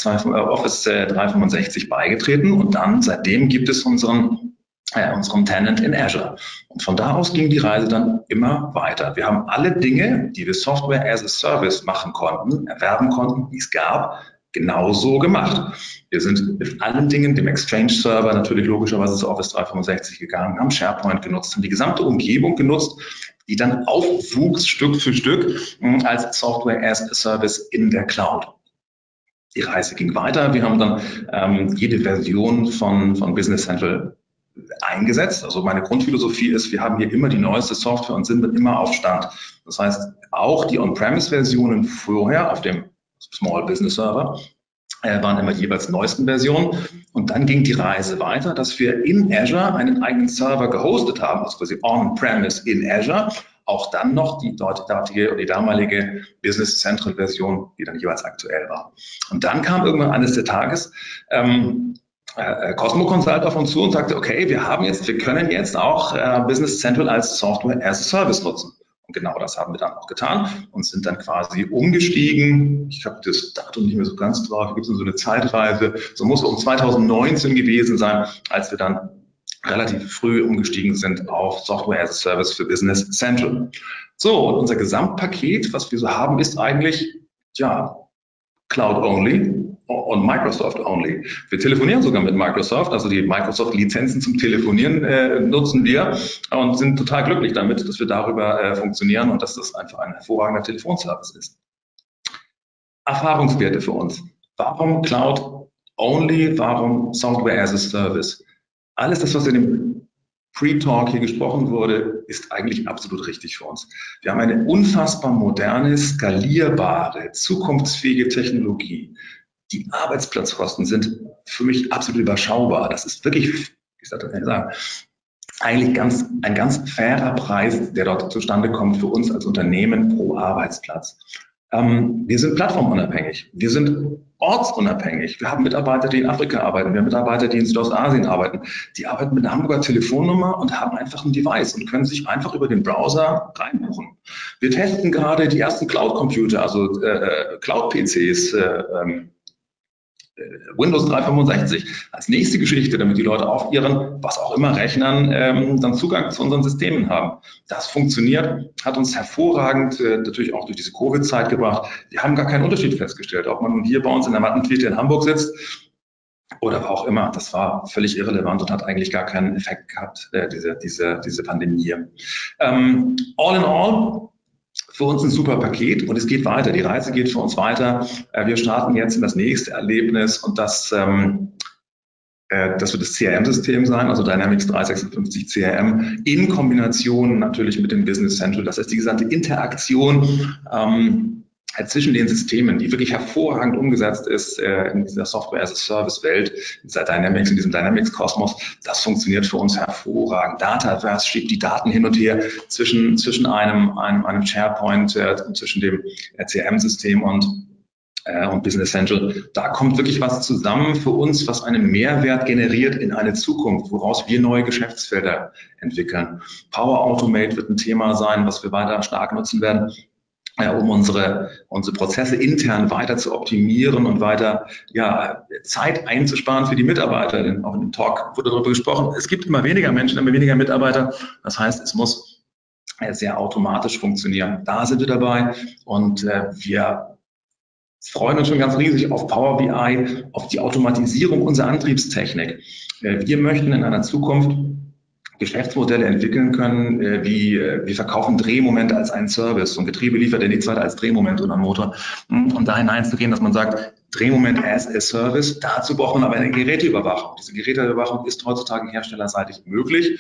365 beigetreten und dann seitdem gibt es unseren Tenant in Azure. Und von da aus ging die Reise dann immer weiter. Wir haben alle Dinge, die wir Software as a Service machen konnten, erwerben konnten, die es gab, genauso gemacht. Wir sind mit allen Dingen, dem Exchange-Server natürlich logischerweise zu Office 365 gegangen, haben SharePoint genutzt, haben die gesamte Umgebung genutzt, die dann aufwuchs Stück für Stück als Software as a Service in der Cloud. Die Reise ging weiter. Wir haben dann jede Version von Business Central eingesetzt. Also meine Grundphilosophie ist, wir haben hier immer die neueste Software und sind immer auf Stand. Das heißt, auch die On-Premise-Versionen vorher auf dem Small Business Server waren immer jeweils neuesten Versionen. Und dann ging die Reise weiter, dass wir in Azure einen eigenen Server gehostet haben, also quasi On-Premise in Azure. Auch dann noch die damalige Business Central Version, die dann jeweils aktuell war. Und dann kam irgendwann eines der Tages Cosmo Consult auf uns zu und sagte, okay, wir können jetzt auch Business Central als Software as a Service nutzen. Und genau das haben wir dann auch getan und sind dann quasi umgestiegen. Ich habe das Datum nicht mehr so ganz drauf, hier gibt es so eine Zeitreise. So muss es um 2019 gewesen sein, als wir dann relativ früh umgestiegen sind auf Software as a Service für Business Central. So, und unser Gesamtpaket, was wir so haben, ist eigentlich, Cloud only und Microsoft only. Wir telefonieren sogar mit Microsoft, also die Microsoft-Lizenzen zum Telefonieren nutzen wir und sind total glücklich damit, dass wir darüber funktionieren und dass das einfach ein hervorragender Telefonservice ist. Erfahrungswerte für uns. Warum Cloud only? Warum Software as a Service? Alles das, was in dem Pre-Talk hier gesprochen wurde, ist eigentlich absolut richtig für uns. Wir haben eine unfassbar moderne, skalierbare, zukunftsfähige Technologie. Die Arbeitsplatzkosten sind für mich absolut überschaubar. Das ist wirklich, eigentlich ein ganz fairer Preis, der dort zustande kommt für uns als Unternehmen pro Arbeitsplatz. Wir sind plattformunabhängig. Wir sind ortsunabhängig. Wir haben Mitarbeiter, die in Afrika arbeiten. Wir haben Mitarbeiter, die in Südostasien arbeiten. Die arbeiten mit einer Hamburger Telefonnummer und haben einfach ein Device und können sich einfach über den Browser reinbuchen. Wir testen gerade die ersten Cloud-Computer, also Cloud-PCs, Windows 365 als nächste Geschichte, damit die Leute auf ihren, was auch immer, Rechnern dann Zugang zu unseren Systemen haben. Das funktioniert, hat uns hervorragend natürlich auch durch diese Covid-Zeit gebracht. Wir haben gar keinen Unterschied festgestellt, ob man nun hier bei uns in der Mattenklite in Hamburg sitzt oder wo auch immer. Das war völlig irrelevant und hat eigentlich gar keinen Effekt gehabt, diese Pandemie hier. All in all, für uns ein super Paket und es geht weiter. Die Reise geht für uns weiter. Wir starten jetzt in das nächste Erlebnis und das wird das CRM-System sein, also Dynamics 356 CRM in Kombination natürlich mit dem Business Central. Das heißt, die gesamte Interaktion zwischen den Systemen, die wirklich hervorragend umgesetzt ist in dieser Software-as-a-Service-Welt, in diesem Dynamics-Kosmos, das funktioniert für uns hervorragend. Dataverse schiebt die Daten hin und her zwischen einem SharePoint und zwischen dem CRM-System und Business Central. Da kommt wirklich was zusammen für uns, was einen Mehrwert generiert in eine Zukunft, woraus wir neue Geschäftsfelder entwickeln. Power Automate wird ein Thema sein, was wir weiter stark nutzen werden, um unsere Prozesse intern weiter zu optimieren und weiter Zeit einzusparen für die Mitarbeiter. Denn auch in dem Talk wurde darüber gesprochen, es gibt immer weniger Menschen, immer weniger Mitarbeiter. Das heißt, es muss sehr automatisch funktionieren. Da sind wir dabei und wir freuen uns schon ganz riesig auf Power BI, auf die Automatisierung unserer Antriebstechnik. Wir möchten in einer Zukunft Geschäftsmodelle entwickeln können, wie wir verkaufen Drehmomente als einen Service und Getriebe liefert ja nichts weiter als Drehmoment oder Motor. Und da hineinzugehen, dass man sagt, Drehmoment as a Service, dazu braucht man aber eine Geräteüberwachung. Diese Geräteüberwachung ist heutzutage herstellerseitig möglich.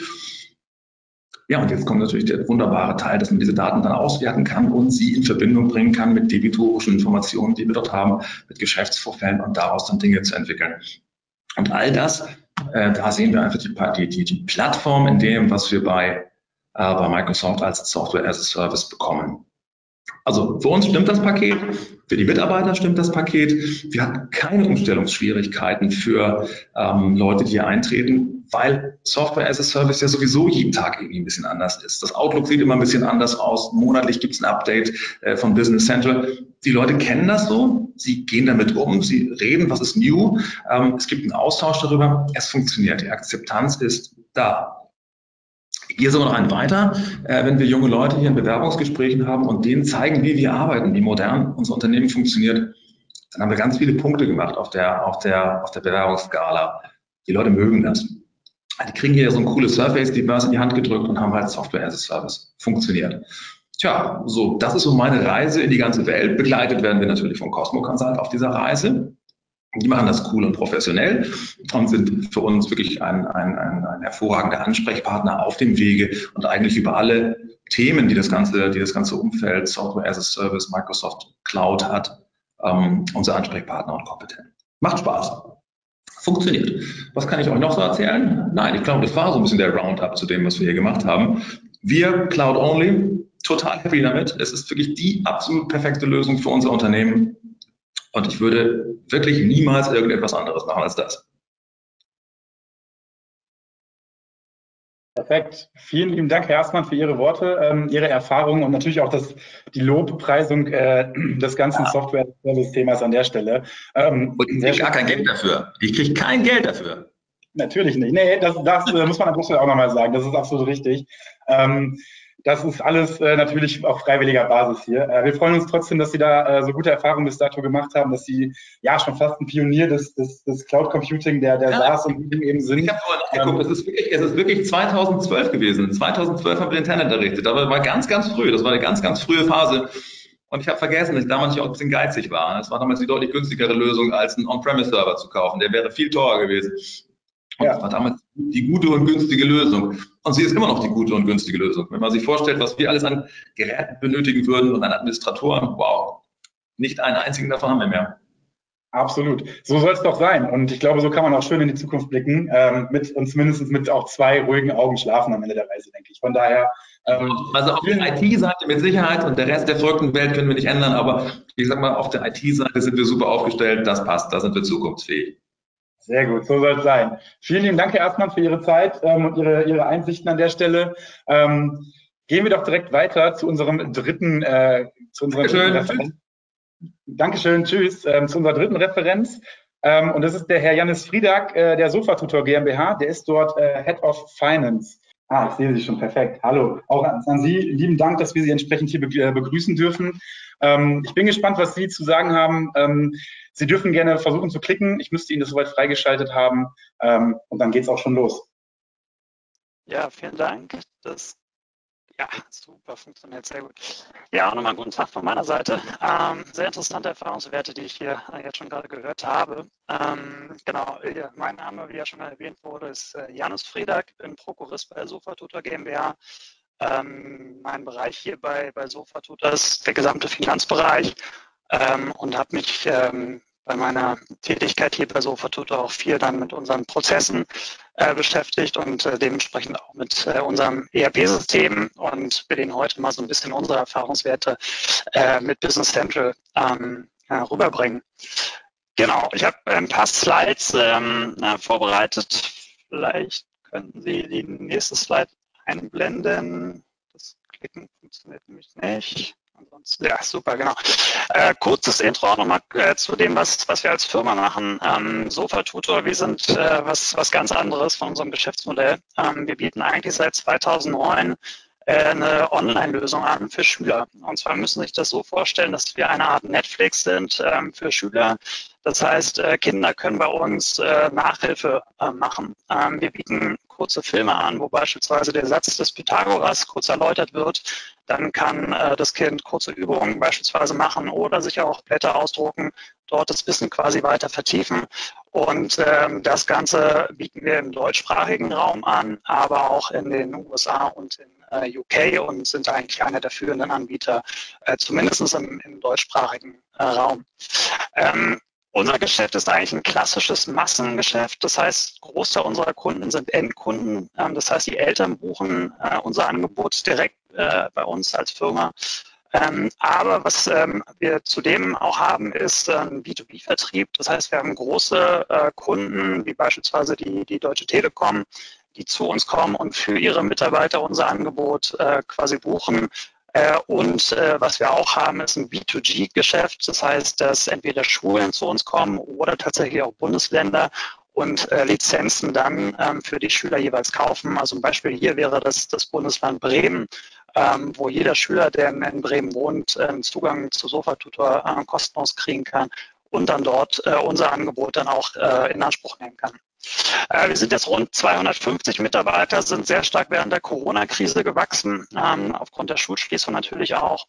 Ja, und jetzt kommt natürlich der wunderbare Teil, dass man diese Daten dann auswerten kann und sie in Verbindung bringen kann mit debitorischen Informationen, die wir dort haben, mit Geschäftsvorfällen und daraus dann Dinge zu entwickeln. Und all das, da sehen wir einfach die Plattform in dem, was wir bei Microsoft als Software as a Service bekommen. Also für uns stimmt das Paket, für die Mitarbeiter stimmt das Paket. Wir hatten keine Umstellungsschwierigkeiten für Leute, die hier eintreten, weil Software as a Service ja sowieso jeden Tag irgendwie ein bisschen anders ist. Das Outlook sieht immer ein bisschen anders aus. Monatlich gibt es ein Update von Business Central. Die Leute kennen das so, sie gehen damit um, sie reden, was ist new. Es gibt einen Austausch darüber. Es funktioniert, die Akzeptanz ist da. Ich gehe sogar noch einen weiter, wenn wir junge Leute hier in Bewerbungsgesprächen haben und denen zeigen, wie wir arbeiten, wie modern unser Unternehmen funktioniert, dann haben wir ganz viele Punkte gemacht auf der Bewerbungsskala. Die Leute mögen das. Die kriegen hier so ein cooles Surface, die Börse in die Hand gedrückt und haben halt Software as a Service. Funktioniert. Tja, so, das ist so meine Reise in die ganze Welt. Begleitet werden wir natürlich von Cosmo Consult auf dieser Reise. Die machen das cool und professionell und sind für uns wirklich ein hervorragender Ansprechpartner auf dem Wege und eigentlich über alle Themen, die das ganze Umfeld Software as a Service, Microsoft Cloud hat, unser Ansprechpartner und kompetent. Macht Spaß. Funktioniert. Was kann ich euch noch so erzählen? Nein, ich glaube, das war so ein bisschen der Roundup zu dem, was wir hier gemacht haben. Wir Cloud Only, total happy damit. Es ist wirklich die absolut perfekte Lösung für unser Unternehmen. Und ich würde wirklich niemals irgendetwas anderes machen als das. Perfekt. Vielen lieben Dank, Herr Assmann, für Ihre Worte, Ihre Erfahrungen und natürlich auch die Lobpreisung des ganzen Software-Service-Themas an der Stelle. Und ich kriege gar kein Geld dafür. Ich kriege kein Geld dafür. Natürlich nicht. Nee, das muss man an der Stelle auch nochmal sagen. Das ist absolut richtig. Das ist alles natürlich auf freiwilliger Basis hier. Wir freuen uns trotzdem, dass Sie da so gute Erfahrungen bis dato gemacht haben, dass Sie ja schon fast ein Pionier des Cloud Computing, der SaaS und Meeting eben sind. Ich habe vorhin nachgeguckt, es ist wirklich 2012 gewesen. 2012 haben wir den Tenant errichtet. Aber das war ganz, ganz früh. Das war eine ganz, ganz frühe Phase. Und ich habe vergessen, dass ich damals auch ein bisschen geizig war. Es war damals die deutlich günstigere Lösung, als einen On-Premise-Server zu kaufen. Der wäre viel teurer gewesen. Und das war damals die gute und günstige Lösung. Und sie ist immer noch die gute und günstige Lösung. Wenn man sich vorstellt, was wir alles an Geräten benötigen würden und an Administratoren, wow, nicht einen einzigen davon haben wir mehr. Absolut. So soll es doch sein. Und ich glaube, so kann man auch schön in die Zukunft blicken und zumindest mit auch 2 ruhigen Augen schlafen am Ende der Reise, denke ich. Von daher Also auf der IT-Seite mit Sicherheit und der Rest der verrückten Welt können wir nicht ändern, aber ich sag mal, auf der IT-Seite sind wir super aufgestellt, das passt, da sind wir zukunftsfähig. Sehr gut, so soll es sein. Vielen lieben Dank, Herr Aßmann, für Ihre Zeit und Ihre Einsichten an der Stelle. Gehen wir doch direkt weiter zu unserem dritten Referenz. Dankeschön, tschüss. Zu unserer dritten Referenz. Und das ist der Herr Jannis Friedak, der Sofatutor GmbH. Der ist dort Head of Finance. Ich sehe Sie schon, perfekt. Hallo. Auch an Sie lieben Dank, dass wir Sie entsprechend hier begrüßen dürfen. Ich bin gespannt, was Sie zu sagen haben. Sie dürfen gerne versuchen zu klicken. Ich müsste Ihnen das soweit freigeschaltet haben. Und dann geht es auch schon los. Ja, vielen Dank. Ja, super, funktioniert sehr gut. Ja, auch nochmal einen guten Tag von meiner Seite. Sehr interessante Erfahrungswerte, die ich hier jetzt schon gerade gehört habe. Genau, mein Name, wie ja schon erwähnt wurde, ist Jannis Friedak. Ich bin Prokurist bei Sofatutor GmbH. Mein Bereich hier bei Sofatutor ist der gesamte Finanzbereich und habe mich bei meiner Tätigkeit hier bei Sofatutor auch viel dann mit unseren Prozessen beschäftigt und dementsprechend auch mit unserem ERP-System und will Ihnen heute mal so ein bisschen unsere Erfahrungswerte mit Business Central rüberbringen. Genau, ich habe ein paar Slides vorbereitet. Vielleicht könnten Sie die nächste Slide einblenden. Das Klicken funktioniert nämlich nicht. Ansonsten, ja, super, genau. Kurzes Intro nochmal zu dem, was wir als Firma machen. Sofatutor, wir sind was ganz anderes von unserem Geschäftsmodell. Wir bieten eigentlich seit 2009 eine Online-Lösung an für Schüler. Und zwar müssen Sie sich das so vorstellen, dass wir eine Art Netflix sind für Schüler. Das heißt, Kinder können bei uns Nachhilfe machen. Wir bieten kurze Filme an, wo beispielsweise der Satz des Pythagoras kurz erläutert wird. Dann kann das Kind kurze Übungen beispielsweise machen oder sich auch Blätter ausdrucken, dort das Wissen quasi weiter vertiefen. Und das Ganze bieten wir im deutschsprachigen Raum an, aber auch in den USA und in UK und sind eigentlich einer der führenden Anbieter, zumindest im deutschsprachigen Raum. Unser Geschäft ist eigentlich ein klassisches Massengeschäft. Das heißt, Großteil unserer Kunden sind Endkunden. Das heißt, die Eltern buchen unser Angebot direkt bei uns als Firma. Aber was wir zudem auch haben, ist ein B2B-Vertrieb. Das heißt, wir haben große Kunden, wie beispielsweise die Deutsche Telekom, die zu uns kommen und für ihre Mitarbeiter unser Angebot quasi buchen. Und was wir auch haben, ist ein B2G-Geschäft. Das heißt, dass entweder Schulen zu uns kommen oder tatsächlich auch Bundesländer und Lizenzen dann für die Schüler jeweils kaufen. Also ein Beispiel hier wäre das Bundesland Bremen, wo jeder Schüler, der in Bremen wohnt, Zugang zu Sofatutor kostenlos kriegen kann und dann dort unser Angebot dann auch in Anspruch nehmen kann. Wir sind jetzt rund 250 Mitarbeiter, sind sehr stark während der Corona-Krise gewachsen, aufgrund der Schulschließung natürlich auch,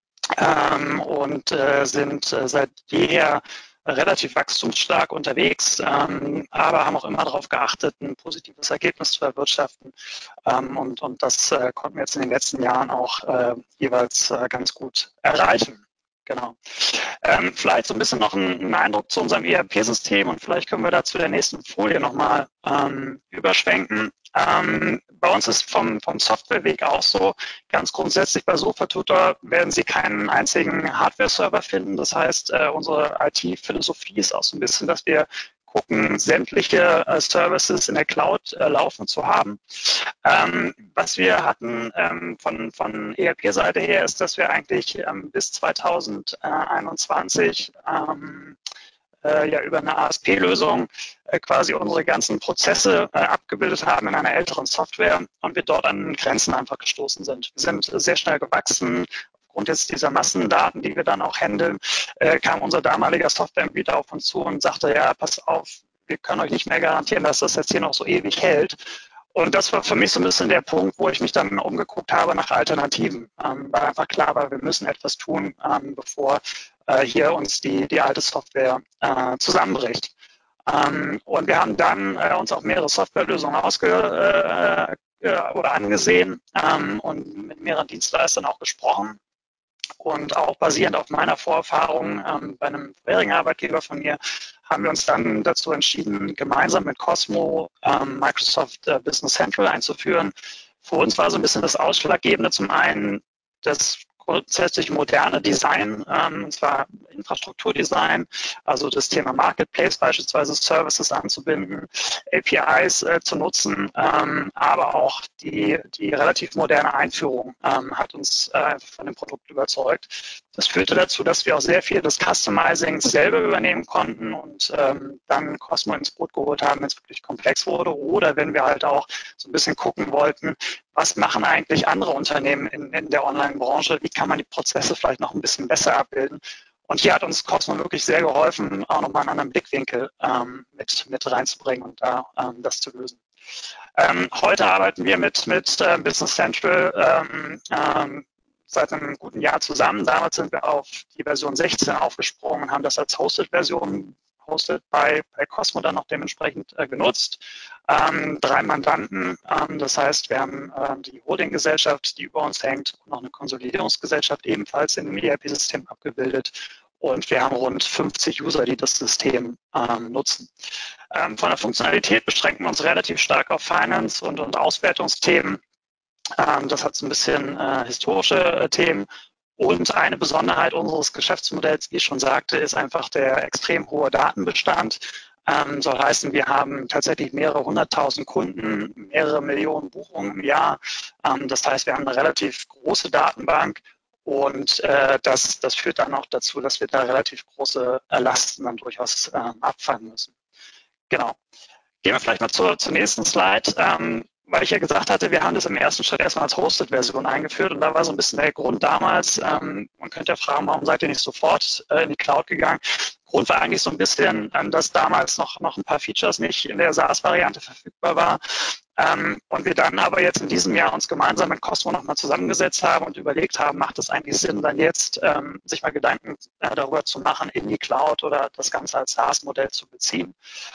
und sind seit jeher relativ wachstumsstark unterwegs, aber haben auch immer darauf geachtet, ein positives Ergebnis zu erwirtschaften. Und das konnten wir jetzt in den letzten Jahren auch jeweils ganz gut erreichen. Genau. Vielleicht so ein bisschen noch einen Eindruck zu unserem ERP-System und vielleicht können wir da zu der nächsten Folie nochmal überschwenken. Bei uns ist vom Softwareweg auch so, ganz grundsätzlich bei Sofatutor werden Sie keinen einzigen Hardware-Server finden. Das heißt, unsere IT-Philosophie ist auch so ein bisschen, dass wir gucken, sämtliche Services in der Cloud laufen zu haben. Was wir hatten von ERP-Seite her ist, dass wir eigentlich bis 2021 über eine ASP-Lösung quasi unsere ganzen Prozesse abgebildet haben in einer älteren Software und wir dort an Grenzen einfach gestoßen sind. Wir sind sehr schnell gewachsen. Aufgrund jetzt dieser Massendaten, die wir dann auch handeln, kam unser damaliger Softwareanbieter auf uns zu und sagte, ja, pass auf, wir können euch nicht mehr garantieren, dass das jetzt hier noch so ewig hält. Und das war für mich so ein bisschen der Punkt, wo ich mich dann umgeguckt habe nach Alternativen. Weil einfach klar war, wir müssen etwas tun, bevor hier uns die alte Software zusammenbricht. Und wir haben dann uns auch mehrere Softwarelösungen angesehen und mit mehreren Dienstleistern auch gesprochen. Und auch basierend auf meiner Vorerfahrung bei einem vorherigen Arbeitgeber von mir haben wir uns dann dazu entschieden, gemeinsam mit Cosmo Microsoft Business Central einzuführen. Für uns war so ein bisschen das Ausschlaggebende zum einen das grundsätzlich moderne Design, und zwar Infrastrukturdesign, also das Thema Marketplace, beispielsweise Services anzubinden, APIs zu nutzen, aber auch die relativ moderne Einführung hat uns von dem Produkt überzeugt. Das führte dazu, dass wir auch sehr viel des Customizings selber übernehmen konnten und dann Cosmo ins Boot geholt haben, wenn es wirklich komplex wurde oder wenn wir halt auch so ein bisschen gucken wollten, was machen eigentlich andere Unternehmen in der Online-Branche, wie kann man die Prozesse vielleicht noch ein bisschen besser abbilden. Und hier hat uns Cosmo wirklich sehr geholfen, auch nochmal einen anderen Blickwinkel mit reinzubringen und da das zu lösen. Heute arbeiten wir mit Business Central seit einem guten Jahr zusammen. Damals sind wir auf die Version 16 aufgesprungen und haben das als Hosted-Version bei Cosmo dann noch dementsprechend genutzt. 3 Mandanten, das heißt, wir haben die Holdinggesellschaft, die über uns hängt, und noch eine Konsolidierungsgesellschaft ebenfalls in dem ERP-System abgebildet. Und wir haben rund 50 User, die das System nutzen. Von der Funktionalität beschränken wir uns relativ stark auf Finance und Auswertungsthemen. Das hat so ein bisschen historische Themen. Und eine Besonderheit unseres Geschäftsmodells, wie ich schon sagte, ist einfach der extrem hohe Datenbestand. Soll heißen, wir haben tatsächlich mehrere 100.000 Kunden, mehrere Millionen Buchungen im Jahr. Das heißt, wir haben eine relativ große Datenbank und das führt dann auch dazu, dass wir da relativ große Lasten dann durchaus abfangen müssen. Genau. Gehen wir vielleicht mal zur nächsten Slide. Weil ich ja gesagt hatte, wir haben das im ersten Schritt erstmal als Hosted-Version eingeführt und da war so ein bisschen der Grund damals, man könnte ja fragen, warum seid ihr nicht sofort in die Cloud gegangen? Grund war eigentlich so ein bisschen, dass damals noch ein paar Features nicht in der SaaS-Variante verfügbar war und wir dann aber jetzt in diesem Jahr uns gemeinsam mit Cosmo nochmal zusammengesetzt haben und überlegt haben, macht es eigentlich Sinn, dann jetzt sich mal Gedanken darüber zu machen, in die Cloud oder das Ganze als SaaS-Modell zu beziehen.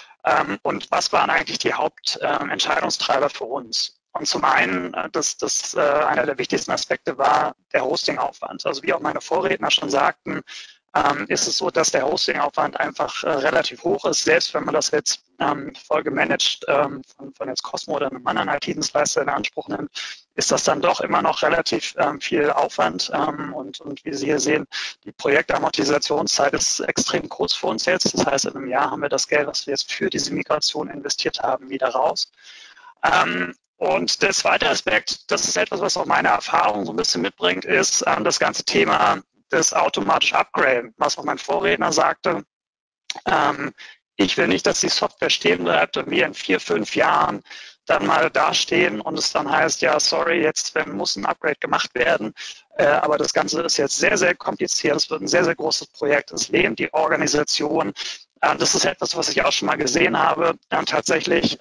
Und was waren eigentlich die Hauptentscheidungstreiber für uns? Und zum einen, einer der wichtigsten Aspekte war der Hostingaufwand. Also wie auch meine Vorredner schon sagten, ist es so, dass der Hostingaufwand einfach relativ hoch ist. Selbst wenn man das jetzt voll gemanagt von jetzt Cosmo oder einem anderen IT-Dienstleister in Anspruch nimmt, ist das dann doch immer noch relativ viel Aufwand. Und wie Sie hier sehen, die Projektamortisationszeit ist extrem kurz für uns jetzt. Das heißt, in einem Jahr haben wir das Geld, was wir jetzt für diese Migration investiert haben, wieder raus. Und der zweite Aspekt, das ist etwas, was auch meine Erfahrung so ein bisschen mitbringt, ist das ganze Thema des automatischen Upgraden, was auch mein Vorredner sagte. Ich will nicht, dass die Software stehen bleibt und wir in 4, 5 Jahren dann mal dastehen und es dann heißt, ja, sorry, jetzt muss ein Upgrade gemacht werden. Aber das Ganze ist jetzt sehr, sehr kompliziert. Es wird ein sehr, sehr großes Projekt. Es lähmt die Organisation. Das ist etwas, was ich auch schon mal gesehen habe, tatsächlich.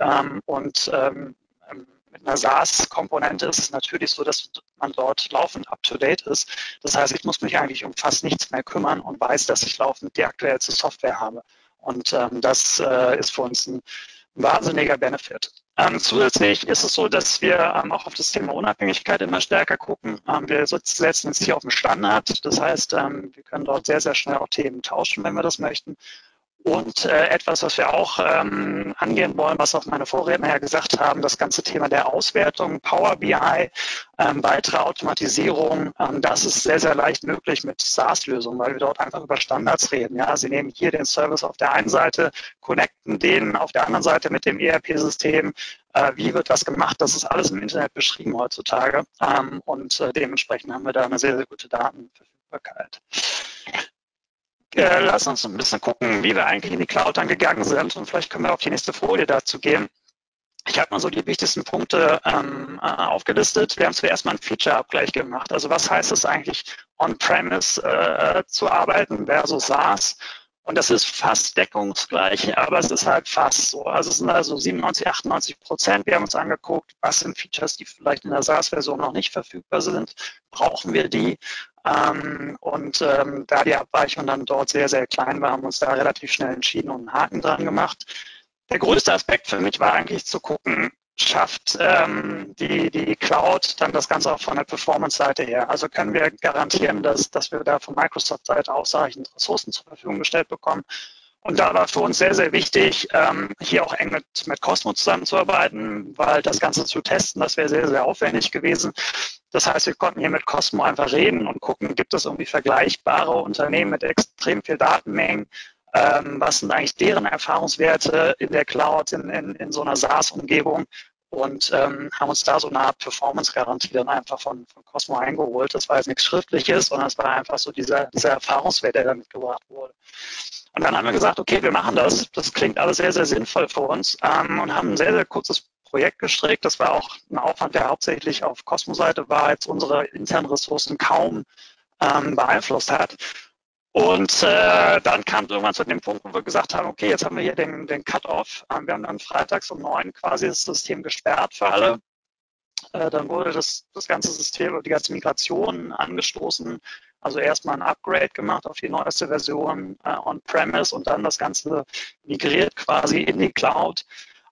Mit einer SaaS-Komponente ist es natürlich so, dass man dort laufend up-to-date ist. Das heißt, ich muss mich eigentlich um fast nichts mehr kümmern und weiß, dass ich laufend die aktuellste Software habe. Und das ist für uns ein wahnsinniger Benefit. Zusätzlich ist es so, dass wir auch auf das Thema Unabhängigkeit immer stärker gucken. Wir setzen uns hier auf den Standard. Das heißt, wir können dort sehr, sehr schnell auch Themen tauschen, wenn wir das möchten. Und etwas, was wir auch angehen wollen, was auch meine Vorredner ja gesagt haben, das ganze Thema der Auswertung, Power BI, weitere Automatisierung, das ist sehr, sehr leicht möglich mit SaaS-Lösungen, weil wir dort einfach über Standards reden. Ja, Sie nehmen hier den Service auf der einen Seite, connecten den auf der anderen Seite mit dem ERP-System. Wie wird das gemacht? Das ist alles im Internet beschrieben heutzutage. Und dementsprechend haben wir da eine sehr, sehr gute Datenverfügbarkeit. Lass uns ein bisschen gucken, wie wir eigentlich in die Cloud dann gegangen sind und vielleicht können wir auf die nächste Folie dazu gehen. Ich habe mal so die wichtigsten Punkte aufgelistet. Wir haben zuerst mal einen Feature-Abgleich gemacht. Also was heißt es eigentlich, on-premise zu arbeiten versus SaaS? Und das ist fast deckungsgleich, aber es ist halt fast so. Also es sind also 97, 98%. Wir haben uns angeguckt, was sind Features, die vielleicht in der SaaS-Version noch nicht verfügbar sind. Brauchen wir die? Da die Abweichung dann dort sehr, sehr klein war, haben wir uns da relativ schnell entschieden und einen Haken dran gemacht. Der größte Aspekt für mich war eigentlich zu gucken, schafft die Cloud dann das Ganze auch von der Performance-Seite her. Also können wir garantieren, dass wir da von Microsoft-Seite ausreichend Ressourcen zur Verfügung gestellt bekommen. Und da war für uns sehr, sehr wichtig, hier auch eng mit Cosmo zusammenzuarbeiten, weil das Ganze zu testen, das wäre sehr, sehr aufwendig gewesen. Das heißt, wir konnten hier mit Cosmo einfach reden und gucken, gibt es irgendwie vergleichbare Unternehmen mit extrem viel Datenmengen? Was sind eigentlich deren Erfahrungswerte in der Cloud, in so einer SaaS-Umgebung? Und haben uns da so eine Art Performance-Garantie dann einfach von Cosmo eingeholt. Das war jetzt nichts Schriftliches, sondern es war einfach so dieser Erfahrungswert, der da mitgebracht wurde. Und dann haben wir gesagt, okay, wir machen das. Das klingt alles sehr, sehr sinnvoll für uns und haben ein sehr, sehr kurzes Projekt gestrickt. Das war auch ein Aufwand, der hauptsächlich auf Cosmo-Seite war, jetzt unsere internen Ressourcen kaum beeinflusst hat. Und dann kam irgendwann zu dem Punkt, wo wir gesagt haben, okay, jetzt haben wir hier den Cut-Off. Wir haben dann freitags um 9 quasi das System gesperrt für alle. Dann wurde das ganze System, die ganze Migration angestoßen. Also erstmal ein Upgrade gemacht auf die neueste Version on-premise und dann das Ganze migriert quasi in die Cloud.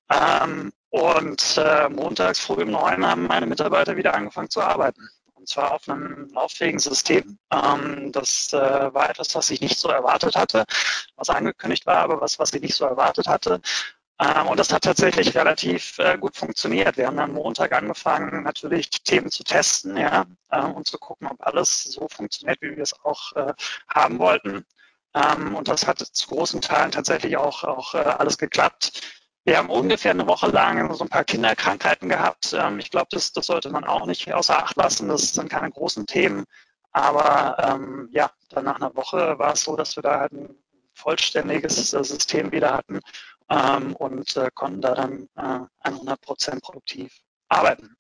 Montags früh um 9 haben meine Mitarbeiter wieder angefangen zu arbeiten. Und zwar auf einem lauffähigen System. Das war etwas, was ich nicht so erwartet hatte, was angekündigt war, aber was ich nicht so erwartet hatte. Und das hat tatsächlich relativ gut funktioniert. Wir haben dann Montag angefangen, natürlich Themen zu testen, ja, und zu gucken, ob alles so funktioniert, wie wir es auch haben wollten. Und das hat zu großen Teilen tatsächlich auch alles geklappt. Wir haben ungefähr eine Woche lang so ein paar Kinderkrankheiten gehabt. Ich glaube, das sollte man auch nicht außer Acht lassen. Das sind keine großen Themen. Aber dann nach einer Woche war es so, dass wir da halt ein vollständiges System wieder hatten und konnten da dann 100% produktiv arbeiten.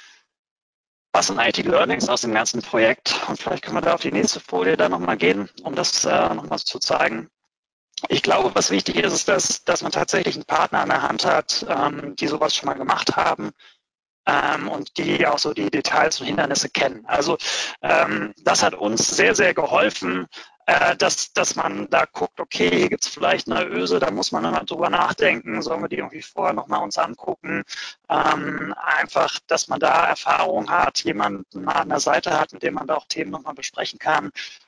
Was sind eigentlich die Learnings aus dem ganzen Projekt? Und vielleicht können wir da auf die nächste Folie dann nochmal gehen, um das nochmal zu zeigen. Ich glaube, was wichtig ist, dass man tatsächlich einen Partner an der Hand hat, die sowas schon mal gemacht haben und die auch so die Details und Hindernisse kennen. Also das hat uns sehr, sehr geholfen, dass man da guckt, okay, hier gibt es vielleicht eine Öse, da muss man nochmal drüber nachdenken, sollen wir die irgendwie vorher nochmal uns angucken. Einfach, dass man da Erfahrung hat, jemanden an der Seite hat, mit dem man da auch Themen nochmal besprechen kann.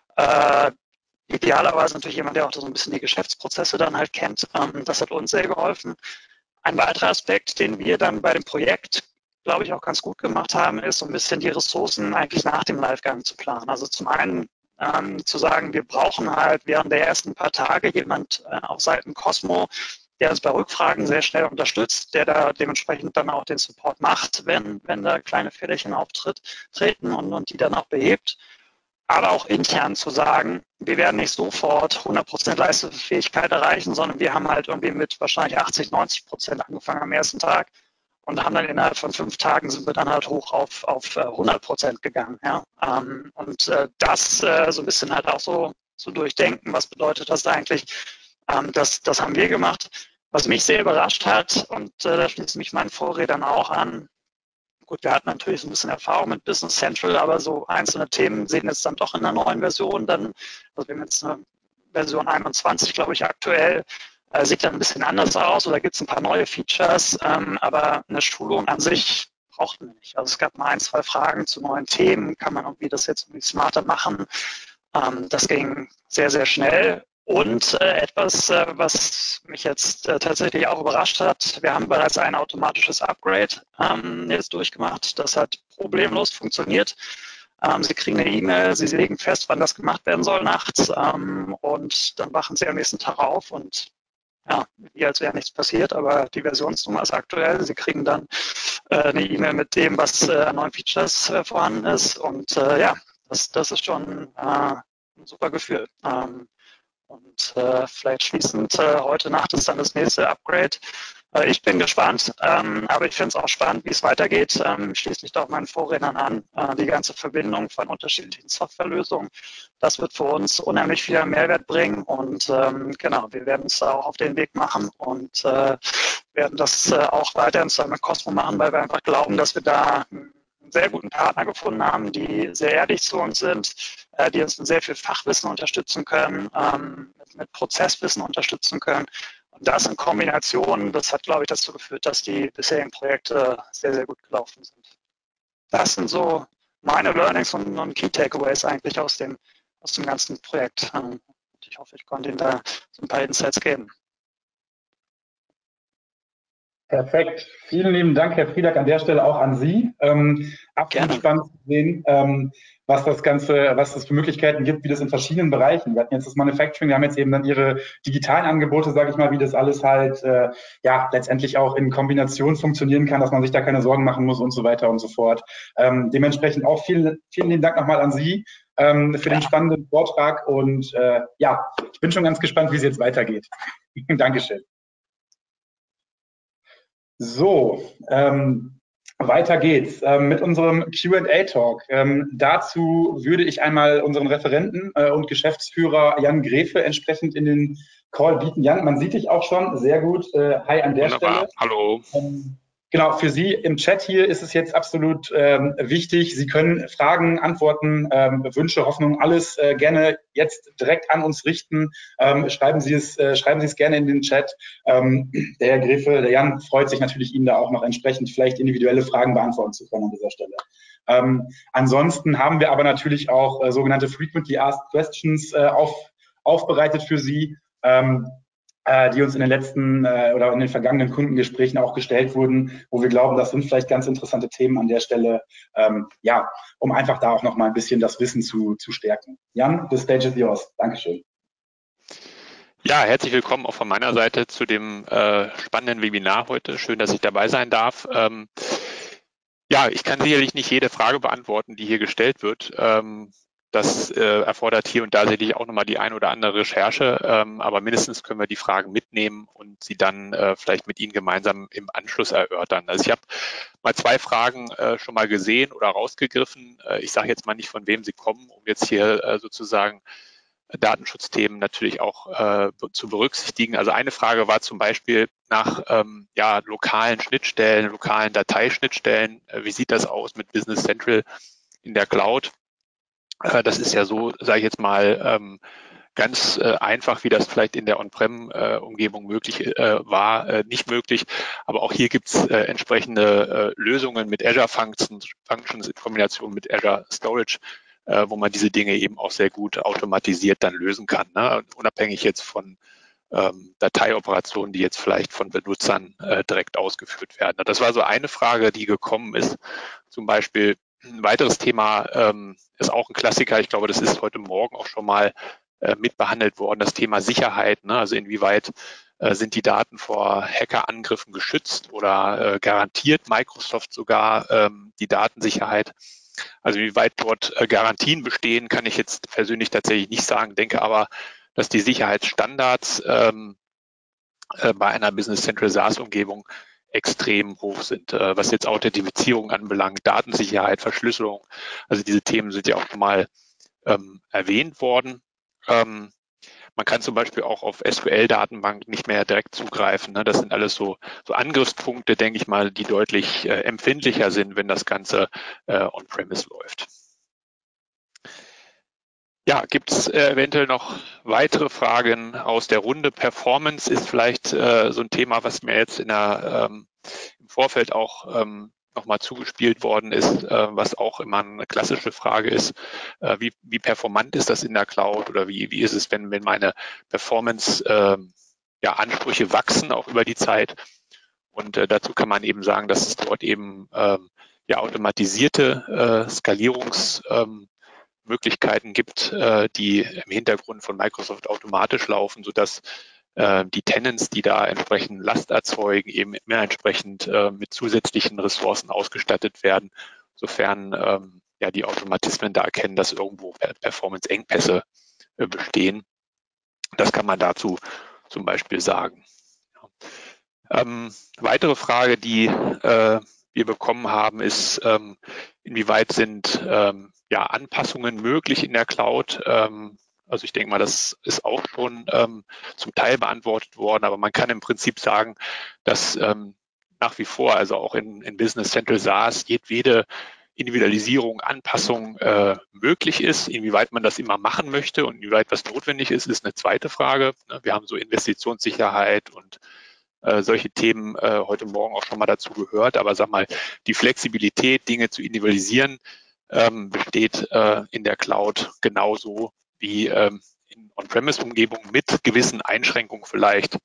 Idealerweise natürlich jemand, der auch so ein bisschen die Geschäftsprozesse dann halt kennt. Das hat uns sehr geholfen. Ein weiterer Aspekt, den wir dann bei dem Projekt, glaube ich, auch ganz gut gemacht haben, ist so ein bisschen die Ressourcen eigentlich nach dem Livegang zu planen. Also zum einen zu sagen, wir brauchen halt während der ersten paar Tage jemand auf Seiten Cosmo, der uns bei Rückfragen sehr schnell unterstützt, der da dementsprechend dann auch den Support macht, wenn da kleine Fehlerchen auftreten und die dann auch behebt. Aber auch intern zu sagen, wir werden nicht sofort 100% Leistungsfähigkeit erreichen, sondern wir haben halt irgendwie mit wahrscheinlich 80-90% angefangen am ersten Tag und haben dann innerhalb von 5 Tagen sind wir dann halt hoch auf 100% gegangen. Ja? Das so ein bisschen halt auch so durchdenken, was bedeutet das eigentlich, das haben wir gemacht. Was mich sehr überrascht hat, und da schließt mich meinen Vorrednern auch an, gut, wir hatten natürlich so ein bisschen Erfahrung mit Business Central, aber so einzelne Themen sehen jetzt dann doch in der neuen Version dann, also wir haben jetzt eine Version 21, glaube ich, aktuell, sieht dann ein bisschen anders aus oder gibt es ein paar neue Features, aber eine Schulung an sich brauchten wir nicht. Also es gab mal 1, 2 Fragen zu neuen Themen, kann man irgendwie das jetzt irgendwie smarter machen. Das ging sehr, sehr schnell. Und etwas, was mich jetzt tatsächlich auch überrascht hat, wir haben bereits ein automatisches Upgrade jetzt durchgemacht. Das hat problemlos funktioniert. Sie kriegen eine E-Mail, Sie legen fest, wann das gemacht werden soll nachts und dann wachen Sie am nächsten Tag auf und ja, wie als wäre nichts passiert, aber die Versionsnummer ist aktuell. Sie kriegen dann eine E-Mail mit dem, was an neuen Features vorhanden ist und das ist schon ein super Gefühl. Vielleicht schließend heute Nacht ist dann das nächste Upgrade. Ich bin gespannt, aber ich finde es auch spannend, wie es weitergeht. Ich schließe mich da auch meinen Vorrednern an. Die ganze Verbindung von unterschiedlichen Softwarelösungen, das wird für uns unheimlich viel Mehrwert bringen. Und wir werden es auch auf den Weg machen und werden das auch weiterhin zusammen mit Cosmo machen, weil wir einfach glauben, dass wir da einen sehr guten Partner gefunden haben, die sehr ehrlich zu uns sind, die uns mit sehr viel Fachwissen unterstützen können, mit Prozesswissen unterstützen können. Und das in Kombination, das hat, glaube ich, dazu geführt, dass die bisherigen Projekte sehr, sehr gut gelaufen sind. Das sind so meine Learnings und Key Takeaways eigentlich aus dem ganzen Projekt. und ich hoffe, ich konnte Ihnen da so ein paar Insights geben. Perfekt. Vielen lieben Dank, Herr Friedak, an der Stelle auch an Sie. Absolut Gerne. spannend zu sehen, was es für Möglichkeiten gibt, wie das in verschiedenen Bereichen. Wir hatten jetzt das Manufacturing, wir haben jetzt eben dann Ihre digitalen Angebote, sage ich mal, wie das alles halt letztendlich auch in Kombination funktionieren kann, dass man sich da keine Sorgen machen muss und so weiter und so fort. Dementsprechend auch vielen lieben Dank nochmal an Sie für den spannenden Vortrag und ich bin schon ganz gespannt, wie es jetzt weitergeht. Dankeschön. So, weiter geht's mit unserem Q&A-Talk. Dazu würde ich einmal unseren Referenten und Geschäftsführer Jan Grefe entsprechend in den Call bieten. Jan, man sieht dich auch schon. Sehr gut. Hi an der Stelle. Hallo. Genau, für Sie im Chat hier ist es jetzt absolut wichtig. Sie können Fragen, Antworten, Wünsche, Hoffnungen, alles gerne jetzt direkt an uns richten. Schreiben Sie es gerne in den Chat. Der Herr Grefe, der Jan, freut sich natürlich, Ihnen da auch noch entsprechend vielleicht individuelle Fragen beantworten zu können an dieser Stelle. Ansonsten haben wir aber natürlich auch sogenannte Frequently Asked Questions aufbereitet für Sie. Die uns in den letzten oder in den vergangenen Kundengesprächen auch gestellt wurden, wo wir glauben, das sind vielleicht ganz interessante Themen an der Stelle, um einfach da auch noch mal ein bisschen das Wissen zu stärken. Jan, the stage is yours. Dankeschön. Ja, herzlich willkommen auch von meiner Seite zu dem spannenden Webinar heute. Schön, dass ich dabei sein darf. Ich kann sicherlich nicht jede Frage beantworten, die hier gestellt wird. Das erfordert hier und da sicherlich auch nochmal die ein oder andere Recherche, aber mindestens können wir die Fragen mitnehmen und sie dann vielleicht mit Ihnen gemeinsam im Anschluss erörtern. Also ich habe mal 2 Fragen schon mal gesehen oder rausgegriffen. Ich sage jetzt mal nicht, von wem sie kommen, um jetzt hier sozusagen Datenschutzthemen natürlich auch zu berücksichtigen. Also eine Frage war zum Beispiel nach lokalen Schnittstellen, lokalen Dateischnittstellen. Wie sieht das aus mit Business Central in der Cloud? Das ist ja so, sage ich jetzt mal, ganz einfach, wie das vielleicht in der On-Prem-Umgebung möglich war, nicht möglich. Aber auch hier gibt es entsprechende Lösungen mit Azure Functions in Kombination mit Azure Storage, wo man diese Dinge eben auch sehr gut automatisiert dann lösen kann, ne? Unabhängig jetzt von Dateioperationen, die jetzt vielleicht von Benutzern direkt ausgeführt werden. Das war so eine Frage, die gekommen ist. Zum Beispiel ein weiteres Thema ist auch ein Klassiker. Ich glaube, das ist heute Morgen auch schon mal mit behandelt worden, das Thema Sicherheit, ne? Also inwieweit sind die Daten vor Hackerangriffen geschützt oder garantiert Microsoft sogar die Datensicherheit? Also inwieweit dort Garantien bestehen, kann ich jetzt persönlich tatsächlich nicht sagen, denke aber, dass die Sicherheitsstandards bei einer Business Central SaaS-Umgebung extrem hoch sind, was jetzt Authentifizierung anbelangt, Datensicherheit, Verschlüsselung. Also diese Themen sind ja auch schon mal erwähnt worden. Man kann zum Beispiel auch auf SQL-Datenbanken nicht mehr direkt zugreifen, ne? Das sind alles so Angriffspunkte, denke ich mal, die deutlich empfindlicher sind, wenn das Ganze on-premise läuft. Ja, gibt es eventuell noch weitere Fragen aus der Runde? Performance ist vielleicht so ein Thema, was mir jetzt im Vorfeld auch nochmal zugespielt worden ist, was auch immer eine klassische Frage ist. Wie performant ist das in der Cloud oder wie ist es, wenn meine Performance Ansprüche wachsen, auch über die Zeit? Und dazu kann man eben sagen, dass es dort eben automatisierte Skalierungsmöglichkeiten gibt, die im Hintergrund von Microsoft automatisch laufen, sodass die Tenants, die da entsprechend Last erzeugen, eben immer entsprechend mit zusätzlichen Ressourcen ausgestattet werden, sofern die Automatismen da erkennen, dass irgendwo Performance-Engpässe bestehen. Das kann man dazu zum Beispiel sagen. Weitere Frage, die wir bekommen haben, ist, inwieweit sind Anpassungen möglich in der Cloud? Also ich denke mal, das ist auch schon zum Teil beantwortet worden, aber man kann im Prinzip sagen, dass nach wie vor, also auch in Business Central SaaS, jedwede Individualisierung, Anpassung möglich ist. Inwieweit man das immer machen möchte und inwieweit was notwendig ist, ist eine zweite Frage. Wir haben so Investitionssicherheit und solche Themen heute Morgen auch schon mal dazu gehört. Aber sag mal, die Flexibilität, Dinge zu individualisieren, besteht in der Cloud genauso wie in On-Premise-Umgebungen mit gewissen Einschränkungen vielleicht,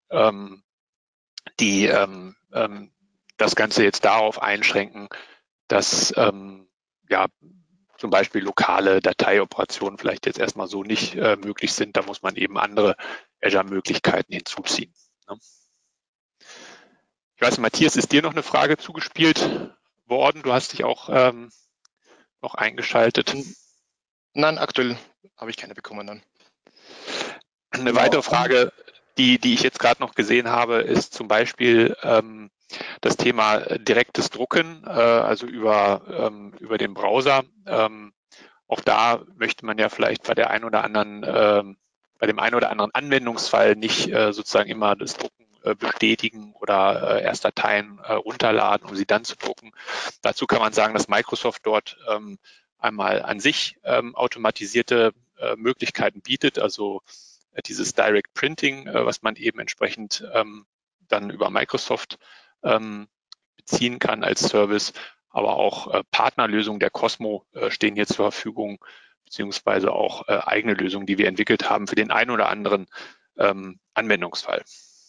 die das Ganze jetzt darauf einschränken, dass ja, zum Beispiel lokale Dateioperationen vielleicht jetzt erstmal so nicht möglich sind. Da muss man eben andere Azure-Möglichkeiten hinzuziehen. Ne? Ich weiß, Matthias, ist dir noch eine Frage zugespielt worden? Du hast dich auch noch eingeschaltet. Nein, aktuell habe ich keine bekommen. Dann. Eine weitere Frage, die ich jetzt gerade noch gesehen habe, ist zum Beispiel das Thema direktes Drucken, also über den Browser. Auch da möchte man ja vielleicht bei der ein oder anderen, bei dem einen oder anderen Anwendungsfall nicht sozusagen immer das Drucken bestätigen oder erst Dateien runterladen, um sie dann zu drucken. Dazu kann man sagen, dass Microsoft dort einmal an sich automatisierte Möglichkeiten bietet, also dieses Direct Printing, was man eben entsprechend dann über Microsoft beziehen kann als Service, aber auch Partnerlösungen der Cosmo stehen hier zur Verfügung, beziehungsweise auch eigene Lösungen, die wir entwickelt haben für den einen oder anderen Anwendungsfall.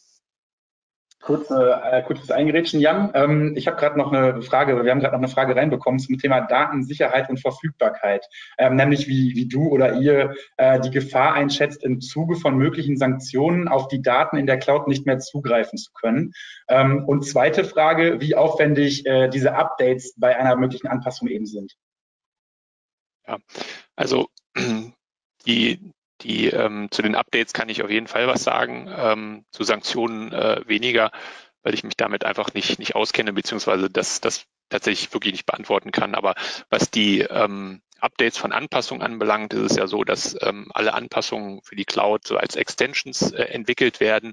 Kurzes Eingerätschen, Jan. Ich habe gerade noch eine Frage, wir haben gerade noch eine Frage reinbekommen zum Thema Datensicherheit und Verfügbarkeit, nämlich wie du oder ihr die Gefahr einschätzt, im Zuge von möglichen Sanktionen auf die Daten in der Cloud nicht mehr zugreifen zu können. Und zweite Frage, wie aufwendig diese Updates bei einer möglichen Anpassung eben sind. Ja, also zu den Updates kann ich auf jeden Fall was sagen, zu Sanktionen weniger, weil ich mich damit einfach nicht auskenne, beziehungsweise das tatsächlich wirklich nicht beantworten kann. Aber was die Updates von Anpassungen anbelangt, ist es ja so, dass alle Anpassungen für die Cloud so als Extensions entwickelt werden.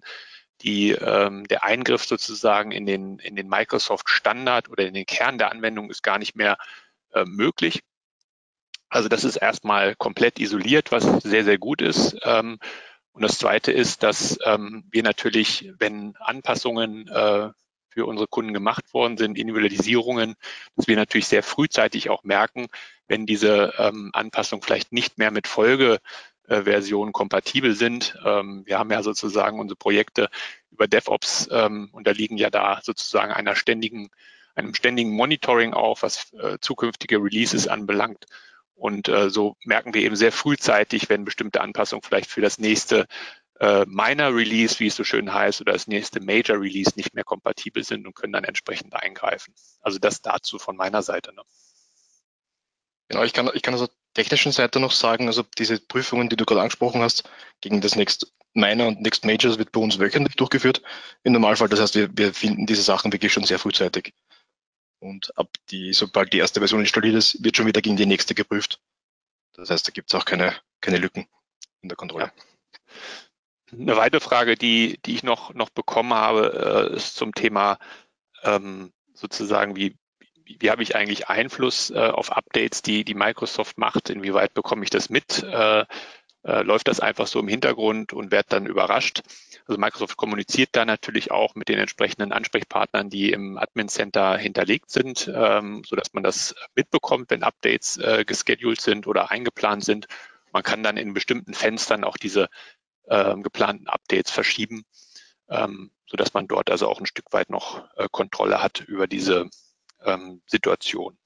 Der Eingriff sozusagen in den Microsoft Standard oder in den Kern der Anwendung ist gar nicht mehr möglich. Also das ist erstmal komplett isoliert, was sehr, sehr gut ist. Und das Zweite ist, dass wir natürlich, wenn Anpassungen für unsere Kunden gemacht worden sind, Individualisierungen, dass wir natürlich sehr frühzeitig auch merken, wenn diese Anpassungen vielleicht nicht mehr mit Folgeversionen kompatibel sind. Wir haben ja sozusagen unsere Projekte über DevOps unterliegen ja da sozusagen einem ständigen Monitoring auf, was zukünftige Releases anbelangt. Und so merken wir eben sehr frühzeitig, wenn bestimmte Anpassungen vielleicht für das nächste Minor Release, wie es so schön heißt, oder das nächste Major Release nicht mehr kompatibel sind und können dann entsprechend eingreifen. Also das dazu von meiner Seite. Ne? Genau, ich kann also technischen Seite noch sagen, also diese Prüfungen, die du gerade angesprochen hast, gegen das Next Minor und Next Major, das wird bei uns wöchentlich durchgeführt im Normalfall. Das heißt, wir finden diese Sachen wirklich schon sehr frühzeitig. Und sobald die erste Version installiert ist, wird schon wieder gegen die nächste geprüft. Das heißt, da gibt es auch keine Lücken in der Kontrolle. Ja. Eine weitere Frage, die ich noch bekommen habe, ist zum Thema sozusagen, wie habe ich eigentlich Einfluss auf Updates, die Microsoft macht? Inwieweit bekomme ich das mit? Läuft das einfach so im Hintergrund und werde dann überrascht? Also Microsoft kommuniziert da natürlich auch mit den entsprechenden Ansprechpartnern, die im Admin Center hinterlegt sind, sodass man das mitbekommt, wenn Updates gescheduled sind oder eingeplant sind. Man kann dann in bestimmten Fenstern auch diese geplanten Updates verschieben, sodass man dort also auch ein Stück weit noch Kontrolle hat über diese Situation.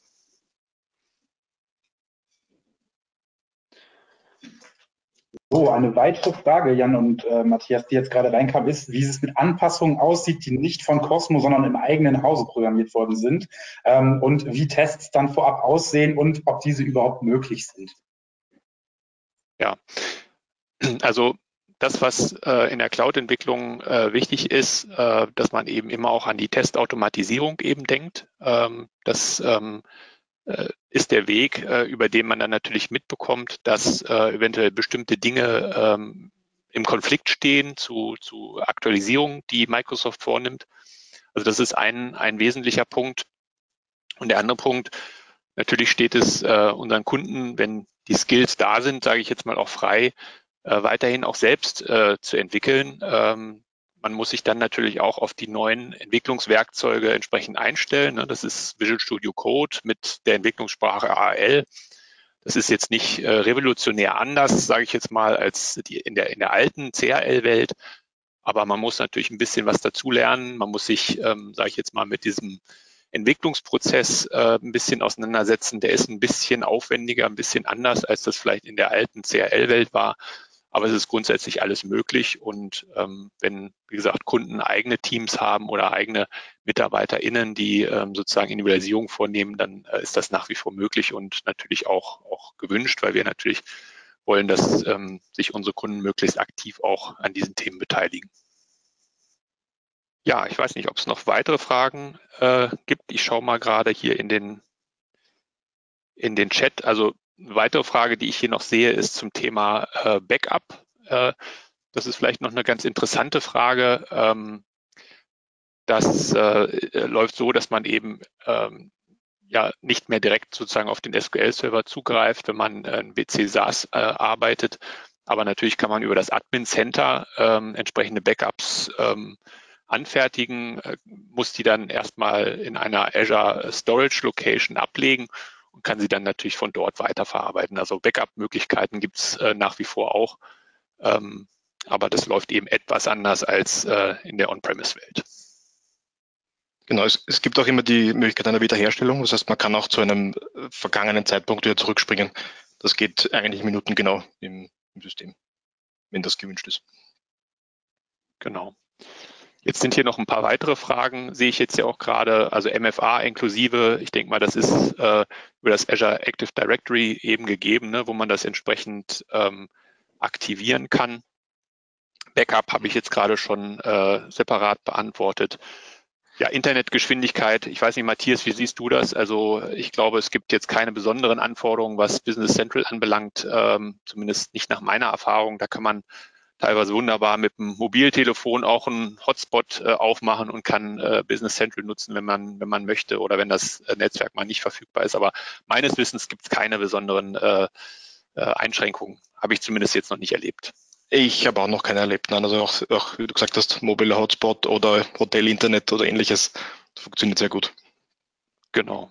So, eine weitere Frage, Jan und Matthias, die jetzt gerade reinkam, ist, wie es mit Anpassungen aussieht, die nicht von Cosmo, sondern im eigenen Hause programmiert worden sind und wie Tests dann vorab aussehen und ob diese überhaupt möglich sind. Ja, also das, was in der Cloud-Entwicklung wichtig ist, dass man eben immer auch an die Testautomatisierung eben denkt. Das ist der Weg, über den man dann natürlich mitbekommt, dass eventuell bestimmte Dinge im Konflikt stehen zu Aktualisierungen, die Microsoft vornimmt. Also das ist ein wesentlicher Punkt. Und der andere Punkt, natürlich steht es unseren Kunden, wenn die Skills da sind, sage ich jetzt mal auch frei, weiterhin auch selbst zu entwickeln. Man muss sich dann natürlich auch auf die neuen Entwicklungswerkzeuge entsprechend einstellen. Das ist Visual Studio Code mit der Entwicklungssprache AL. Das ist jetzt nicht revolutionär anders, sage ich jetzt mal, als in der alten CRL-Welt. Aber man muss natürlich ein bisschen was dazu lernen. Man muss sich, sage ich jetzt mal, mit diesem Entwicklungsprozess ein bisschen auseinandersetzen. Der ist ein bisschen aufwendiger, ein bisschen anders, als das vielleicht in der alten CRL-Welt war. Aber es ist grundsätzlich alles möglich. Und wenn, wie gesagt, Kunden eigene Teams haben oder eigene MitarbeiterInnen, die sozusagen Individualisierung vornehmen, dann ist das nach wie vor möglich und natürlich auch gewünscht, weil wir natürlich wollen, dass sich unsere Kunden möglichst aktiv auch an diesen Themen beteiligen. Ja, ich weiß nicht, ob es noch weitere Fragen gibt. Ich schaue mal gerade hier in den Chat. Also eine weitere Frage, die ich hier noch sehe, ist zum Thema Backup. Das ist vielleicht noch eine ganz interessante Frage. Das läuft so, dass man eben ja nicht mehr direkt sozusagen auf den SQL-Server zugreift, wenn man in WC SaaS arbeitet. Aber natürlich kann man über das Admin Center entsprechende Backups anfertigen, muss die dann erstmal in einer Azure Storage Location ablegen und kann sie dann natürlich von dort weiterverarbeiten. Also Backup-Möglichkeiten gibt es nach wie vor auch, aber das läuft eben etwas anders als in der On-Premise-Welt. Genau, es gibt auch immer die Möglichkeit einer Wiederherstellung. Das heißt, man kann auch zu einem vergangenen Zeitpunkt wieder zurückspringen. Das geht eigentlich minutengenau im System, wenn das gewünscht ist. Genau. Jetzt sind hier noch ein paar weitere Fragen, sehe ich jetzt ja auch gerade, also MFA inklusive, ich denke mal, das ist über das Azure Active Directory eben gegeben, ne, wo man das entsprechend aktivieren kann. Backup habe ich jetzt gerade schon separat beantwortet. Ja, Internetgeschwindigkeit, ich weiß nicht, Matthias, wie siehst du das? Also ich glaube, es gibt jetzt keine besonderen Anforderungen, was Business Central anbelangt, zumindest nicht nach meiner Erfahrung. Da kann man teilweise wunderbar mit dem Mobiltelefon auch einen Hotspot aufmachen und kann Business Central nutzen, wenn man möchte oder wenn das Netzwerk mal nicht verfügbar ist. Aber meines Wissens gibt es keine besonderen Einschränkungen. Habe ich zumindest jetzt noch nicht erlebt. Ich habe auch noch keine erlebt. Nein, also auch, wie du gesagt hast, mobiler Hotspot oder Hotel-Internet oder ähnliches funktioniert sehr gut. Genau.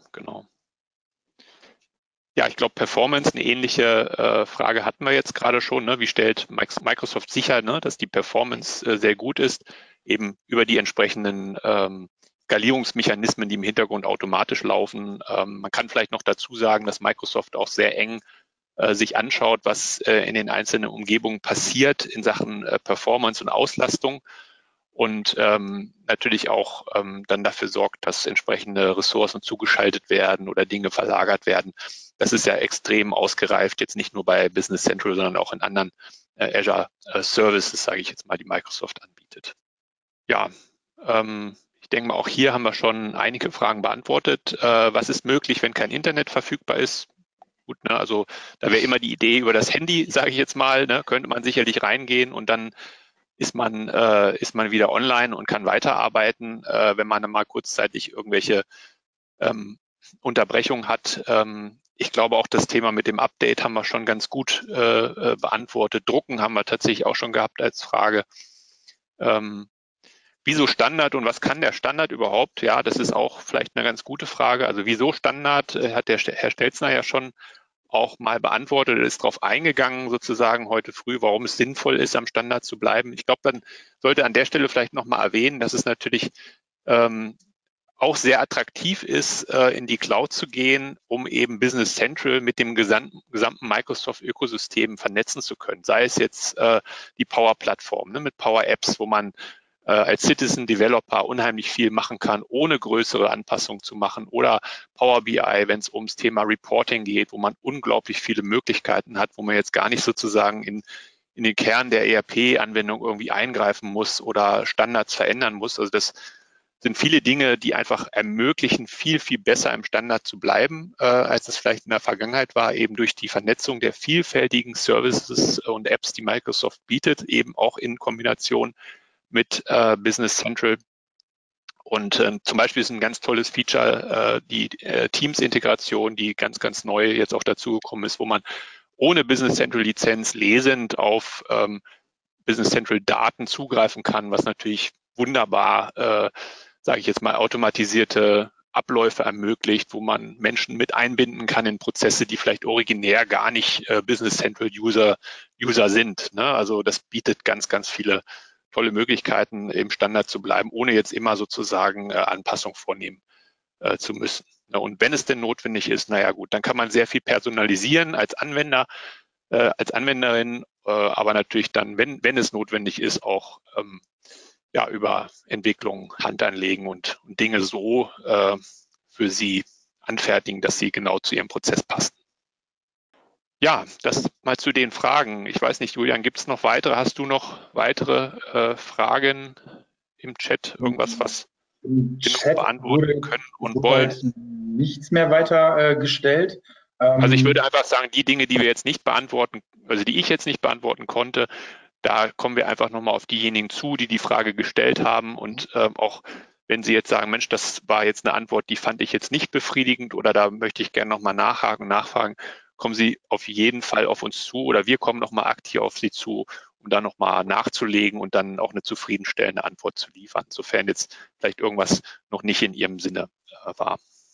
Ja, ich glaube, Performance, eine ähnliche Frage hatten wir jetzt gerade schon. Ne? Wie stellt Microsoft sicher, ne, dass die Performance sehr gut ist, eben über die entsprechenden Skalierungsmechanismen, die im Hintergrund automatisch laufen. Man kann vielleicht noch dazu sagen, dass Microsoft auch sehr eng sich anschaut, was in den einzelnen Umgebungen passiert in Sachen Performance und Auslastung und natürlich auch dann dafür sorgt, dass entsprechende Ressourcen zugeschaltet werden oder Dinge verlagert werden. Das ist ja extrem ausgereift, jetzt nicht nur bei Business Central, sondern auch in anderen Azure Services, sage ich jetzt mal, die Microsoft anbietet. Ja, ich denke mal, auch hier haben wir schon einige Fragen beantwortet. Was ist möglich, wenn kein Internet verfügbar ist? Gut, ne, also da wäre immer die Idee über das Handy, sage ich jetzt mal, ne, könnte man sicherlich reingehen und dann ist man wieder online und kann weiterarbeiten, wenn man dann mal kurzzeitig irgendwelche Unterbrechungen hat. Ich glaube auch das Thema mit dem Update haben wir schon ganz gut beantwortet. Drucken haben wir tatsächlich auch schon gehabt als Frage. Wieso Standard und was kann der Standard überhaupt? Ja, das ist auch vielleicht eine ganz gute Frage. Also wieso Standard hat der Herr Stelzner ja schon auch mal beantwortet, ist darauf eingegangen sozusagen heute früh, warum es sinnvoll ist, am Standard zu bleiben. Ich glaube, dann sollte an der Stelle vielleicht nochmal erwähnen, dass es natürlich auch sehr attraktiv ist, in die Cloud zu gehen, um eben Business Central mit dem gesamten Microsoft-Ökosystem vernetzen zu können. Sei es jetzt die Power-Plattform, ne, mit Power-Apps, wo man als Citizen Developer unheimlich viel machen kann, ohne größere Anpassungen zu machen, oder Power BI, wenn es ums Thema Reporting geht, wo man unglaublich viele Möglichkeiten hat, wo man jetzt gar nicht sozusagen in den Kern der ERP-Anwendung irgendwie eingreifen muss oder Standards verändern muss. Also das sind viele Dinge, die einfach ermöglichen, viel, viel besser im Standard zu bleiben, als es vielleicht in der Vergangenheit war, eben durch die Vernetzung der vielfältigen Services und Apps, die Microsoft bietet, eben auch in Kombination mit Business Central. Und zum Beispiel ist ein ganz tolles Feature die Teams-Integration, die ganz, ganz neu jetzt auch dazugekommen ist, wo man ohne Business Central Lizenz lesend auf Business Central Daten zugreifen kann, was natürlich wunderbar, sage ich jetzt mal, automatisierte Abläufe ermöglicht, wo man Menschen mit einbinden kann in Prozesse, die vielleicht originär gar nicht Business Central User sind. Ne? Also das bietet ganz, ganz viele tolle Möglichkeiten, im Standard zu bleiben, ohne jetzt immer sozusagen Anpassung vornehmen zu müssen. Und wenn es denn notwendig ist, naja gut, dann kann man sehr viel personalisieren als Anwender, als Anwenderin, aber natürlich dann, wenn es notwendig ist, auch über Entwicklung Hand anlegen und Dinge so für sie anfertigen, dass sie genau zu ihrem Prozess passen. Ja, das mal zu den Fragen. Ich weiß nicht, Julian, gibt es noch weitere? Hast du noch weitere Fragen im Chat? Irgendwas, was wir noch beantworten können und wollen? Nichts mehr weiter gestellt. Also ich würde einfach sagen, die Dinge, die wir jetzt nicht beantworten, also die ich jetzt nicht beantworten konnte, da kommen wir einfach nochmal auf diejenigen zu, die die Frage gestellt haben. Und auch wenn Sie jetzt sagen, Mensch, das war jetzt eine Antwort, die fand ich jetzt nicht befriedigend oder da möchte ich gerne nochmal nachfragen, kommen Sie auf jeden Fall auf uns zu oder wir kommen nochmal aktiv auf Sie zu, um da nochmal nachzulegen und dann auch eine zufriedenstellende Antwort zu liefern, sofern jetzt vielleicht irgendwas noch nicht in Ihrem Sinne war.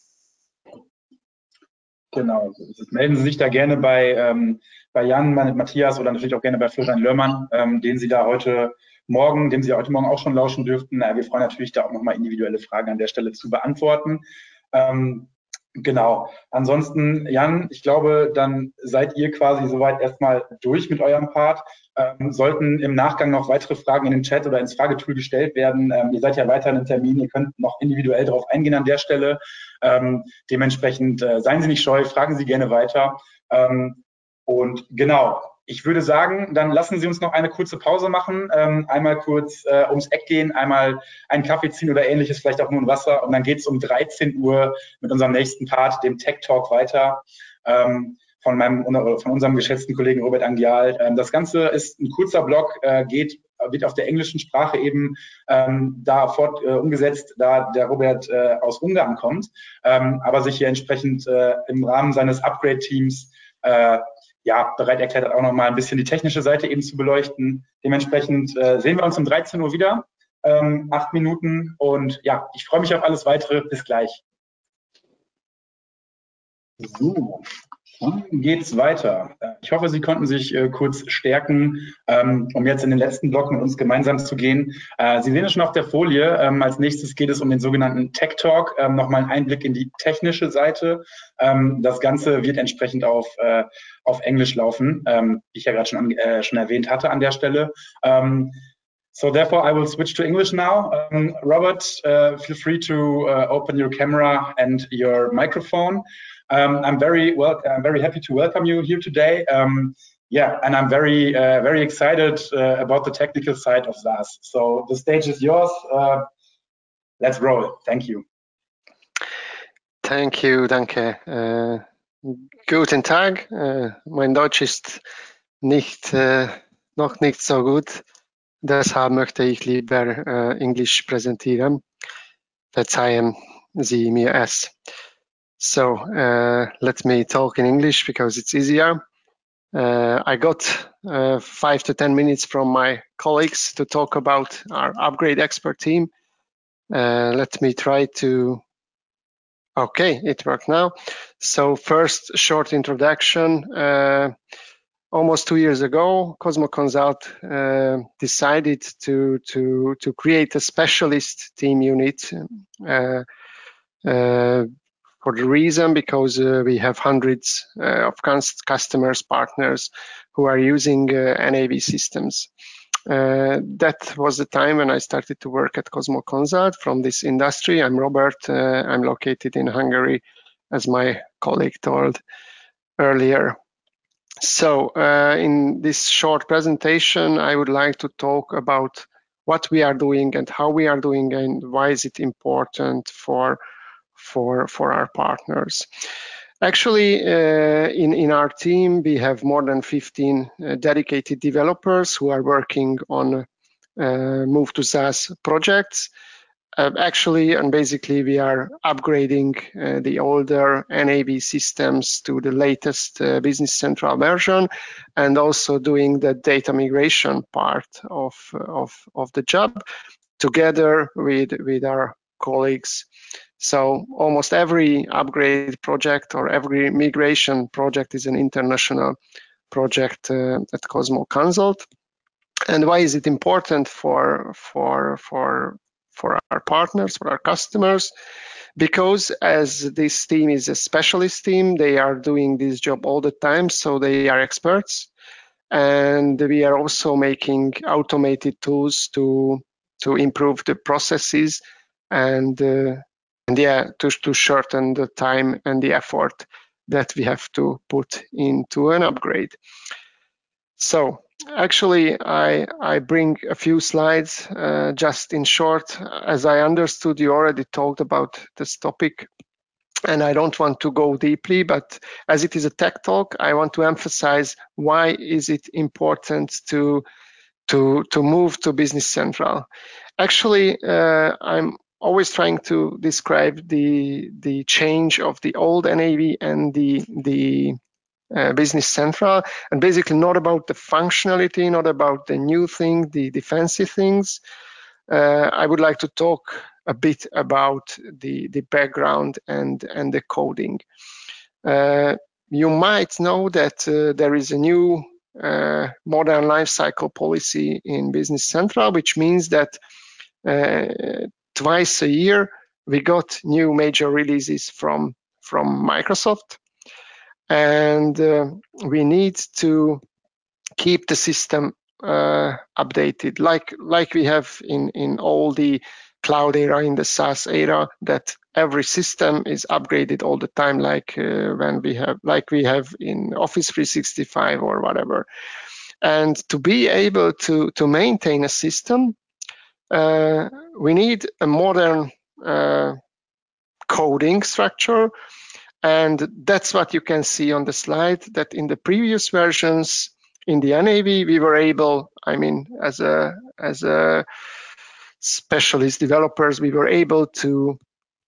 Genau, melden Sie sich da gerne bei Jan, Matthias oder natürlich auch gerne bei Florian Lörmann, den Sie heute Morgen auch schon lauschen dürften. Wir freuen natürlich, da auch nochmal individuelle Fragen an der Stelle zu beantworten. Genau. Ansonsten, Jan, ich glaube, dann seid ihr quasi soweit erstmal durch mit eurem Part. Sollten im Nachgang noch weitere Fragen in den Chat oder ins Fragetool gestellt werden, ihr seid ja weiterhin im Termin, ihr könnt noch individuell darauf eingehen an der Stelle. Dementsprechend seien Sie nicht scheu, fragen Sie gerne weiter. Und genau, ich würde sagen, dann lassen Sie uns noch eine kurze Pause machen, einmal kurz ums Eck gehen, einmal einen Kaffee ziehen oder ähnliches, vielleicht auch nur ein Wasser. Und dann geht es um 13 Uhr mit unserem nächsten Part, dem Tech Talk, weiter. Von unserem geschätzten Kollegen Robert Angial. Das Ganze ist ein kurzer Blog, wird auf der englischen Sprache eben umgesetzt, da der Robert aus Ungarn kommt, aber sich hier entsprechend im Rahmen seines Upgrade-Teams bereit erklärt hat, auch nochmal ein bisschen die technische Seite eben zu beleuchten. Dementsprechend sehen wir uns um 13 Uhr wieder, 8 Minuten und ja, ich freue mich auf alles Weitere. Bis gleich. So. Dann geht's weiter. Ich hoffe, Sie konnten sich kurz stärken, um jetzt in den letzten Block mit uns gemeinsam zu gehen. Sie sehen es schon auf der Folie. Als nächstes geht es um den sogenannten Tech Talk. Nochmal ein Einblick in die technische Seite. Das Ganze wird entsprechend auf Englisch laufen, wie ich ja gerade schon erwähnt hatte an der Stelle. So therefore, I will switch to English now. Robert, feel free to open your camera and your microphone. I'm very happy to welcome you here today. And I'm very excited about the technical side of SaaS. So the stage is yours. Let's roll. Thank you. Thank you, danke. Guten Tag. Mein Deutsch ist noch nicht so gut. Deshalb möchte ich lieber Englisch präsentieren. Verzeihen Sie mir es. So let me talk in English because it's easier. I got 5 to 10 minutes from my colleagues to talk about our upgrade expert team. Let me try to. Okay, it worked now. So first, short introduction. Almost 2 years ago, Cosmo Consult decided to create a specialist team unit. For the reason because we have hundreds of customers, partners who are using NAV systems. That was the time when I started to work at Cosmo Consult from this industry. I'm Robert. I'm located in Hungary, as my colleague told earlier. So in this short presentation, I would like to talk about what we are doing and how we are doing and why is it important for our partners. Actually, in our team, we have more than 15 dedicated developers who are working on move to SaaS projects. Actually, and basically, we are upgrading the older NAV systems to the latest Business Central version, and also doing the data migration part of the job, together with our colleagues So almost every upgrade project or every migration project is an international project at Cosmo Consult. And why is it important for our partners, for our customers? Because as this team is a specialist team, they are doing this job all the time, so they are experts. And we are also making automated tools to improve the processes and to shorten the time and the effort that we have to put into an upgrade. So actually, I bring a few slides just in short. As I understood, you already talked about this topic, and I don't want to go deeply, but as it is a tech talk, I want to emphasize why is it important to move to Business Central. Actually, I'm always trying to describe the change of the old NAV and the Business Central, and basically not about the functionality, not about the new thing, the fancy things. I would like to talk a bit about the background and the coding. You might know that there is a new modern lifecycle policy in Business Central, which means that twice a year we got new major releases from Microsoft, and we need to keep the system updated, like we have in all the cloud era, in the SaaS era, that every system is upgraded all the time, like we have in Office 365 or whatever. And to be able to maintain a system, we need a modern coding structure. And that's what you can see on the slide, that in the previous versions in the NAV, we were able, I mean, as a specialist developers, we were able to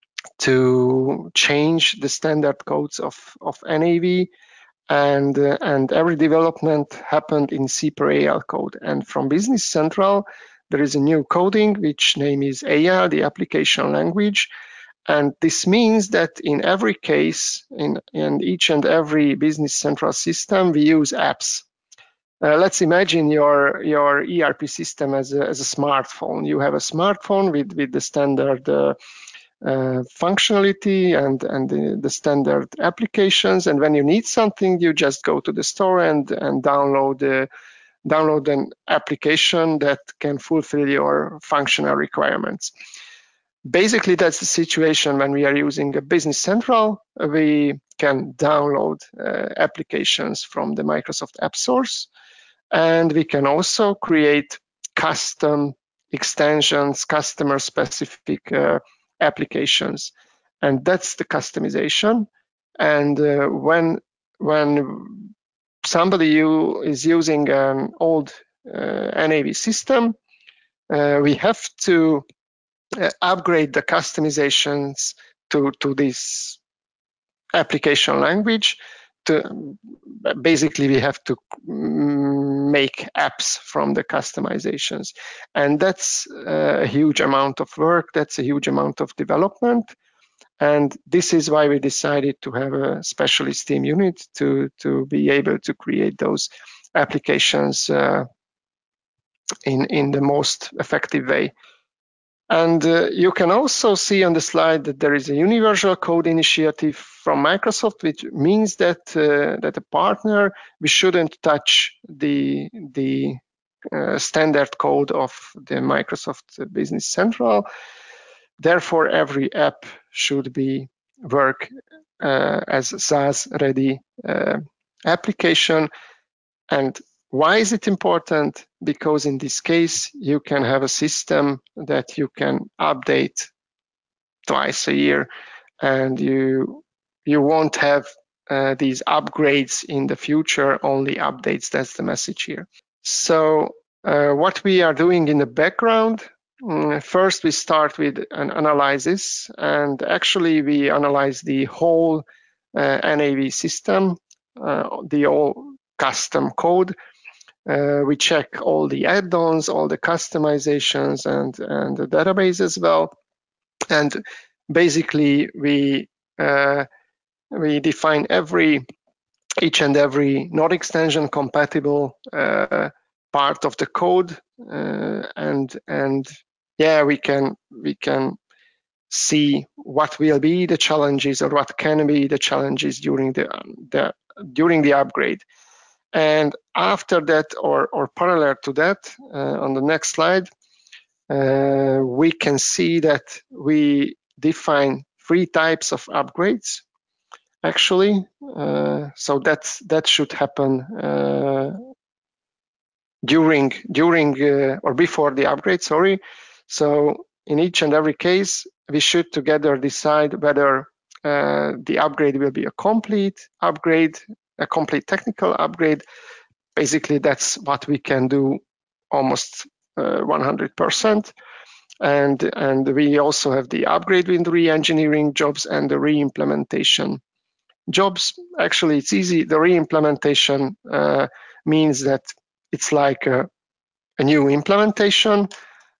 change the standard codes of NAV, and every development happened in C/AL code. And from Business Central, there is a new coding, which name is AL, the application language. And this means that in every case, in each and every Business Central system, we use apps. Let's imagine your ERP system as a smartphone. You have a smartphone with the standard functionality and the standard applications. And when you need something, you just go to the store and download an application that can fulfill your functional requirements. Basically, that's the situation when we are using a Business Central. We can download applications from the Microsoft App Source, and we can also create custom extensions, customer-specific applications, and that's the customization. And when somebody is using an old NAV system, we have to upgrade the customizations to this application language. Basically, we have to make apps from the customizations, and that's a huge amount of work. That's a huge amount of development, and this is why we decided to have a specialist team unit to be able to create those applications in the most effective way. And you can also see on the slide that there is a universal code initiative from Microsoft, which means that that a partner, we shouldn't touch the standard code of the Microsoft Business Central. Therefore, every app should be work as a SaaS-ready application. And why is it important? Because in this case, you can have a system that you can update twice a year, and you won't have these upgrades in the future, only updates. That's the message here. So what we are doing in the background, first we start with an analysis, and actually we analyze the whole NAV system, the all custom code. We check all the add-ons, all the customizations, and the database as well. And basically we define each and every node extension compatible part of the code, and yeah, we can see what will be the challenges or what can be the challenges during the upgrade. And after that, or parallel to that, on the next slide, we can see that we define 3 types of upgrades actually. So that should happen during or before the upgrade, sorry. So in each and every case, we should together decide whether the upgrade will be a complete upgrade, a complete technical upgrade. Basically, that's what we can do almost 100%. And we also have the upgrade with re-engineering jobs and the re-implementation jobs. Actually, it's easy. The re-implementation means that it's like a new implementation.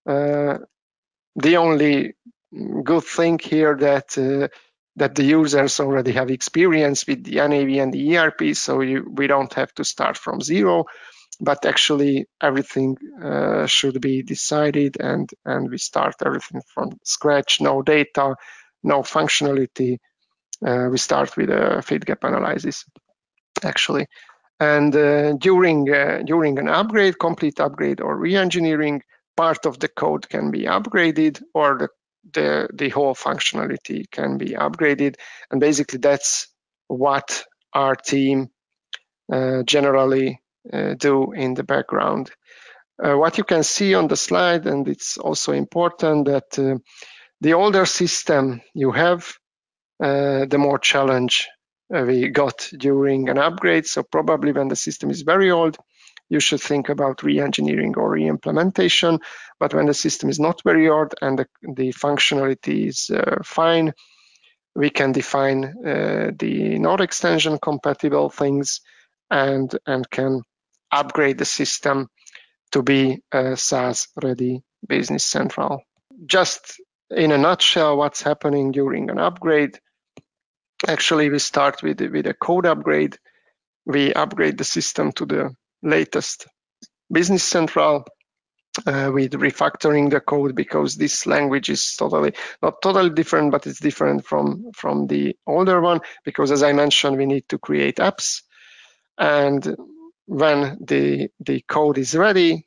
The only good thing here that the users already have experience with the NAV and the ERP, so we don't have to start from zero, but actually everything should be decided, and we start everything from scratch. No data, no functionality. We start with a fit gap analysis, actually. And during an upgrade, complete upgrade or re-engineering, part of the code can be upgraded, or the whole functionality can be upgraded. And basically that's what our team generally do in the background. What you can see on the slide, and it's also important, that the older system you have, the more challenge we got during an upgrade. So probably when the system is very old, you should think about re-engineering or re-implementation. But when the system is not very old and the functionality is fine, we can define the node extension compatible things and can upgrade the system to be a SaaS-ready Business Central. Just in a nutshell, what's happening during an upgrade? Actually, we start with a code upgrade. We upgrade the system to the latest Business Central with refactoring the code, because this language is not totally different, but it's different from the older one, because as I mentioned, we need to create apps. And when the code is ready,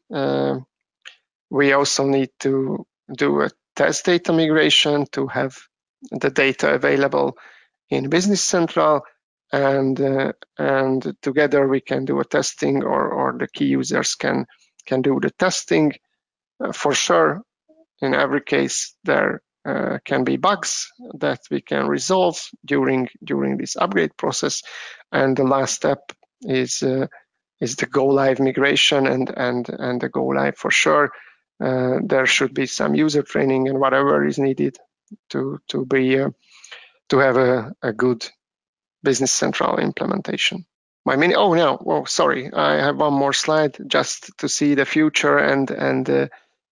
we also need to do a test data migration to have the data available in Business Central, and together we can do a testing, or the key users can do the testing. For sure, in every case there can be bugs that we can resolve during this upgrade process, and the last step is the go live migration and the go live. For sure, there should be some user training and whatever is needed to have a good Business Central implementation. Sorry, I have one more slide just to see the future and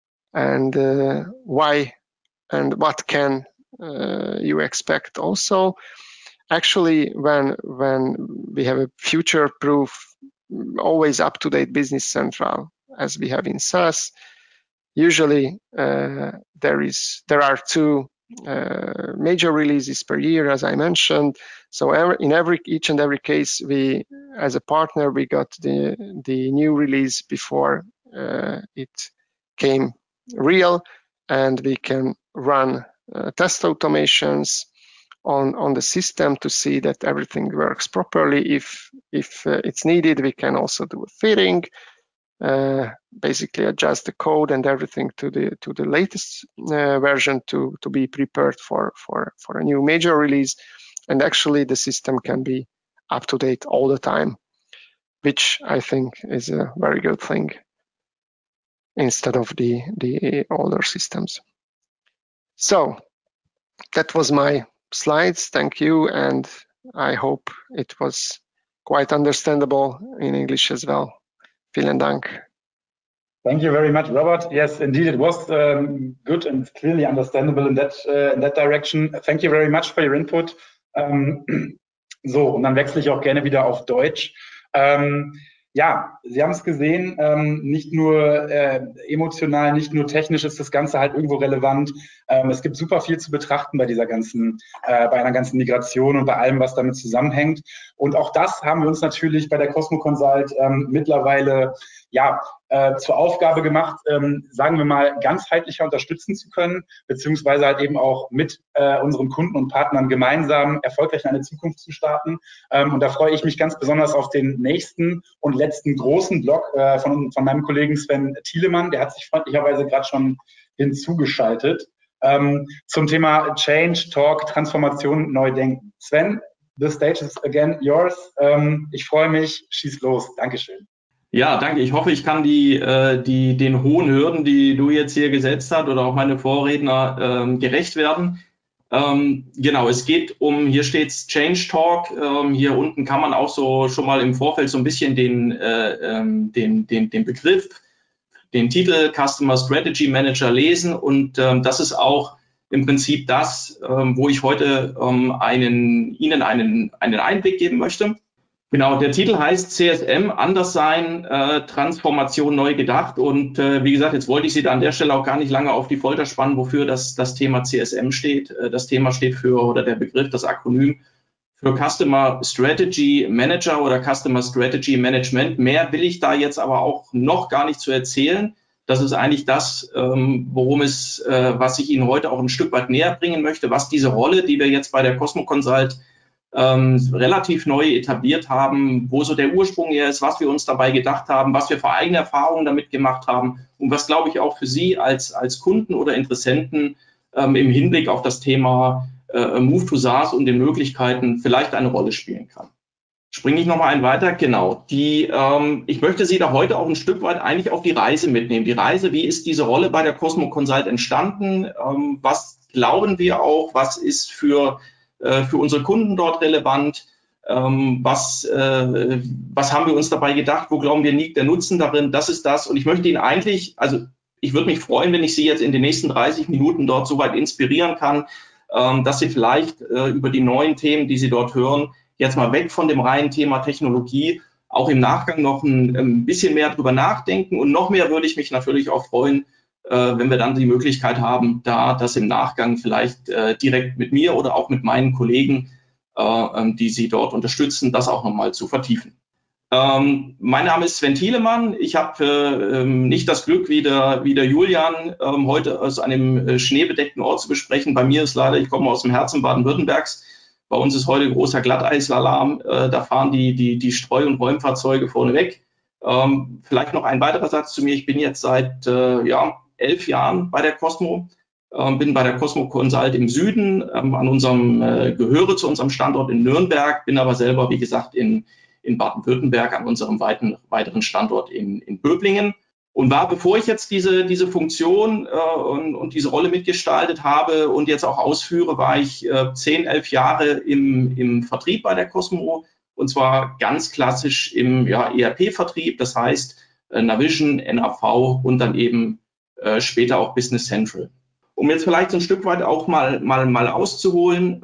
why and what can you expect also. Actually, when we have a future-proof, always up-to-date Business Central, as we have in SaaS, usually there are 2 major releases per year, as I mentioned. So in each and every case, we, as a partner, we got the new release before it came real, and we can run test automations on the system to see that everything works properly. If it's needed, we can also do a fitting, basically adjust the code and everything to the latest version to be prepared for a new major release. And actually the system can be up to date all the time, which I think is a very good thing instead of the older systems. So that was my slides. Thank you, and I hope it was quite understandable in English as well. Vielen Dank. Thank you very much, Robert. Yes, indeed, it was good and clearly understandable in that direction. Thank you very much for your input. So, und dann wechsle ich auch gerne wieder auf Deutsch. Ja, Sie haben es gesehen, nicht nur emotional, nicht nur technisch ist das Ganze halt irgendwo relevant. Es gibt super viel zu betrachten bei dieser bei einer ganzen Migration und bei allem, was damit zusammenhängt. Und auch das haben wir uns natürlich bei der Cosmo Consult mittlerweile zur Aufgabe gemacht, sagen wir mal, ganzheitlicher unterstützen zu können, beziehungsweise halt eben auch mit unseren Kunden und Partnern gemeinsam erfolgreich in eine Zukunft zu starten. Und da freue ich mich ganz besonders auf den nächsten und letzten großen Blog von meinem Kollegen Sven Thielemann. Der hat sich freundlicherweise gerade schon hinzugeschaltet. Zum Thema Change, Talk, Transformation, Neudenken. Sven, the stage is again yours. Ich freue mich. Schieß los. Dankeschön. Ja, danke. Ich hoffe, ich kann den hohen Hürden, die du jetzt hier gesetzt hast oder auch meine Vorredner gerecht werden. Genau, es geht hier steht's Change Talk. Hier unten kann man auch so schon mal im Vorfeld so ein bisschen den Begriff, den Titel Customer Strategy Manager lesen. Und das ist auch im Prinzip das, wo ich heute Ihnen einen Einblick geben möchte. Genau, der Titel heißt CSM, anders sein, Transformation neu gedacht. Und wie gesagt, jetzt wollte ich Sie da an der Stelle auch gar nicht lange auf die Folter spannen, wofür das Thema CSM steht. Das Thema steht für, oder der Begriff, das Akronym für Customer Strategy Manager oder Customer Strategy Management. Mehr will ich da jetzt aber auch noch gar nicht zu erzählen. Das ist eigentlich das, was ich Ihnen heute auch ein Stück weit näher bringen möchte, was diese Rolle, die wir jetzt bei der Cosmo Consult relativ neu etabliert haben, wo so der Ursprung her ist, was wir uns dabei gedacht haben, was wir für eigene Erfahrungen damit gemacht haben und was, glaube ich, auch für Sie als Kunden oder Interessenten im Hinblick auf das Thema Move to SaaS und den Möglichkeiten vielleicht eine Rolle spielen kann. Springe ich nochmal einen weiter? Genau. Ich möchte Sie da heute auch ein Stück weit eigentlich auf die Reise mitnehmen. Die Reise, wie ist diese Rolle bei der Cosmo Consult entstanden? Was glauben wir auch? Was ist für unsere Kunden dort relevant? Was haben wir uns dabei gedacht? Wo glauben wir, liegt der Nutzen darin? Das ist das. Und ich möchte Ihnen eigentlich, also ich würde mich freuen, wenn ich Sie jetzt in den nächsten 30 Minuten dort so weit inspirieren kann, dass Sie vielleicht über die neuen Themen, die Sie dort hören, jetzt mal weg von dem reinen Thema Technologie, auch im Nachgang noch ein bisschen mehr drüber nachdenken. Und noch mehr würde ich mich natürlich auch freuen, wenn wir dann die Möglichkeit haben, das im Nachgang vielleicht direkt mit mir oder auch mit meinen Kollegen, die Sie dort unterstützen, das auch nochmal zu vertiefen. Mein Name ist Sven Thielemann. Ich habe nicht das Glück, wie der Julian, heute aus einem schneebedeckten Ort zu besprechen. Bei mir ist leider, ich komme aus dem Herzen Baden-Württembergs. Bei uns ist heute großer Glatteisalarm. Da fahren die Streu- und Räumfahrzeuge vorne weg. Vielleicht noch ein weiterer Satz zu mir. Ich bin jetzt seit 11 Jahren bei der Cosmo, bin bei der Cosmo Consult im Süden, gehöre zu unserem Standort in Nürnberg, bin aber selber, wie gesagt, in Baden-Württemberg an unserem weiteren Standort in Böblingen und war, bevor ich jetzt diese Funktion und diese Rolle mitgestaltet habe und jetzt auch ausführe, war ich 10, 11 Jahre im Vertrieb bei der Cosmo und zwar ganz klassisch im ERP-Vertrieb, das heißt Navision, NAV und dann eben später auch Business Central. Um jetzt vielleicht so ein Stück weit auch mal auszuholen,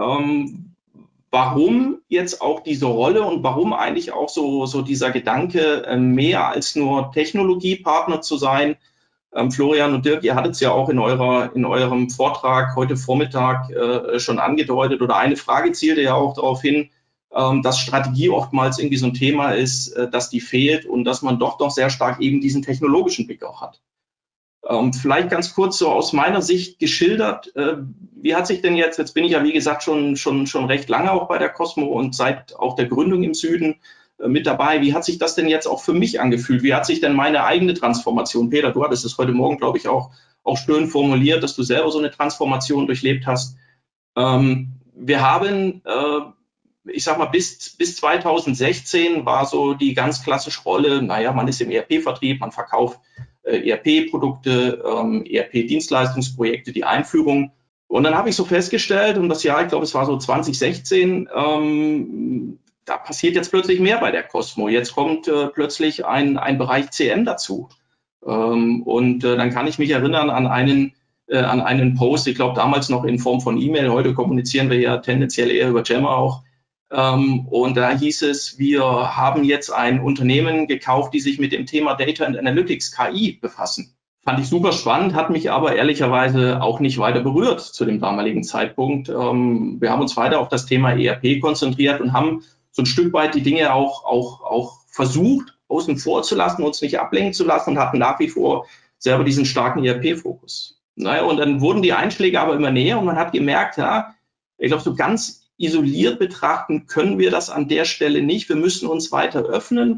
warum jetzt auch diese Rolle und warum eigentlich auch so dieser Gedanke, mehr als nur Technologiepartner zu sein. Florian und Dirk, ihr hattet es ja auch in eurem Vortrag heute Vormittag schon angedeutet oder eine Frage zielte ja auch darauf hin, dass Strategie oftmals irgendwie so ein Thema ist, dass die fehlt und dass man doch sehr stark eben diesen technologischen Blick auch hat. Vielleicht ganz kurz so aus meiner Sicht geschildert, wie hat sich denn jetzt bin ich ja wie gesagt schon recht lange auch bei der Cosmo und seit auch der Gründung im Süden mit dabei, wie hat sich das denn jetzt auch für mich angefühlt? Wie hat sich denn meine eigene Transformation, Peter, du hattest es heute Morgen, glaube ich, auch schön formuliert, dass du selber so eine Transformation durchlebt hast. Wir haben, ich sag mal, bis 2016 war so die ganz klassische Rolle, man ist im ERP-Vertrieb, man verkauft ERP-Produkte, ERP-Dienstleistungsprojekte, die Einführung. Und dann habe ich so festgestellt, und das Jahr, ich glaube, es war so 2016, da passiert jetzt plötzlich mehr bei der Cosmo. Jetzt kommt plötzlich ein Bereich CM dazu. Dann kann ich mich erinnern an einen Post, ich glaube damals noch in Form von E-Mail, heute kommunizieren wir ja tendenziell eher über Jammer auch. Und da hieß es, wir haben jetzt ein Unternehmen gekauft, die sich mit dem Thema Data and Analytics, KI, befassen. Fand ich super spannend, hat mich aber ehrlicherweise auch nicht weiter berührt zu dem damaligen Zeitpunkt. Wir haben uns weiter auf das Thema ERP konzentriert und haben so ein Stück weit die Dinge auch versucht, außen vor zu lassen, uns nicht ablenken zu lassen und hatten nach wie vor selber diesen starken ERP-Fokus. Naja, und dann wurden die Einschläge aber immer näher und man hat gemerkt, ja, ich glaube, so ganz isoliert betrachten können wir das an der Stelle nicht. Wir müssen uns weiter öffnen.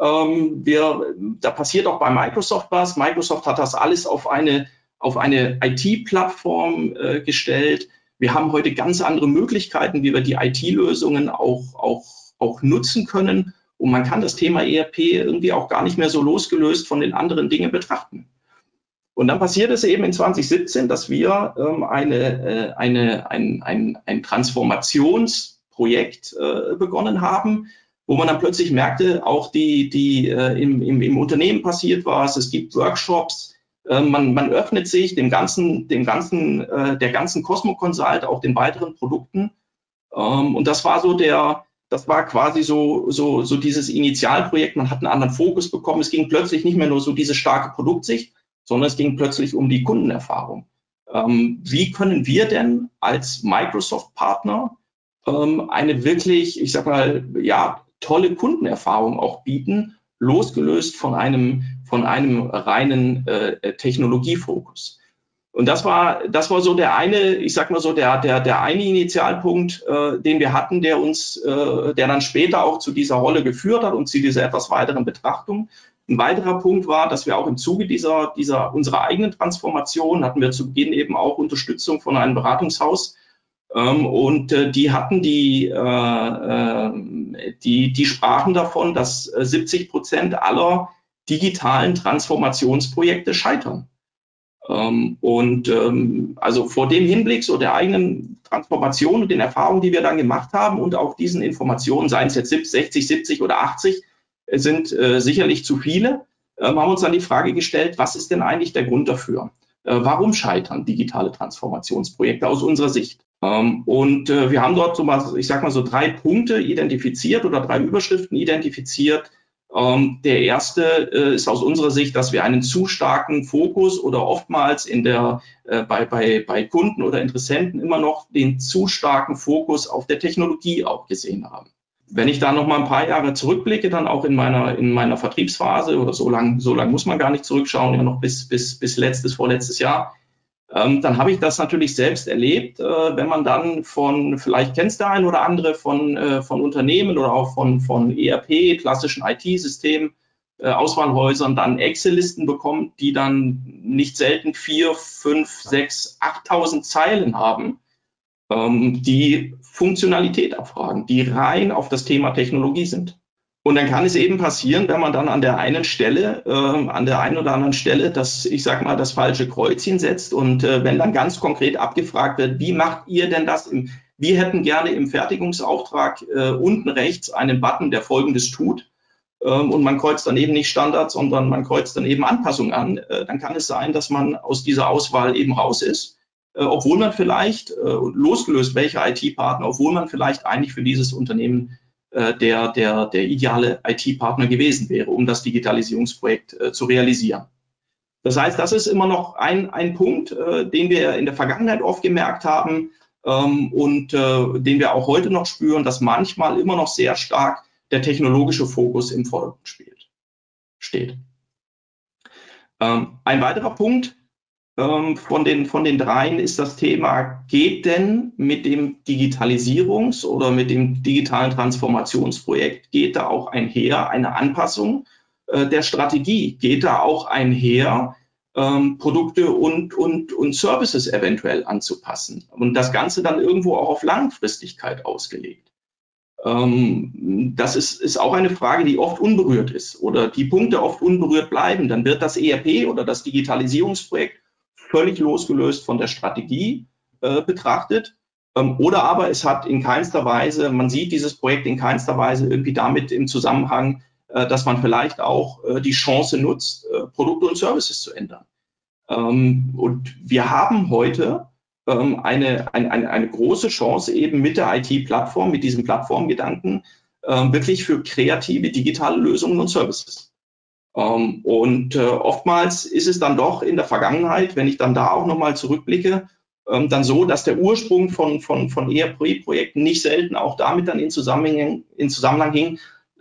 Da passiert auch bei Microsoft was. Microsoft hat das alles auf eine IT-Plattform gestellt. Wir haben heute ganz andere Möglichkeiten, wie wir die IT-Lösungen auch nutzen können. Und man kann das Thema ERP irgendwie auch gar nicht mehr so losgelöst von den anderen Dingen betrachten. Und dann passiert es eben in 2017, dass wir ein Transformationsprojekt begonnen haben, wo man dann plötzlich merkte, auch im Unternehmen passiert was, es gibt Workshops, man öffnet sich der ganzen Cosmo Consult, auch den weiteren Produkten. Und das war quasi so dieses Initialprojekt, man hat einen anderen Fokus bekommen. Es ging plötzlich nicht mehr nur so diese starke Produktsicht, sondern es ging plötzlich um die Kundenerfahrung. Wie können wir denn als Microsoft-Partner eine wirklich, ich sag mal, ja, tolle Kundenerfahrung auch bieten, losgelöst von einem reinen Technologiefokus? Und das war so der eine, ich sag mal so, der eine Initialpunkt, den wir hatten, der dann später auch zu dieser Rolle geführt hat und zu dieser etwas weiteren Betrachtung. Ein weiterer Punkt war, dass wir auch im Zuge unserer eigenen Transformation hatten wir zu Beginn eben auch Unterstützung von einem Beratungshaus. Die sprachen davon, dass 70% aller digitalen Transformationsprojekte scheitern. Also vor dem Hinblick so der eigenen Transformation und den Erfahrungen, die wir dann gemacht haben und auch diesen Informationen, seien es jetzt 60, 70 oder 80, sind sicherlich zu viele, haben uns dann die Frage gestellt, was ist denn eigentlich der Grund dafür? Warum scheitern digitale Transformationsprojekte aus unserer Sicht? Wir haben dort ich sag mal so 3 Punkte identifiziert oder 3 Überschriften identifiziert. Der erste ist aus unserer Sicht, dass wir einen zu starken Fokus oder oftmals bei Kunden oder Interessenten immer noch den zu starken Fokus auf der Technologie auch gesehen haben. Wenn ich da noch mal ein paar Jahre zurückblicke, dann auch in meiner Vertriebsphase oder so lang muss man gar nicht zurückschauen, ja noch bis vorletztes Jahr, dann habe ich das natürlich selbst erlebt, wenn man dann vielleicht kennst du ein oder andere von Unternehmen oder auch von ERP, klassischen IT-Systemen, Auswahlhäusern, dann Excel-Listen bekommt, die dann nicht selten 4, 5, 6, 8.000 Zeilen haben, die Funktionalität abfragen, die rein auf das Thema Technologie sind. Und dann kann es eben passieren, wenn man dann an der einen oder anderen Stelle das falsche Kreuzchen setzt und wenn dann ganz konkret abgefragt wird, wie macht ihr denn das? Wir hätten gerne im Fertigungsauftrag unten rechts einen Button, der Folgendes tut. Und man kreuzt dann eben nicht Standard, sondern man kreuzt dann eben Anpassungen an. Dann kann es sein, dass man aus dieser Auswahl eben raus ist. Obwohl man vielleicht, losgelöst welcher IT-Partner, obwohl man vielleicht eigentlich für dieses Unternehmen der ideale IT-Partner gewesen wäre, um das Digitalisierungsprojekt zu realisieren. Das heißt, das ist immer noch ein Punkt, den wir in der Vergangenheit oft gemerkt haben und den wir auch heute noch spüren, dass manchmal immer noch sehr stark der technologische Fokus im Vordergrund steht. Ein weiterer Punkt von den 3 ist das Thema, geht denn mit dem oder mit dem digitalen Transformationsprojekt, geht da auch einher eine Anpassung der Strategie? Geht da auch einher, Produkte und Services eventuell anzupassen und das Ganze dann irgendwo auch auf Langfristigkeit ausgelegt? Das ist auch eine Frage, die oft unberührt ist oder die Punkte oft unberührt bleiben. Dann wird das ERP oder das Digitalisierungsprojekt völlig losgelöst von der Strategie betrachtet. Oder aber es hat in keinster Weise, man sieht dieses Projekt in keinster Weise irgendwie damit im Zusammenhang, dass man vielleicht auch die Chance nutzt, Produkte und Services zu ändern. Und wir haben heute eine große Chance eben mit der IT-Plattform, mit diesem Plattformgedanken, wirklich für kreative digitale Lösungen und Services. Oftmals ist es dann doch in der Vergangenheit, wenn ich dann da auch nochmal zurückblicke, dann so, dass der Ursprung von ERP-Projekten nicht selten auch damit dann in Zusammenhang hing,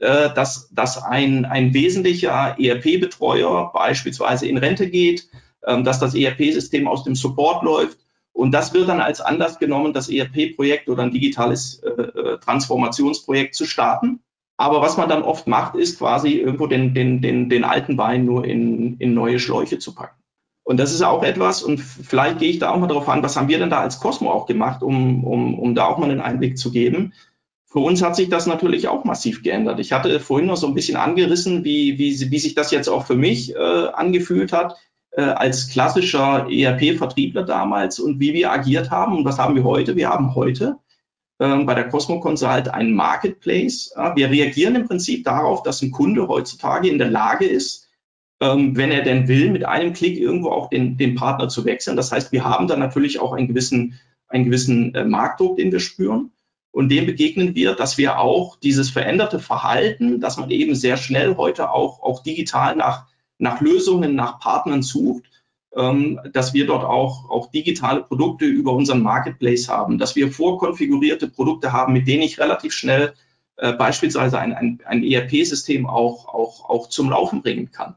dass ein wesentlicher ERP-Betreuer beispielsweise in Rente geht, dass das ERP-System aus dem Support läuft. Und das wird dann als Anlass genommen, das ERP-Projekt oder ein digitales Transformationsprojekt zu starten. Aber was man dann oft macht, ist quasi irgendwo den alten Wein nur in neue Schläuche zu packen. Und das ist auch etwas, und vielleicht gehe ich da auch mal drauf an, was haben wir denn da als Cosmo auch gemacht, um da auch mal einen Einblick zu geben. Für uns hat sich das natürlich auch massiv geändert. Ich hatte vorhin noch so ein bisschen angerissen, wie sich das jetzt auch für mich angefühlt hat, als klassischer ERP-Vertriebler damals und wie wir agiert haben. Und was haben wir heute? Wir haben heute bei der Cosmo Consult einen Marketplace. Wir reagieren im Prinzip darauf, dass ein Kunde heutzutage in der Lage ist, wenn er denn will, mit einem Klick irgendwo auch den Partner zu wechseln. Das heißt, wir haben dann natürlich auch einen gewissen Marktdruck, den wir spüren. Und dem begegnen wir, dass wir auch dieses veränderte Verhalten, dass man eben sehr schnell heute auch digital nach Lösungen, nach Partnern sucht, dass wir dort auch digitale Produkte über unseren Marketplace haben, dass wir vorkonfigurierte Produkte haben, mit denen ich relativ schnell beispielsweise ein ERP-System auch zum Laufen bringen kann.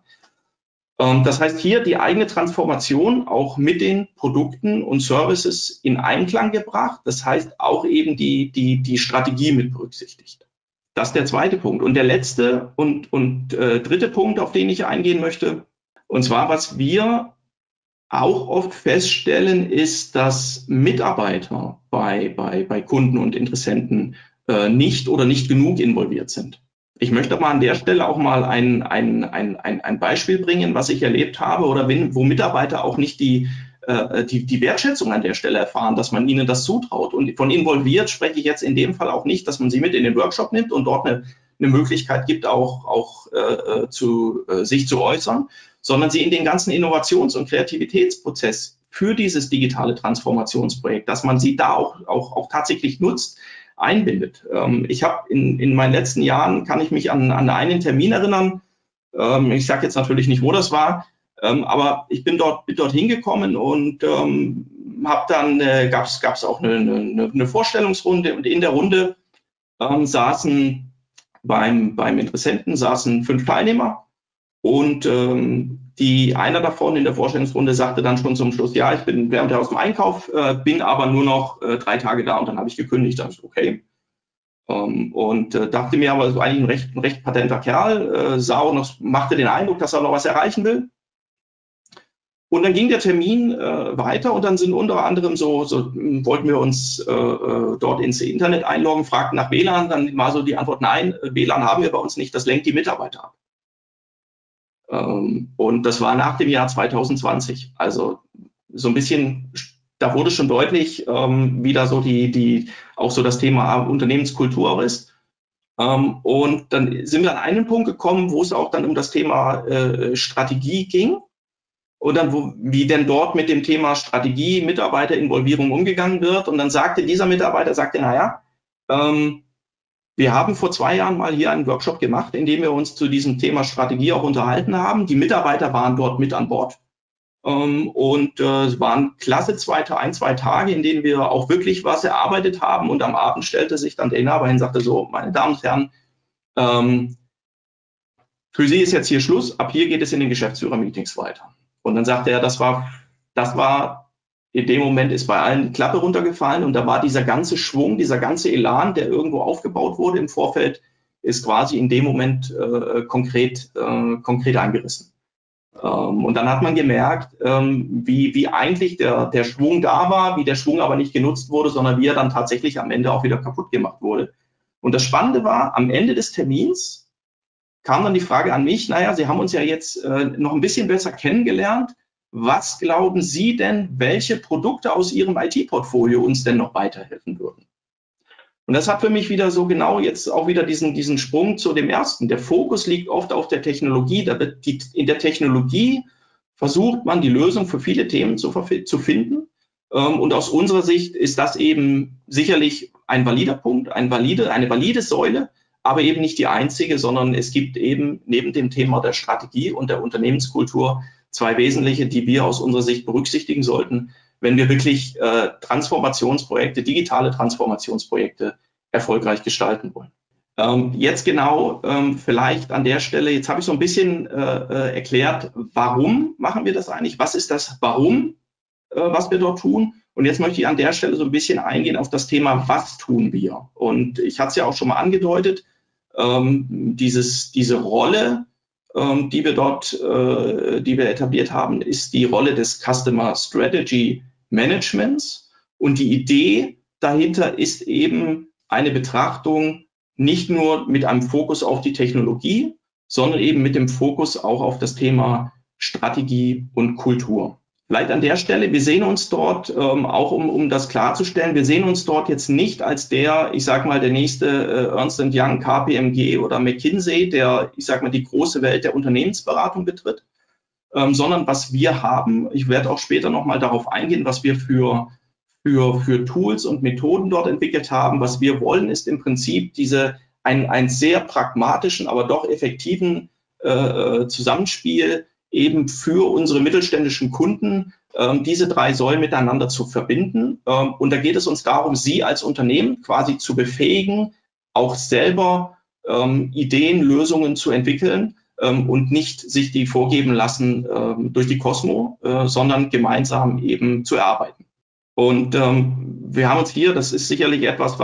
Das heißt, hier die eigene Transformation auch mit den Produkten und Services in Einklang gebracht. Das heißt, auch eben die Strategie mit berücksichtigt. Das ist der zweite Punkt. Und der letzte und dritte Punkt, auf den ich eingehen möchte, und zwar, was wir auch oft feststellen, ist, dass Mitarbeiter bei Kunden und Interessenten nicht genug involviert sind. Ich möchte mal an der Stelle auch mal ein Beispiel bringen, was ich erlebt habe oder wo Mitarbeiter auch nicht die Wertschätzung an der Stelle erfahren, dass man ihnen das zutraut. Und von involviert spreche ich jetzt in dem Fall auch nicht, dass man sie mit in den Workshop nimmt und dort eine Möglichkeit gibt, sich zu äußern, sondern sie in den ganzen Innovations- und Kreativitätsprozess für dieses digitale Transformationsprojekt, dass man sie da auch tatsächlich nutzt, einbindet. Ich habe in meinen letzten Jahren, kann ich mich an einen Termin erinnern, ich sage jetzt natürlich nicht, wo das war, aber ich bin dort hingekommen und habe dann, gab es auch eine Vorstellungsrunde und in der Runde saßen beim Interessenten 5 Teilnehmer und einer davon in der Vorstellungsrunde sagte dann schon zum Schluss, ja, ich bin während aus dem Einkauf, bin aber nur noch 3 Tage da und dann habe ich gekündigt. Dann ist okay. Dachte mir aber, so eigentlich ein recht patenter Kerl, machte den Eindruck, dass er noch was erreichen will. Und dann ging der Termin weiter und dann sind unter anderem wollten wir uns dort ins Internet einloggen, fragten nach WLAN, dann war so die Antwort, nein, WLAN haben wir bei uns nicht, das lenkt die Mitarbeiter ab. Und das war nach dem Jahr 2020. Also so ein bisschen, da wurde schon deutlich, wie da so auch so das Thema Unternehmenskultur auch ist. Und dann sind wir an einen Punkt gekommen, wo es auch dann um das Thema Strategie ging. Und dann, wie denn dort mit dem Thema Strategie, Mitarbeiterinvolvierung umgegangen wird. Und dann sagte dieser Mitarbeiter, naja, wir haben vor 2 Jahren mal hier einen Workshop gemacht, in dem wir uns zu diesem Thema Strategie auch unterhalten haben. Die Mitarbeiter waren dort mit an Bord. Es waren klasse 2 Tage, in denen wir auch wirklich was erarbeitet haben. Und am Abend stellte sich dann der Inhaber hin und sagte so, meine Damen und Herren, für Sie ist jetzt hier Schluss, ab hier geht es in den Geschäftsführer-Meetings weiter. Und dann sagte er, das war in dem Moment ist bei allen die Klappe runtergefallen und da war dieser ganze Schwung, dieser ganze Elan, der irgendwo aufgebaut wurde im Vorfeld, ist quasi in dem Moment konkret angerissen. Und dann hat man gemerkt, wie eigentlich der Schwung da war, wie der Schwung aber nicht genutzt wurde, sondern wie er dann tatsächlich am Ende auch wieder kaputt gemacht wurde. Und das Spannende war, am Ende des Termins kam dann die Frage an mich, naja, Sie haben uns ja jetzt noch ein bisschen besser kennengelernt. Was glauben Sie denn, welche Produkte aus Ihrem IT-Portfolio uns denn noch weiterhelfen würden? Und Und das hat für mich wieder so genau jetzt auch wieder diesen Sprung zu dem ersten. Der Fokus liegt oft auf der Technologie. In der Technologie versucht man, die Lösung für viele Themen zu finden. Und aus unserer Sicht ist das eben sicherlich ein valider Punkt, eine valide Säule, aber eben nicht die einzige, sondern es gibt eben neben dem Thema der Strategie und der Unternehmenskultur zwei wesentliche, die wir aus unserer Sicht berücksichtigen sollten, wenn wir wirklich digitale Transformationsprojekte erfolgreich gestalten wollen. Jetzt genau vielleicht an der Stelle, jetzt habe ich so ein bisschen erklärt, warum machen wir das eigentlich? Was ist das Warum, was wir dort tun? Und jetzt möchte ich an der Stelle so ein bisschen eingehen auf das Thema, was tun wir? Und ich hatte es ja auch schon mal angedeutet, diese Rolle, die wir etabliert haben, ist die Rolle des Customer Strategy Managements. Und die Idee dahinter ist eben eine Betrachtung nicht nur mit einem Fokus auf die Technologie, sondern eben mit dem Fokus auch auf das Thema Strategie und Kultur. Vielleicht an der Stelle, wir sehen uns dort, auch um das klarzustellen, wir sehen uns dort jetzt nicht als der nächste Ernst & Young, KPMG oder McKinsey, der, die große Welt der Unternehmensberatung betritt, sondern was wir haben, ich werde auch später nochmal darauf eingehen, was wir für Tools und Methoden dort entwickelt haben. Was wir wollen, ist im Prinzip einen sehr pragmatischen, aber doch effektiven Zusammenspiel eben für unsere mittelständischen Kunden, diese drei Säulen miteinander zu verbinden. Und da geht es uns darum, Sie als Unternehmen quasi zu befähigen, auch selber Ideen, Lösungen zu entwickeln und nicht sich die vorgeben lassen durch die Cosmo, sondern gemeinsam eben zu erarbeiten. Und wir haben uns hier, das ist sicherlich etwas,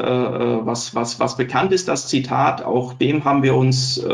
was bekannt ist, das Zitat, auch dem haben wir uns das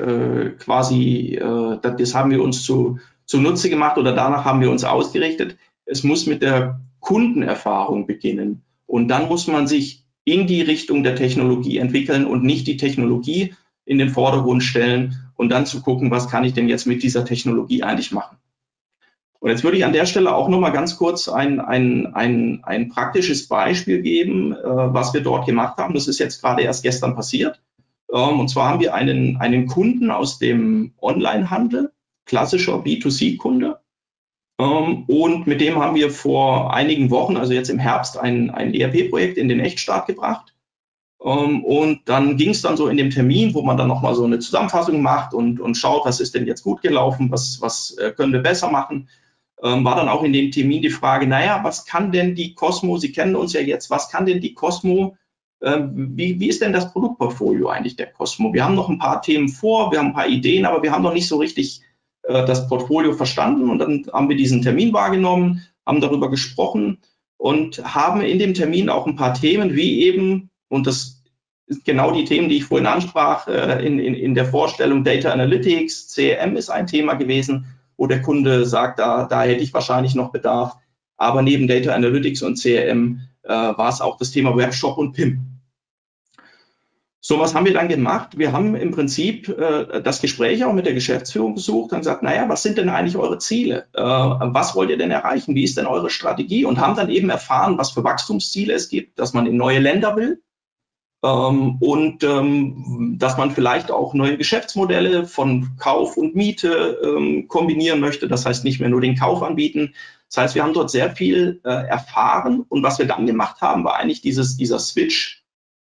haben wir uns zunutze gemacht oder danach haben wir uns ausgerichtet. Es muss mit der Kundenerfahrung beginnen und dann muss man sich in die Richtung der Technologie entwickeln und nicht die Technologie in den Vordergrund stellen und dann zu gucken, was kann ich denn jetzt mit dieser Technologie eigentlich machen. Und jetzt würde ich an der Stelle auch noch mal ganz kurz ein praktisches Beispiel geben, was wir dort gemacht haben. Das ist jetzt gerade erst gestern passiert. Und zwar haben wir einen Kunden aus dem Onlinehandel, klassischer B2C-Kunde. Und mit dem haben wir vor einigen Wochen, also jetzt im Herbst, ein ERP-Projekt in den Echtstart gebracht. Und dann ging es dann so in dem Termin, wo man dann noch mal so eine Zusammenfassung macht und schaut, was ist denn jetzt gut gelaufen, was können wir besser machen. War dann auch in dem Termin die Frage, was kann denn die Cosmo, Sie kennen uns ja jetzt, was kann denn die Cosmo, wie ist denn das Produktportfolio eigentlich der Cosmo? Wir haben noch ein paar Themen vor, wir haben ein paar Ideen, aber wir haben noch nicht so richtig das Portfolio verstanden und dann haben wir diesen Termin wahrgenommen, haben darüber gesprochen und haben in dem Termin auch ein paar Themen wie eben, und das sind genau die Themen, die ich vorhin ansprach, in der Vorstellung Data Analytics, CRM ist ein Thema gewesen, wo der Kunde sagt, da hätte ich wahrscheinlich noch Bedarf. Aber neben Data Analytics und CRM war es auch das Thema Webshop und PIM. So, was haben wir dann gemacht? Wir haben im Prinzip das Gespräch auch mit der Geschäftsführung gesucht und gesagt, was sind denn eigentlich eure Ziele? Was wollt ihr denn erreichen? Wie ist denn eure Strategie? Und haben dann eben erfahren, was für Wachstumsziele es gibt, dass man in neue Länder will. Und dass man vielleicht auch neue Geschäftsmodelle von Kauf und Miete kombinieren möchte. Das heißt, nicht mehr nur den Kauf anbieten. Das heißt, wir haben dort sehr viel erfahren. Und was wir dann gemacht haben, war eigentlich dieser Switch.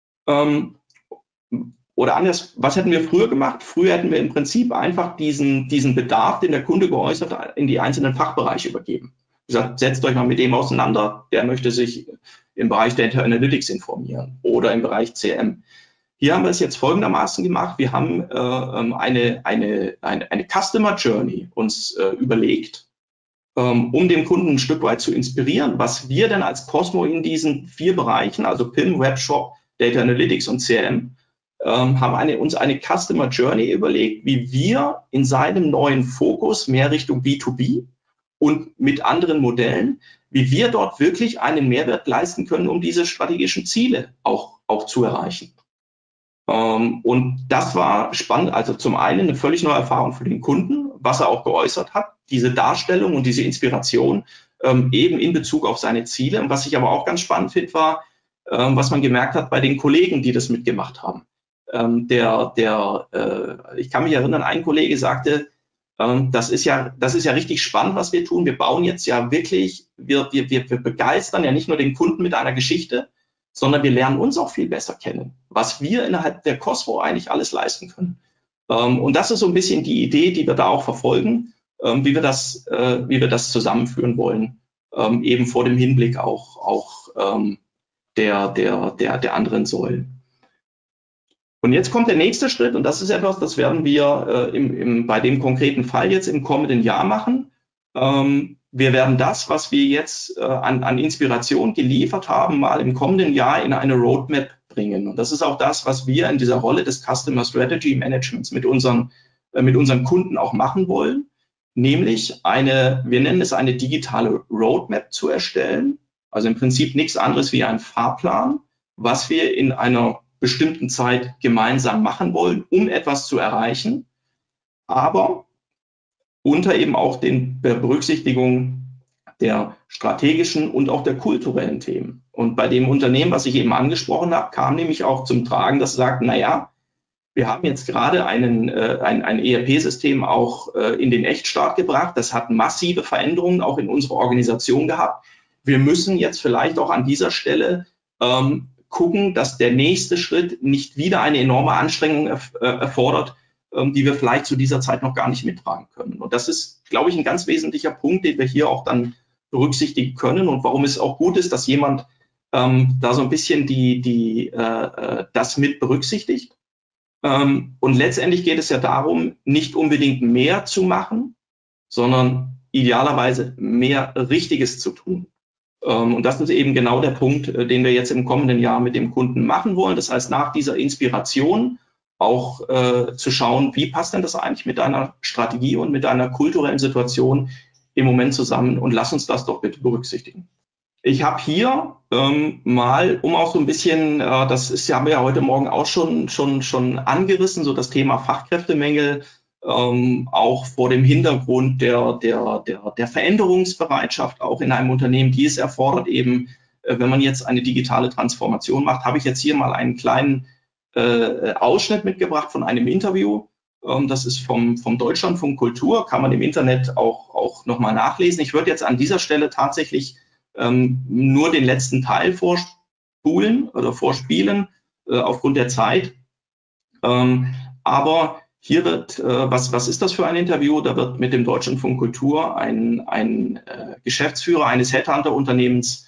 Oder anders, was hätten wir früher gemacht? Früher hätten wir im Prinzip einfach diesen Bedarf, den der Kunde geäußert hat, in die einzelnen Fachbereiche übergeben. Wie gesagt, setzt euch mal mit dem auseinander, der möchte sich im Bereich Data Analytics informieren oder im Bereich CRM. Hier haben wir es jetzt folgendermaßen gemacht. Wir haben eine Customer Journey uns überlegt, um den Kunden ein Stück weit zu inspirieren, was wir denn als Cosmo in diesen 4 Bereichen, also PIM, Webshop, Data Analytics und CRM, haben uns eine Customer Journey überlegt, wie wir in seinem neuen Fokus mehr Richtung B2B und mit anderen Modellen, wie wir dort wirklich einen Mehrwert leisten können, um diese strategischen Ziele auch zu erreichen. Und das war spannend, also zum einen eine völlig neue Erfahrung für den Kunden, was er auch geäußert hat, diese Darstellung und diese Inspiration eben in Bezug auf seine Ziele. Und was ich aber auch ganz spannend finde, war, was man gemerkt hat bei den Kollegen, die das mitgemacht haben. Ich kann mich erinnern, ein Kollege sagte, das ist ja richtig spannend, was wir tun. Wir bauen jetzt ja wirklich, wir begeistern ja nicht nur den Kunden mit einer Geschichte, sondern wir lernen uns auch viel besser kennen, was wir innerhalb der Cosmo eigentlich alles leisten können. Und das ist so ein bisschen die Idee, die wir da auch verfolgen, wie wir das zusammenführen wollen, eben vor dem Hinblick auch der anderen Säulen. Und jetzt kommt der nächste Schritt, und das ist etwas, das werden wir bei dem konkreten Fall jetzt im kommenden Jahr machen. Wir werden das, was wir jetzt an Inspiration geliefert haben, mal im kommenden Jahr in eine Roadmap bringen. Und das ist auch das, was wir in dieser Rolle des Customer Strategy Managements mit unseren Kunden auch machen wollen, nämlich wir nennen es eine digitale Roadmap zu erstellen. Also im Prinzip nichts anderes wie ein Fahrplan, was wir in einer bestimmten Zeit gemeinsam machen wollen, um etwas zu erreichen, aber unter eben auch den Berücksichtigung der strategischen und auch der kulturellen Themen. Und bei dem Unternehmen, was ich eben angesprochen habe, kam nämlich auch zum Tragen, das sagt, naja, wir haben jetzt gerade ein ERP-System auch in den Echtstart gebracht. Das hat massive Veränderungen auch in unserer Organisation gehabt. Wir müssen jetzt vielleicht auch an dieser Stelle gucken, dass der nächste Schritt nicht wieder eine enorme Anstrengung erfordert, die wir vielleicht zu dieser Zeit noch gar nicht mittragen können. Und das ist, glaube ich, ein ganz wesentlicher Punkt, den wir hier auch dann berücksichtigen können und warum es auch gut ist, dass jemand da so ein bisschen das mit berücksichtigt. Und letztendlich geht es ja darum, nicht unbedingt mehr zu machen, sondern idealerweise mehr Richtiges zu tun. Und das ist eben genau der Punkt, den wir jetzt im kommenden Jahr mit dem Kunden machen wollen. Das heißt, nach dieser Inspiration auch zu schauen, wie passt denn das eigentlich mit deiner Strategie und mit deiner kulturellen Situation im Moment zusammen, und lass uns das doch bitte berücksichtigen. Ich habe hier mal, um auch so ein bisschen, haben wir ja heute Morgen auch schon angerissen, so das Thema Fachkräftemängel, auch vor dem Hintergrund der Veränderungsbereitschaft auch in einem Unternehmen, die es erfordert eben, wenn man jetzt eine digitale Transformation macht, habe ich jetzt hier mal einen kleinen Ausschnitt mitgebracht von einem Interview. Das ist vom Deutschlandfunk Kultur, kann man im Internet auch nochmal nachlesen. Ich würde jetzt an dieser Stelle tatsächlich nur den letzten Teil vorspulen oder vorspielen, aufgrund der Zeit. Aber hier wird, was ist das für ein Interview? Da wird mit dem Deutschlandfunk Kultur ein Geschäftsführer eines Headhunter-Unternehmens,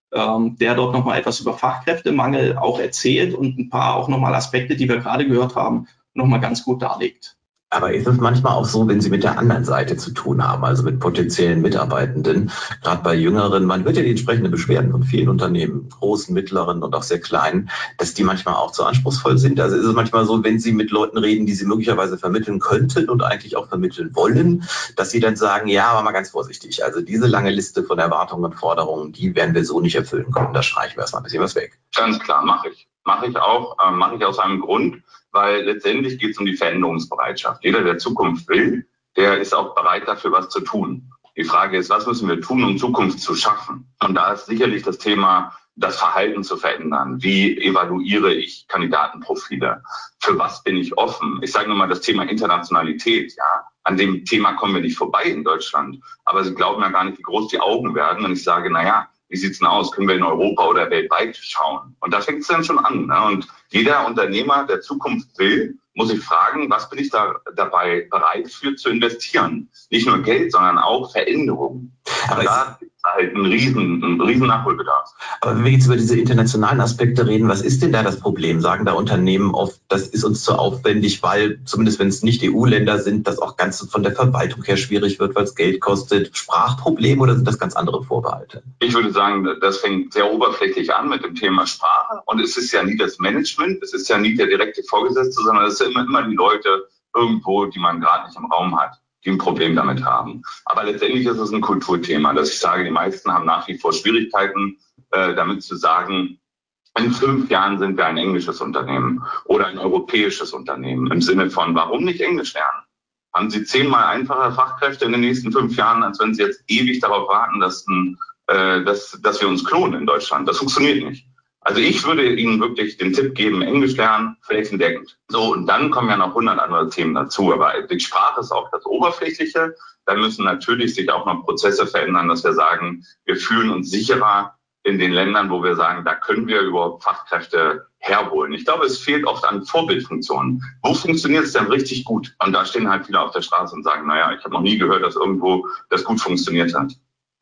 der dort nochmal etwas über Fachkräftemangel auch erzählt und ein paar auch nochmal Aspekte, die wir gerade gehört haben, nochmal ganz gut darlegt. Aber ist es manchmal auch so, wenn Sie mit der anderen Seite zu tun haben, also mit potenziellen Mitarbeitenden, gerade bei Jüngeren, man hört ja die entsprechenden Beschwerden von vielen Unternehmen, großen, mittleren und auch sehr kleinen, dass die manchmal auch zu anspruchsvoll sind. Also ist es manchmal so, wenn Sie mit Leuten reden, die Sie möglicherweise vermitteln könnten und eigentlich auch vermitteln wollen, dass Sie dann sagen, ja, aber mal ganz vorsichtig, also diese lange Liste von Erwartungen und Forderungen, die werden wir so nicht erfüllen können. Da streichen wir erstmal ein bisschen was weg. Ganz klar, mache ich. Mache ich aus einem Grund, weil letztendlich geht es um die Veränderungsbereitschaft. Jeder, der Zukunft will, der ist auch bereit dafür, was zu tun. Die Frage ist, was müssen wir tun, um Zukunft zu schaffen? Und da ist sicherlich das Thema, das Verhalten zu verändern. Wie evaluiere ich Kandidatenprofile? Für was bin ich offen? Ich sage nur mal das Thema Internationalität. Ja, an dem Thema kommen wir nicht vorbei in Deutschland. Aber Sie glauben ja gar nicht, wie groß die Augen werden, wenn ich sage, naja, wie sieht's denn aus? Können wir in Europa oder weltweit schauen? Und da fängt es dann schon an. Ne? Und jeder Unternehmer, der Zukunft will, muss sich fragen, was bin ich da dabei bereit für zu investieren? Nicht nur Geld, sondern auch Veränderungen. Aber da ist halt ein riesen Nachholbedarf. Aber wenn wir jetzt über diese internationalen Aspekte reden, was ist denn da das Problem? Sagen da Unternehmen oft, das ist uns zu aufwendig, weil, zumindest wenn es nicht EU-Länder sind, das auch ganz von der Verwaltung her schwierig wird, weil es Geld kostet. Sprachprobleme oder sind das ganz andere Vorbehalte? Ich würde sagen, das fängt sehr oberflächlich an mit dem Thema Sprache. Und es ist ja nie das Management, es ist ja nie der direkte Vorgesetzte, sondern es sind immer die Leute irgendwo, die man gerade nicht im Raum hat, die ein Problem damit haben. Aber letztendlich ist es ein Kulturthema, dass ich sage, die meisten haben nach wie vor Schwierigkeiten, damit zu sagen, in 5 Jahren sind wir ein englisches Unternehmen oder ein europäisches Unternehmen. Im Sinne von, warum nicht Englisch lernen? Haben Sie 10-mal einfache Fachkräfte in den nächsten 5 Jahren, als wenn Sie jetzt ewig darauf warten, dass wir uns klonen in Deutschland? Das funktioniert nicht. Also ich würde Ihnen wirklich den Tipp geben, Englisch lernen, flächendeckend. So, und dann kommen ja noch 100 andere Themen dazu. Aber die Sprache ist auch das Oberflächliche. Da müssen natürlich sich auch noch Prozesse verändern, dass wir sagen, wir fühlen uns sicherer in den Ländern, wo wir sagen, da können wir überhaupt Fachkräfte herholen. Ich glaube, es fehlt oft an Vorbildfunktionen. Wo funktioniert es denn richtig gut? Und da stehen halt viele auf der Straße und sagen, naja, ich habe noch nie gehört, dass irgendwo das gut funktioniert hat.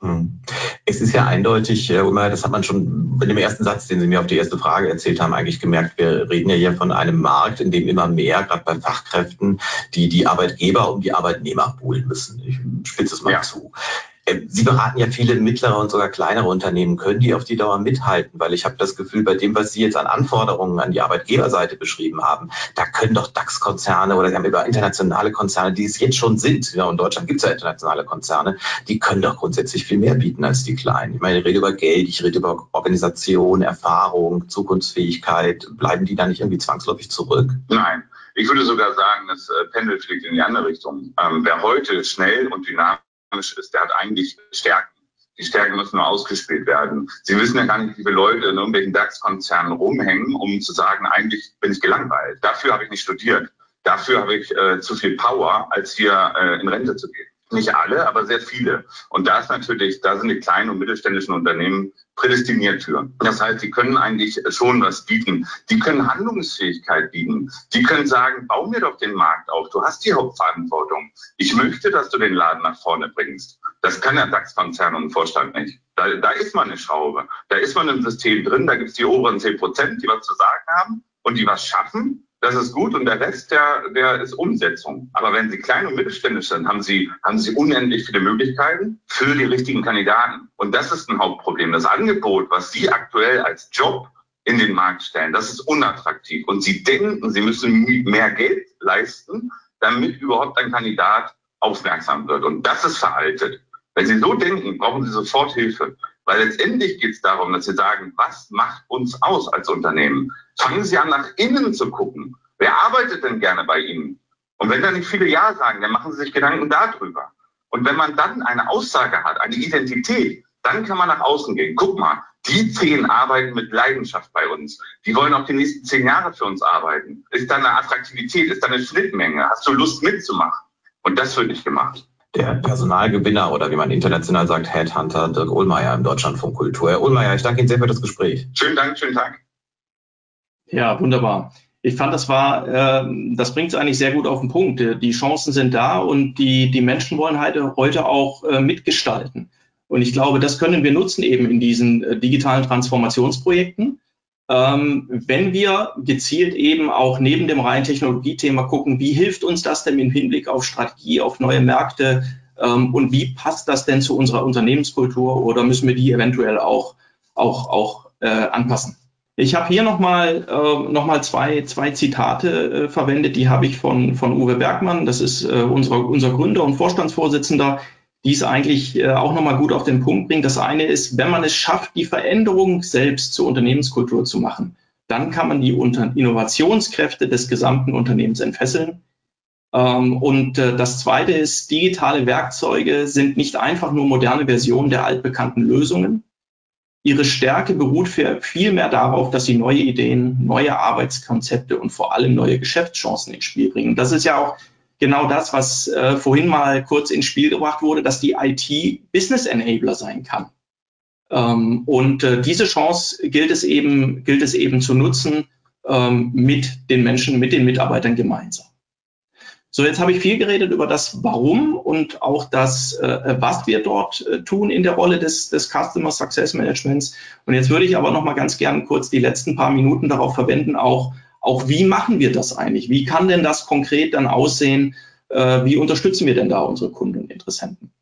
Es ist ja eindeutig, Herr Ulmer, das hat man schon in dem ersten Satz, den Sie mir auf die erste Frage erzählt haben, eigentlich gemerkt. Wir reden ja hier von einem Markt, in dem immer mehr, gerade bei Fachkräften, die Arbeitgeber um die Arbeitnehmer buhlen müssen. Ich spitze es mal zu. Sie beraten ja viele mittlere und sogar kleinere Unternehmen. Können die auf die Dauer mithalten? Weil ich habe das Gefühl, bei dem, was Sie jetzt an Anforderungen an die Arbeitgeberseite beschrieben haben, da können doch DAX-Konzerne oder wir haben über internationale Konzerne, die es jetzt schon sind, ja, in Deutschland gibt es ja internationale Konzerne, die können doch grundsätzlich viel mehr bieten als die kleinen. Ich meine, ich rede über Geld, ich rede über Organisation, Erfahrung, Zukunftsfähigkeit. Bleiben die da nicht irgendwie zwangsläufig zurück? Nein. Ich würde sogar sagen, das Pendel fliegt in die andere Richtung. Wer heute schnell und dynamisch ist, der hat eigentlich Stärken. Die Stärken müssen nur ausgespielt werden. Sie wissen ja gar nicht, wie viele Leute in irgendwelchen DAX-Konzernen rumhängen, um zu sagen, eigentlich bin ich gelangweilt. Dafür habe ich nicht studiert. Dafür habe ich zu viel Power, als hier in Rente zu gehen. Nicht alle, aber sehr viele. Und da sind die kleinen und mittelständischen Unternehmen prädestiniert für. Das heißt, die können eigentlich schon was bieten. Die können Handlungsfähigkeit bieten. Die können sagen, bau mir doch den Markt auf. Du hast die Hauptverantwortung. Ich möchte, dass du den Laden nach vorne bringst. Das kann der DAX-Konzern und Vorstand nicht. Da ist man eine Schraube. Da ist man im System drin. Da gibt es die oberen 10%, die was zu sagen haben und die was schaffen. Das ist gut und der Rest, der ist Umsetzung. Aber wenn Sie klein und mittelständisch sind, haben Sie unendlich viele Möglichkeiten für die richtigen Kandidaten. Und das ist ein Hauptproblem. Das Angebot, was Sie aktuell als Job in den Markt stellen, das ist unattraktiv. Und Sie denken, Sie müssen mehr Geld leisten, damit überhaupt ein Kandidat aufmerksam wird. Und das ist veraltet. Wenn Sie so denken, brauchen Sie sofort Hilfe. Weil letztendlich geht es darum, dass Sie sagen, was macht uns aus als Unternehmen? Fangen Sie an, nach innen zu gucken. Wer arbeitet denn gerne bei Ihnen? Und wenn da nicht viele Ja sagen, dann machen Sie sich Gedanken darüber. Und wenn man dann eine Aussage hat, eine Identität, dann kann man nach außen gehen. Guck mal, die 10 arbeiten mit Leidenschaft bei uns. Die wollen auch die nächsten 10 Jahre für uns arbeiten. Ist da eine Attraktivität? Ist da eine Schnittmenge? Hast du Lust mitzumachen? Und das wird nicht gemacht. Der Personalgewinner oder wie man international sagt, Headhunter Dirk Ohlmeier im Deutschlandfunk Kultur. Herr Ohlmeier, ich danke Ihnen sehr für das Gespräch. Schönen Dank, schönen Tag. Ja, wunderbar. Ich fand, das bringt es eigentlich sehr gut auf den Punkt. Die Chancen sind da und die Menschen wollen heute auch mitgestalten. Und ich glaube, das können wir nutzen eben in diesen digitalen Transformationsprojekten. Wenn wir gezielt eben auch neben dem reinen Technologiethema gucken, wie hilft uns das denn im Hinblick auf Strategie, auf neue Märkte und wie passt das denn zu unserer Unternehmenskultur oder müssen wir die eventuell auch anpassen? Ich habe hier nochmal zwei Zitate verwendet, die habe ich von Uwe Bergmann, das ist unser Gründer und Vorstandsvorsitzender, die es eigentlich auch nochmal gut auf den Punkt bringt. Das eine ist, wenn man es schafft, die Veränderung selbst zur Unternehmenskultur zu machen, dann kann man die Innovationskräfte des gesamten Unternehmens entfesseln. Und das zweite ist, digitale Werkzeuge sind nicht einfach nur moderne Versionen der altbekannten Lösungen. Ihre Stärke beruht vielmehr darauf, dass sie neue Ideen, neue Arbeitskonzepte und vor allem neue Geschäftschancen ins Spiel bringen. Das ist ja auch genau das, was vorhin mal kurz ins Spiel gebracht wurde, dass die IT Business Enabler sein kann. Und diese Chance gilt es eben zu nutzen mit den Menschen, mit den Mitarbeitern gemeinsam. So, jetzt habe ich viel geredet über das Warum und auch das, was wir dort tun in der Rolle des Customer Success Managements. Und jetzt würde ich aber noch mal ganz gern kurz die letzten paar Minuten darauf verwenden, auch wie machen wir das eigentlich? Wie kann denn das konkret dann aussehen? Wie unterstützen wir denn da unsere Kunden und Interessenten?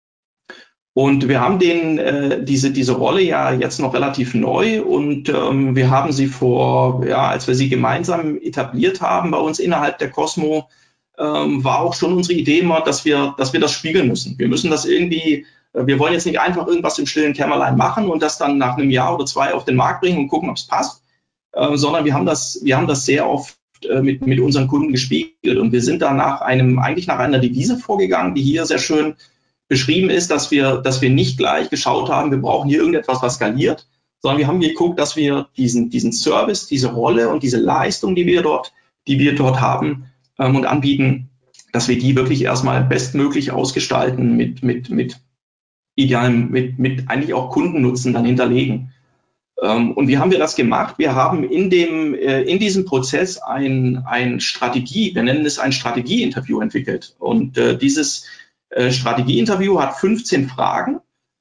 Und wir haben diese Rolle ja jetzt noch relativ neu und wir haben sie als wir sie gemeinsam etabliert haben bei uns innerhalb der Cosmo, war auch schon unsere Idee immer, dass wir das spiegeln müssen. Wir müssen das irgendwie, wir wollen jetzt nicht einfach irgendwas im stillen Kämmerlein machen und das dann nach einem Jahr oder 2 auf den Markt bringen und gucken, ob es passt, sondern wir haben das sehr oft mit unseren Kunden gespiegelt und wir sind da nach einer Devise vorgegangen, die hier sehr schön beschrieben ist, dass wir nicht gleich geschaut haben, wir brauchen hier irgendetwas, was skaliert, sondern wir haben geguckt, dass wir diesen Service, diese Rolle und diese Leistung, die wir dort haben und anbieten, dass wir die wirklich erstmal bestmöglich ausgestalten mit eigentlich auch Kundennutzen dann hinterlegen. Und wie haben wir das gemacht? Wir haben in diesem Prozess wir nennen es ein Strategieinterview entwickelt. Und dieses Strategieinterview hat 15 Fragen.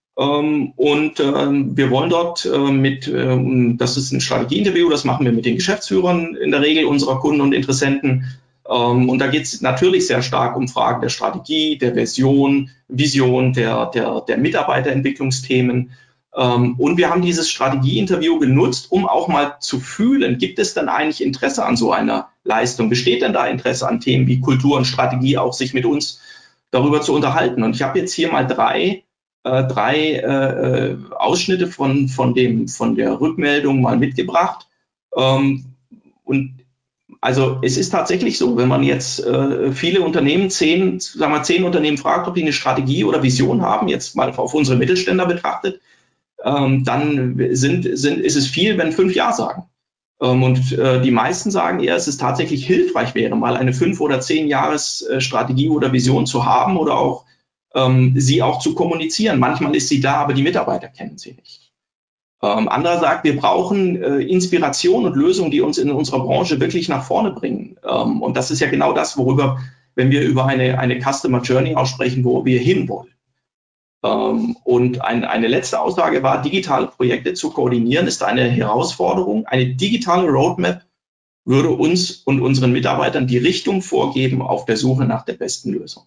Wir wollen dort das ist ein Strategieinterview, das machen wir mit den Geschäftsführern in der Regel unserer Kunden und Interessenten. Und da geht es natürlich sehr stark um Fragen der Strategie, der Vision, der Mitarbeiterentwicklungsthemen. Und wir haben dieses Strategieinterview genutzt, um auch mal zu fühlen, gibt es denn eigentlich Interesse an so einer Leistung? Besteht denn da Interesse an Themen wie Kultur und Strategie, auch sich mit uns darüber zu unterhalten? Und ich habe jetzt hier mal drei Ausschnitte von der Rückmeldung mal mitgebracht. Und also es ist tatsächlich so, wenn man jetzt viele Unternehmen, 10 Unternehmen fragt, ob die eine Strategie oder Vision haben, jetzt mal auf unsere Mittelständler betrachtet, dann ist es viel, wenn 5 Ja sagen. Die meisten sagen eher, es ist tatsächlich hilfreich wäre, mal eine 5 oder 10 Jahres Strategie oder Vision zu haben oder auch sie auch zu kommunizieren. Manchmal ist sie da, aber die Mitarbeiter kennen sie nicht. Anderer sagt, wir brauchen Inspiration und Lösungen, die uns in unserer Branche wirklich nach vorne bringen. Und das ist ja genau das, wenn wir über eine Customer Journey aussprechen, wo wir hinwollen. Und eine letzte Aussage war, digitale Projekte zu koordinieren, ist eine Herausforderung. Eine digitale Roadmap würde uns und unseren Mitarbeitern die Richtung vorgeben auf der Suche nach der besten Lösung.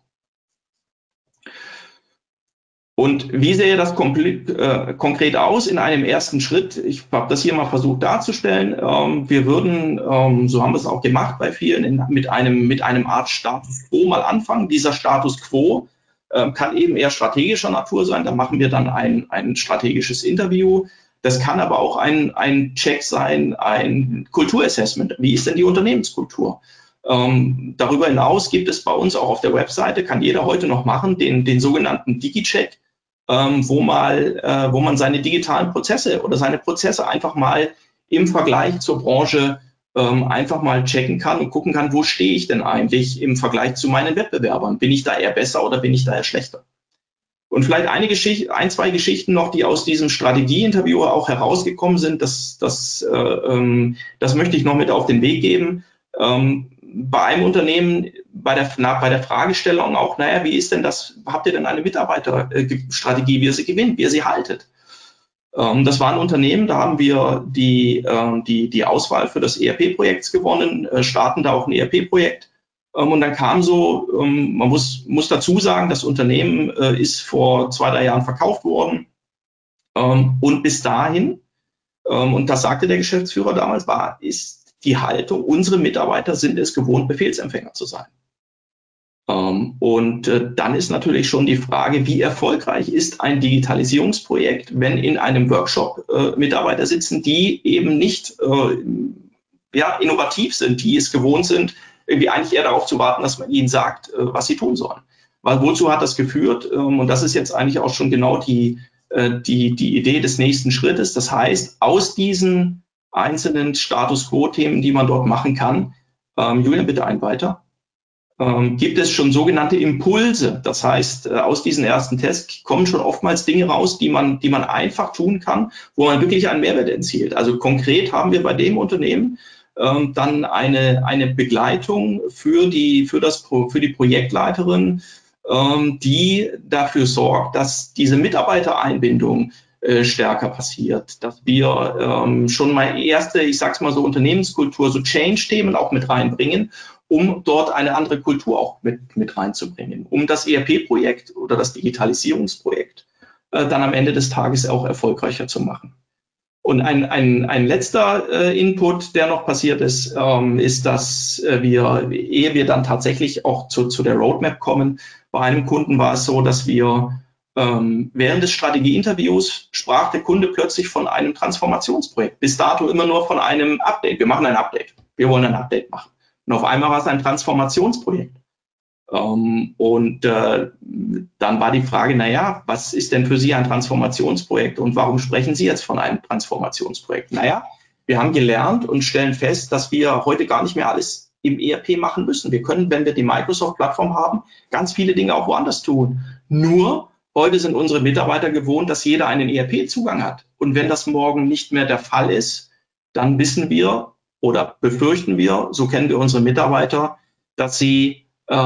Und wie sähe das konkret aus in einem ersten Schritt? Ich habe das hier mal versucht darzustellen. Wir würden, so haben wir es auch gemacht bei vielen, mit einem Art Status Quo mal anfangen. Dieser Status Quo kann eben eher strategischer Natur sein. Da machen wir dann ein strategisches Interview. Das kann aber auch ein Check sein, ein Kulturassessment. Wie ist denn die Unternehmenskultur? Darüber hinaus gibt es bei uns auch auf der Webseite, kann jeder heute noch machen, den sogenannten Digi-Check, wo man seine digitalen Prozesse oder seine Prozesse einfach mal im Vergleich zur Branche einfach mal checken kann und gucken kann, wo stehe ich denn eigentlich im Vergleich zu meinen Wettbewerbern? Bin ich da eher besser oder bin ich da eher schlechter? Und vielleicht zwei Geschichten noch, die aus diesem Strategieinterview auch herausgekommen sind, das möchte ich noch mit auf den Weg geben. Bei einem Unternehmen, bei der Fragestellung auch, wie ist denn das, habt ihr denn eine Mitarbeiterstrategie, wie ihr sie gewinnt, wie ihr sie haltet? Das war ein Unternehmen, da haben wir die Auswahl für das ERP-Projekt gewonnen, starten da auch ein ERP-Projekt. Und dann kam so, man muss dazu sagen, das Unternehmen ist vor 2-3 Jahren verkauft worden. Und bis dahin, und das sagte der Geschäftsführer damals, ist die Haltung, unsere Mitarbeiter sind es gewohnt, Befehlsempfänger zu sein. Dann ist natürlich schon die Frage, wie erfolgreich ist ein Digitalisierungsprojekt, wenn in einem Workshop Mitarbeiter sitzen, die eben nicht innovativ sind, die es gewohnt sind, irgendwie eigentlich eher darauf zu warten, dass man ihnen sagt, was sie tun sollen. Weil wozu hat das geführt? Und das ist jetzt eigentlich auch schon genau die Idee des nächsten Schrittes. Das heißt, aus diesen einzelnen Status-Quo-Themen, die man dort machen kann, Julian, bitte einen weiter, gibt es schon sogenannte Impulse. Das heißt, aus diesen ersten Tests kommen schon oftmals Dinge raus, die man einfach tun kann, wo man wirklich einen Mehrwert erzielt. Also konkret haben wir bei dem Unternehmen dann eine Begleitung für die Projektleiterin, die dafür sorgt, dass diese Mitarbeitereinbindung stärker passiert, dass wir schon mal erste, ich sag's mal so, Unternehmenskultur, so Change-Themen auch mit reinbringen, um dort eine andere Kultur auch mit reinzubringen, um das ERP-Projekt oder das Digitalisierungsprojekt dann am Ende des Tages auch erfolgreicher zu machen. Und ein letzter Input, der noch passiert ist, ist, dass ehe wir dann tatsächlich auch zu der Roadmap kommen, bei einem Kunden war es so, dass wir während des Strategieinterviews sprach der Kunde plötzlich von einem Transformationsprojekt. Bis dato immer nur von einem Update. Wir machen ein Update. Wir wollen ein Update machen. Und auf einmal war es ein Transformationsprojekt. Und dann war die Frage, naja, was ist denn für Sie ein Transformationsprojekt und warum sprechen Sie jetzt von einem Transformationsprojekt? Naja, wir haben gelernt und stellen fest, dass wir heute gar nicht mehr alles im ERP machen müssen. Wir können, wenn wir die Microsoft-Plattform haben, ganz viele Dinge auch woanders tun. Nur heute sind unsere Mitarbeiter gewohnt, dass jeder einen ERP-Zugang hat. Und wenn das morgen nicht mehr der Fall ist, dann wissen wir oder befürchten wir, so kennen wir unsere Mitarbeiter, dass sie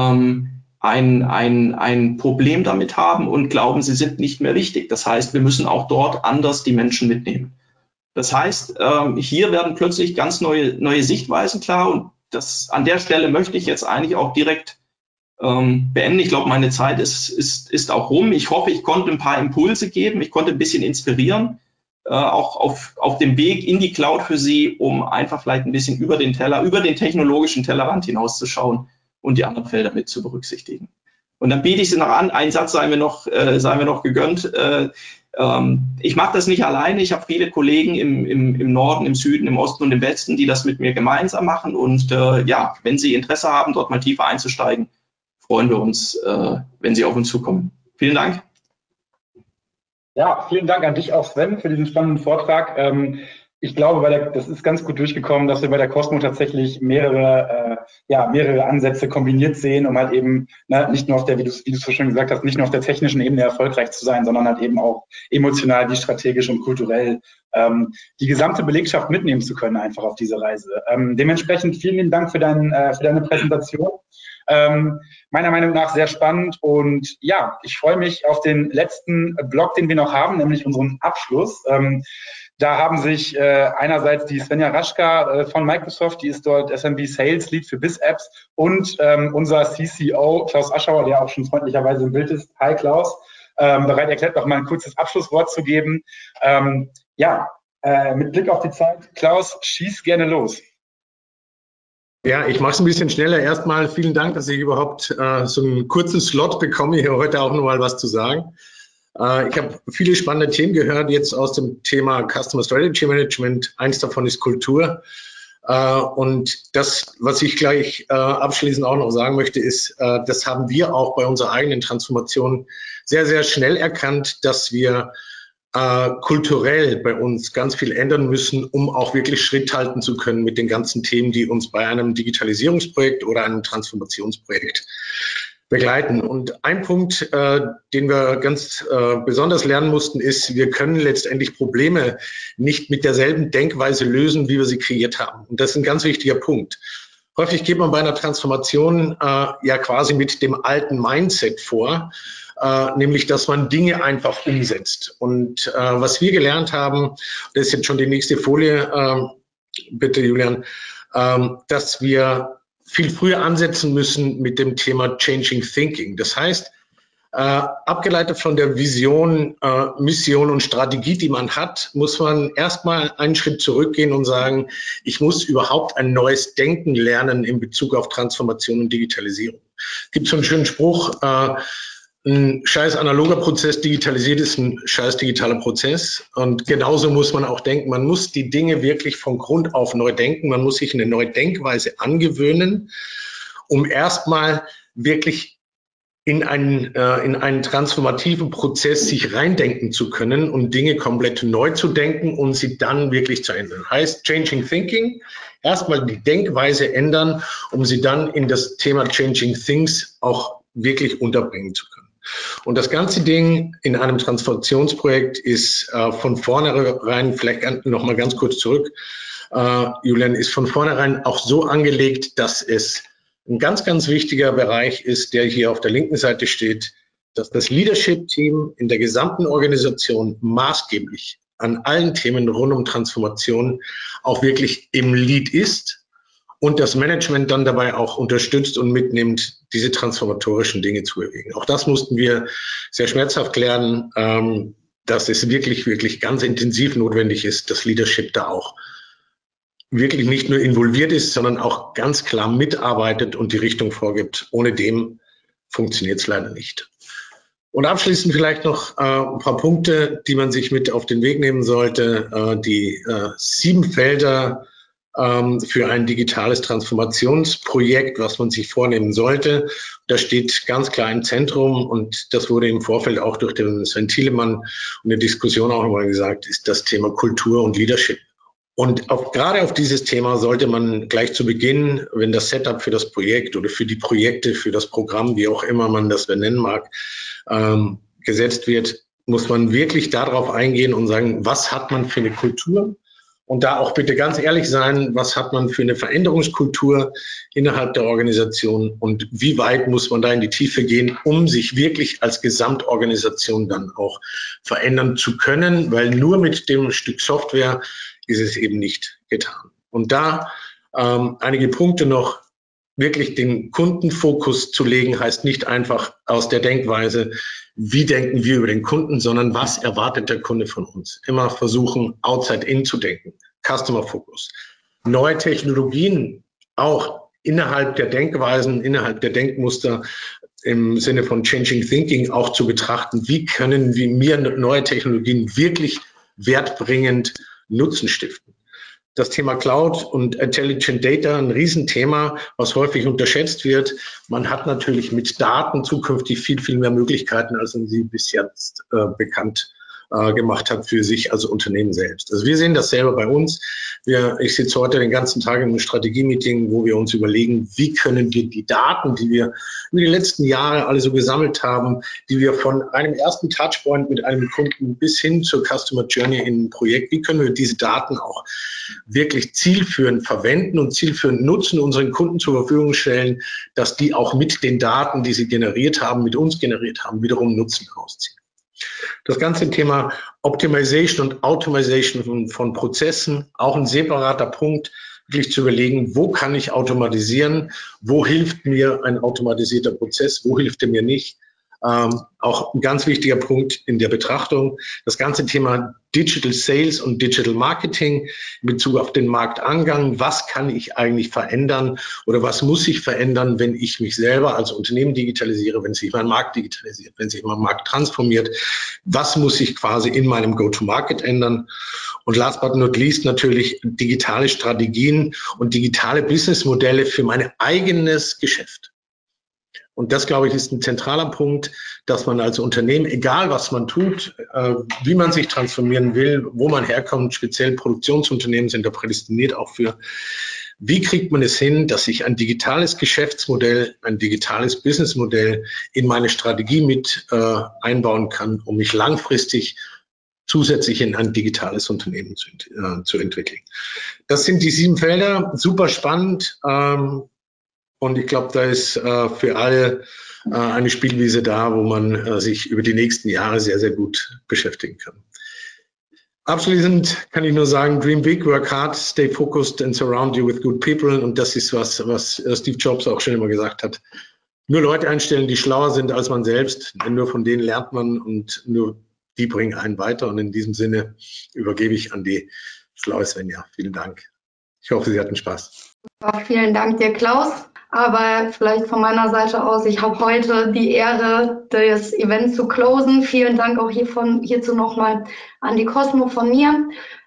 ein Problem damit haben und glauben, sie sind nicht mehr wichtig. Das heißt, wir müssen auch dort anders die Menschen mitnehmen. Das heißt, hier werden plötzlich ganz neue Sichtweisen klar und an der Stelle möchte ich jetzt eigentlich auch direkt beenden. Ich glaube, meine Zeit ist auch rum. Ich hoffe, ich konnte ein paar Impulse geben. Ich konnte ein bisschen inspirieren, auch auf dem Weg in die Cloud für Sie, um einfach vielleicht ein bisschen über den technologischen Tellerrand hinauszuschauen und die anderen Felder mit zu berücksichtigen. Und dann biete ich Sie noch an, einen Satz sei mir noch gegönnt. Ich mache das nicht alleine. Ich habe viele Kollegen im Norden, im Süden, im Osten und im Westen, die das mit mir gemeinsam machen. Und ja, wenn Sie Interesse haben, dort mal tiefer einzusteigen, freuen wir uns, wenn Sie auf uns zukommen. Vielen Dank. Ja, vielen Dank an dich auch, Sven, für diesen spannenden Vortrag. Ich glaube, das ist ganz gut durchgekommen, dass wir bei der Cosmo tatsächlich mehrere Ansätze kombiniert sehen, um halt eben nicht nur auf der, wie du es so schön gesagt hast, nicht nur auf der technischen Ebene erfolgreich zu sein, sondern halt eben auch emotional, wie strategisch und kulturell die gesamte Belegschaft mitnehmen zu können, einfach auf diese Reise. Dementsprechend vielen lieben Dank für deine Präsentation. Meiner Meinung nach sehr spannend und ja, ich freue mich auf den letzten Block, den wir noch haben, nämlich unseren Abschluss. Da haben sich einerseits die Svenja Raschka von Microsoft, die ist dort SMB Sales Lead für BizApps und unser CCO Klaus Aschauer, der auch schon freundlicherweise im Bild ist. Hi Klaus, bereit erklärt, noch mal ein kurzes Abschlusswort zu geben. Mit Blick auf die Zeit, Klaus, schieß gerne los. Ja, ich mache es ein bisschen schneller. Erstmal vielen Dank, dass ich überhaupt so einen kurzen Slot bekomme, hier heute auch nochmal was zu sagen. Ich habe viele spannende Themen gehört jetzt aus dem Thema Customer Strategy Management. Eins davon ist Kultur. Und das, was ich gleich abschließend auch noch sagen möchte, ist, das haben wir auch bei unserer eigenen Transformation sehr, sehr schnell erkannt, dass wir kulturell bei uns ganz viel ändern müssen, um auch wirklich Schritt halten zu können mit den ganzen Themen, die uns bei einem Digitalisierungsprojekt oder einem Transformationsprojekt begleiten. Und ein Punkt, den wir ganz besonders lernen mussten, ist, wir können letztendlich Probleme nicht mit derselben Denkweise lösen, wie wir sie kreiert haben. Und das ist ein ganz wichtiger Punkt. Häufig geht man bei einer Transformation ja quasi mit dem alten Mindset vor, nämlich, dass man Dinge einfach umsetzt. Und was wir gelernt haben, das ist jetzt schon die nächste Folie, bitte Julian, dass wir viel früher ansetzen müssen mit dem Thema Changing Thinking. Das heißt, abgeleitet von der Vision, Mission und Strategie, die man hat, muss man erstmal einen Schritt zurückgehen und sagen, ich muss überhaupt ein neues Denken lernen in Bezug auf Transformation und Digitalisierung. Es gibt so einen schönen Spruch, ein scheiß analoger Prozess digitalisiert ist ein scheiß digitaler Prozess. Und genauso muss man auch denken. Man muss die Dinge wirklich von Grund auf neu denken. Man muss sich eine neue Denkweise angewöhnen, um erstmal wirklich in einen transformativen Prozess sich reindenken zu können und Dinge komplett neu zu denken und sie dann wirklich zu ändern. Heißt Changing Thinking, erstmal die Denkweise ändern, um sie dann in das Thema Changing Things auch wirklich unterbringen zu können. Und das ganze Ding in einem Transformationsprojekt ist von vornherein, vielleicht noch mal ganz kurz zurück, Julian, ist von vornherein auch so angelegt, dass es ein ganz, ganz wichtiger Bereich ist, der hier auf der linken Seite steht, dass das Leadership-Team in der gesamten Organisation maßgeblich an allen Themen rund um Transformation auch wirklich im Lead ist und das Management dann dabei auch unterstützt und mitnimmt, diese transformatorischen Dinge zu bewegen. Auch das mussten wir sehr schmerzhaft lernen, dass es wirklich, wirklich ganz intensiv notwendig ist, dass Leadership da auch wirklich nicht nur involviert ist, sondern auch ganz klar mitarbeitet und die Richtung vorgibt. Ohne dem funktioniert es leider nicht. Und abschließend vielleicht noch ein paar Punkte, die man sich mit auf den Weg nehmen sollte. Die 7 Felder für ein digitales Transformationsprojekt, was man sich vornehmen sollte. Das steht ganz klar im Zentrum und das wurde im Vorfeld auch durch den Sven Thielemann und in der Diskussion auch nochmal gesagt, ist das Thema Kultur und Leadership. Und gerade auf dieses Thema sollte man gleich zu Beginn, wenn das Setup für das Projekt oder für die Projekte, für das Programm, wie auch immer man das benennen mag, gesetzt wird, muss man wirklich darauf eingehen und sagen, was hat man für eine Kultur? Und da auch bitte ganz ehrlich sein, was hat man für eine Veränderungskultur innerhalb der Organisation und wie weit muss man da in die Tiefe gehen, um sich wirklich als Gesamtorganisation dann auch verändern zu können, weil nur mit dem Stück Software ist es eben nicht getan. Und da einige Punkte noch. Wirklich den Kundenfokus zu legen, heißt nicht einfach aus der Denkweise, wie denken wir über den Kunden, sondern was erwartet der Kunde von uns. Immer versuchen, outside in zu denken. Customer Focus. Neue Technologien auch innerhalb der Denkweisen, innerhalb der Denkmuster im Sinne von Changing Thinking auch zu betrachten. Wie können wir neue Technologien wirklich wertbringend Nutzen stiften? Das Thema Cloud und Intelligent Data, ein Riesenthema, was häufig unterschätzt wird. Man hat natürlich mit Daten zukünftig viel, viel mehr Möglichkeiten, als man sie bis jetzt bekannt gemacht hat für sich als Unternehmen selbst. Also wir sehen das selber bei uns. Ich sitze heute den ganzen Tag in einem Strategie-Meeting, wo wir uns überlegen, wie können wir die Daten, die wir über die letzten Jahre alle so gesammelt haben, die wir von einem ersten Touchpoint mit einem Kunden bis hin zur Customer Journey in einem Projekt, wie können wir diese Daten auch wirklich zielführend verwenden und zielführend nutzen, unseren Kunden zur Verfügung stellen, dass die auch mit den Daten, die sie generiert haben, mit uns generiert haben, wiederum Nutzen rausziehen. Das ganze Thema Optimization und Automation von Prozessen, auch ein separater Punkt, wirklich zu überlegen, wo kann ich automatisieren, wo hilft mir ein automatisierter Prozess, wo hilft er mir nicht. Auch ein ganz wichtiger Punkt in der Betrachtung, das ganze Thema Digital Sales und Digital Marketing in Bezug auf den Marktangang. Was kann ich eigentlich verändern oder was muss ich verändern, wenn ich mich selber als Unternehmen digitalisiere, wenn sich mein Markt digitalisiert, wenn sich mein Markt transformiert? Was muss ich quasi in meinem Go-to-Market ändern? Und last but not least natürlich digitale Strategien und digitale Businessmodelle für mein eigenes Geschäft. Und das, glaube ich, ist ein zentraler Punkt, dass man als Unternehmen, egal was man tut, wie man sich transformieren will, wo man herkommt, speziell Produktionsunternehmen sind da prädestiniert auch für, wie kriegt man es hin, dass ich ein digitales Geschäftsmodell, ein digitales Businessmodell in meine Strategie mit einbauen kann, um mich langfristig zusätzlich in ein digitales Unternehmen zu entwickeln. Das sind die 7 Felder, super spannend. Und ich glaube, da ist für alle eine Spielwiese da, wo man sich über die nächsten Jahre sehr, sehr gut beschäftigen kann. Abschließend kann ich nur sagen, dream big, work hard, stay focused and surround you with good people. Und das ist was Steve Jobs auch schon immer gesagt hat. Nur Leute einstellen, die schlauer sind als man selbst, denn nur von denen lernt man und nur die bringen einen weiter. Und in diesem Sinne übergebe ich an die schlaue Svenja. Vielen Dank. Ich hoffe, Sie hatten Spaß. Vielen Dank dir, Klaus. Aber vielleicht von meiner Seite aus, ich habe heute die Ehre, das Event zu closen. Vielen Dank auch hierzu nochmal an die Cosmo von mir.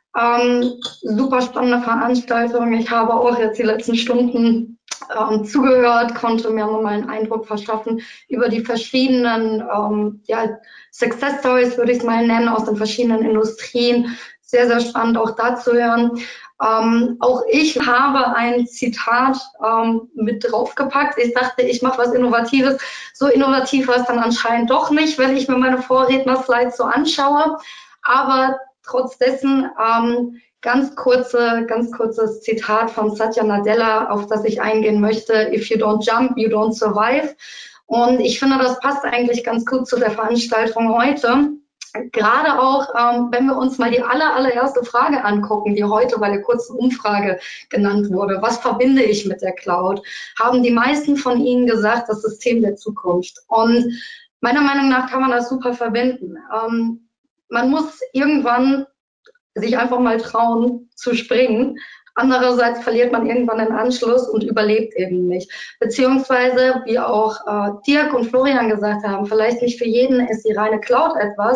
Super spannende Veranstaltung. Ich habe auch jetzt die letzten Stunden zugehört, konnte mir nochmal einen Eindruck verschaffen über die verschiedenen Success Stories, würde ich es mal nennen, aus den verschiedenen Industrien. Sehr, sehr spannend auch da zu hören. Auch ich habe ein Zitat mit draufgepackt. Ich dachte, ich mache was Innovatives. So innovativ war es dann anscheinend doch nicht, wenn ich mir meine Vorredner-Slides so anschaue. Aber trotz dessen ganz kurzes Zitat von Satya Nadella, auf das ich eingehen möchte. If you don't jump, you don't survive. Und ich finde, das passt eigentlich ganz gut zu der Veranstaltung heute. Gerade auch, wenn wir uns mal die allererste Frage angucken, die heute bei der kurzen Umfrage genannt wurde. Was verbinde ich mit der Cloud? Haben die meisten von Ihnen gesagt, das System der Zukunft. Und meiner Meinung nach kann man das super verbinden. Man muss irgendwann sich einfach mal trauen zu springen. Andererseits verliert man irgendwann den Anschluss und überlebt eben nicht. Beziehungsweise, wie auch Dirk und Florian gesagt haben, vielleicht nicht für jeden ist die reine Cloud etwas,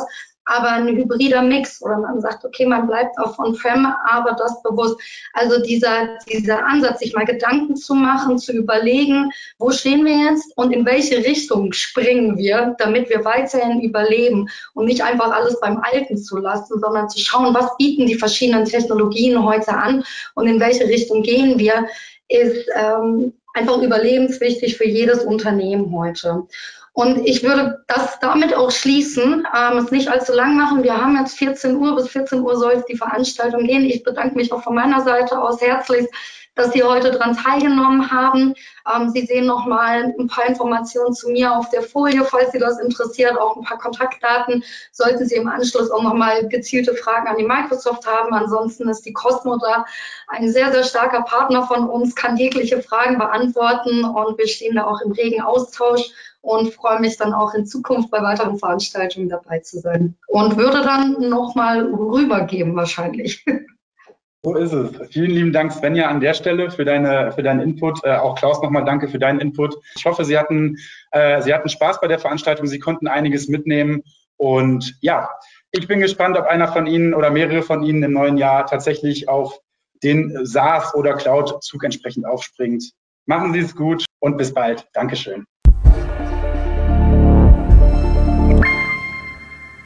aber ein hybrider Mix oder man sagt, okay, man bleibt auf On-Prem, aber das bewusst. Also dieser Ansatz, sich mal Gedanken zu machen, zu überlegen, wo stehen wir jetzt und in welche Richtung springen wir, damit wir weiterhin überleben und nicht einfach alles beim Alten zu lassen, sondern zu schauen, was bieten die verschiedenen Technologien heute an und in welche Richtung gehen wir, ist einfach überlebenswichtig für jedes Unternehmen heute. Und ich würde das damit auch schließen, es nicht allzu lang machen. Wir haben jetzt 14 Uhr, bis 14 Uhr soll die Veranstaltung gehen. Ich bedanke mich auch von meiner Seite aus herzlich, dass Sie heute daran teilgenommen haben. Sie sehen nochmal ein paar Informationen zu mir auf der Folie, falls Sie das interessiert, auch ein paar Kontaktdaten. Sollten Sie im Anschluss auch nochmal gezielte Fragen an die Microsoft haben. Ansonsten ist die Cosmo da ein sehr, sehr starker Partner von uns, kann jegliche Fragen beantworten und wir stehen da auch im regen Austausch und freue mich dann auch in Zukunft bei weiteren Veranstaltungen dabei zu sein. Und würde dann nochmal rübergeben wahrscheinlich. So ist es. Vielen lieben Dank, Svenja, an der Stelle für deinen Input. Auch Klaus nochmal danke für deinen Input. Ich hoffe, Sie hatten Spaß bei der Veranstaltung. Sie konnten einiges mitnehmen. Und ja, ich bin gespannt, ob einer von Ihnen oder mehrere von Ihnen im neuen Jahr tatsächlich auf den SaaS- oder Cloud-Zug entsprechend aufspringt. Machen Sie es gut und bis bald. Dankeschön.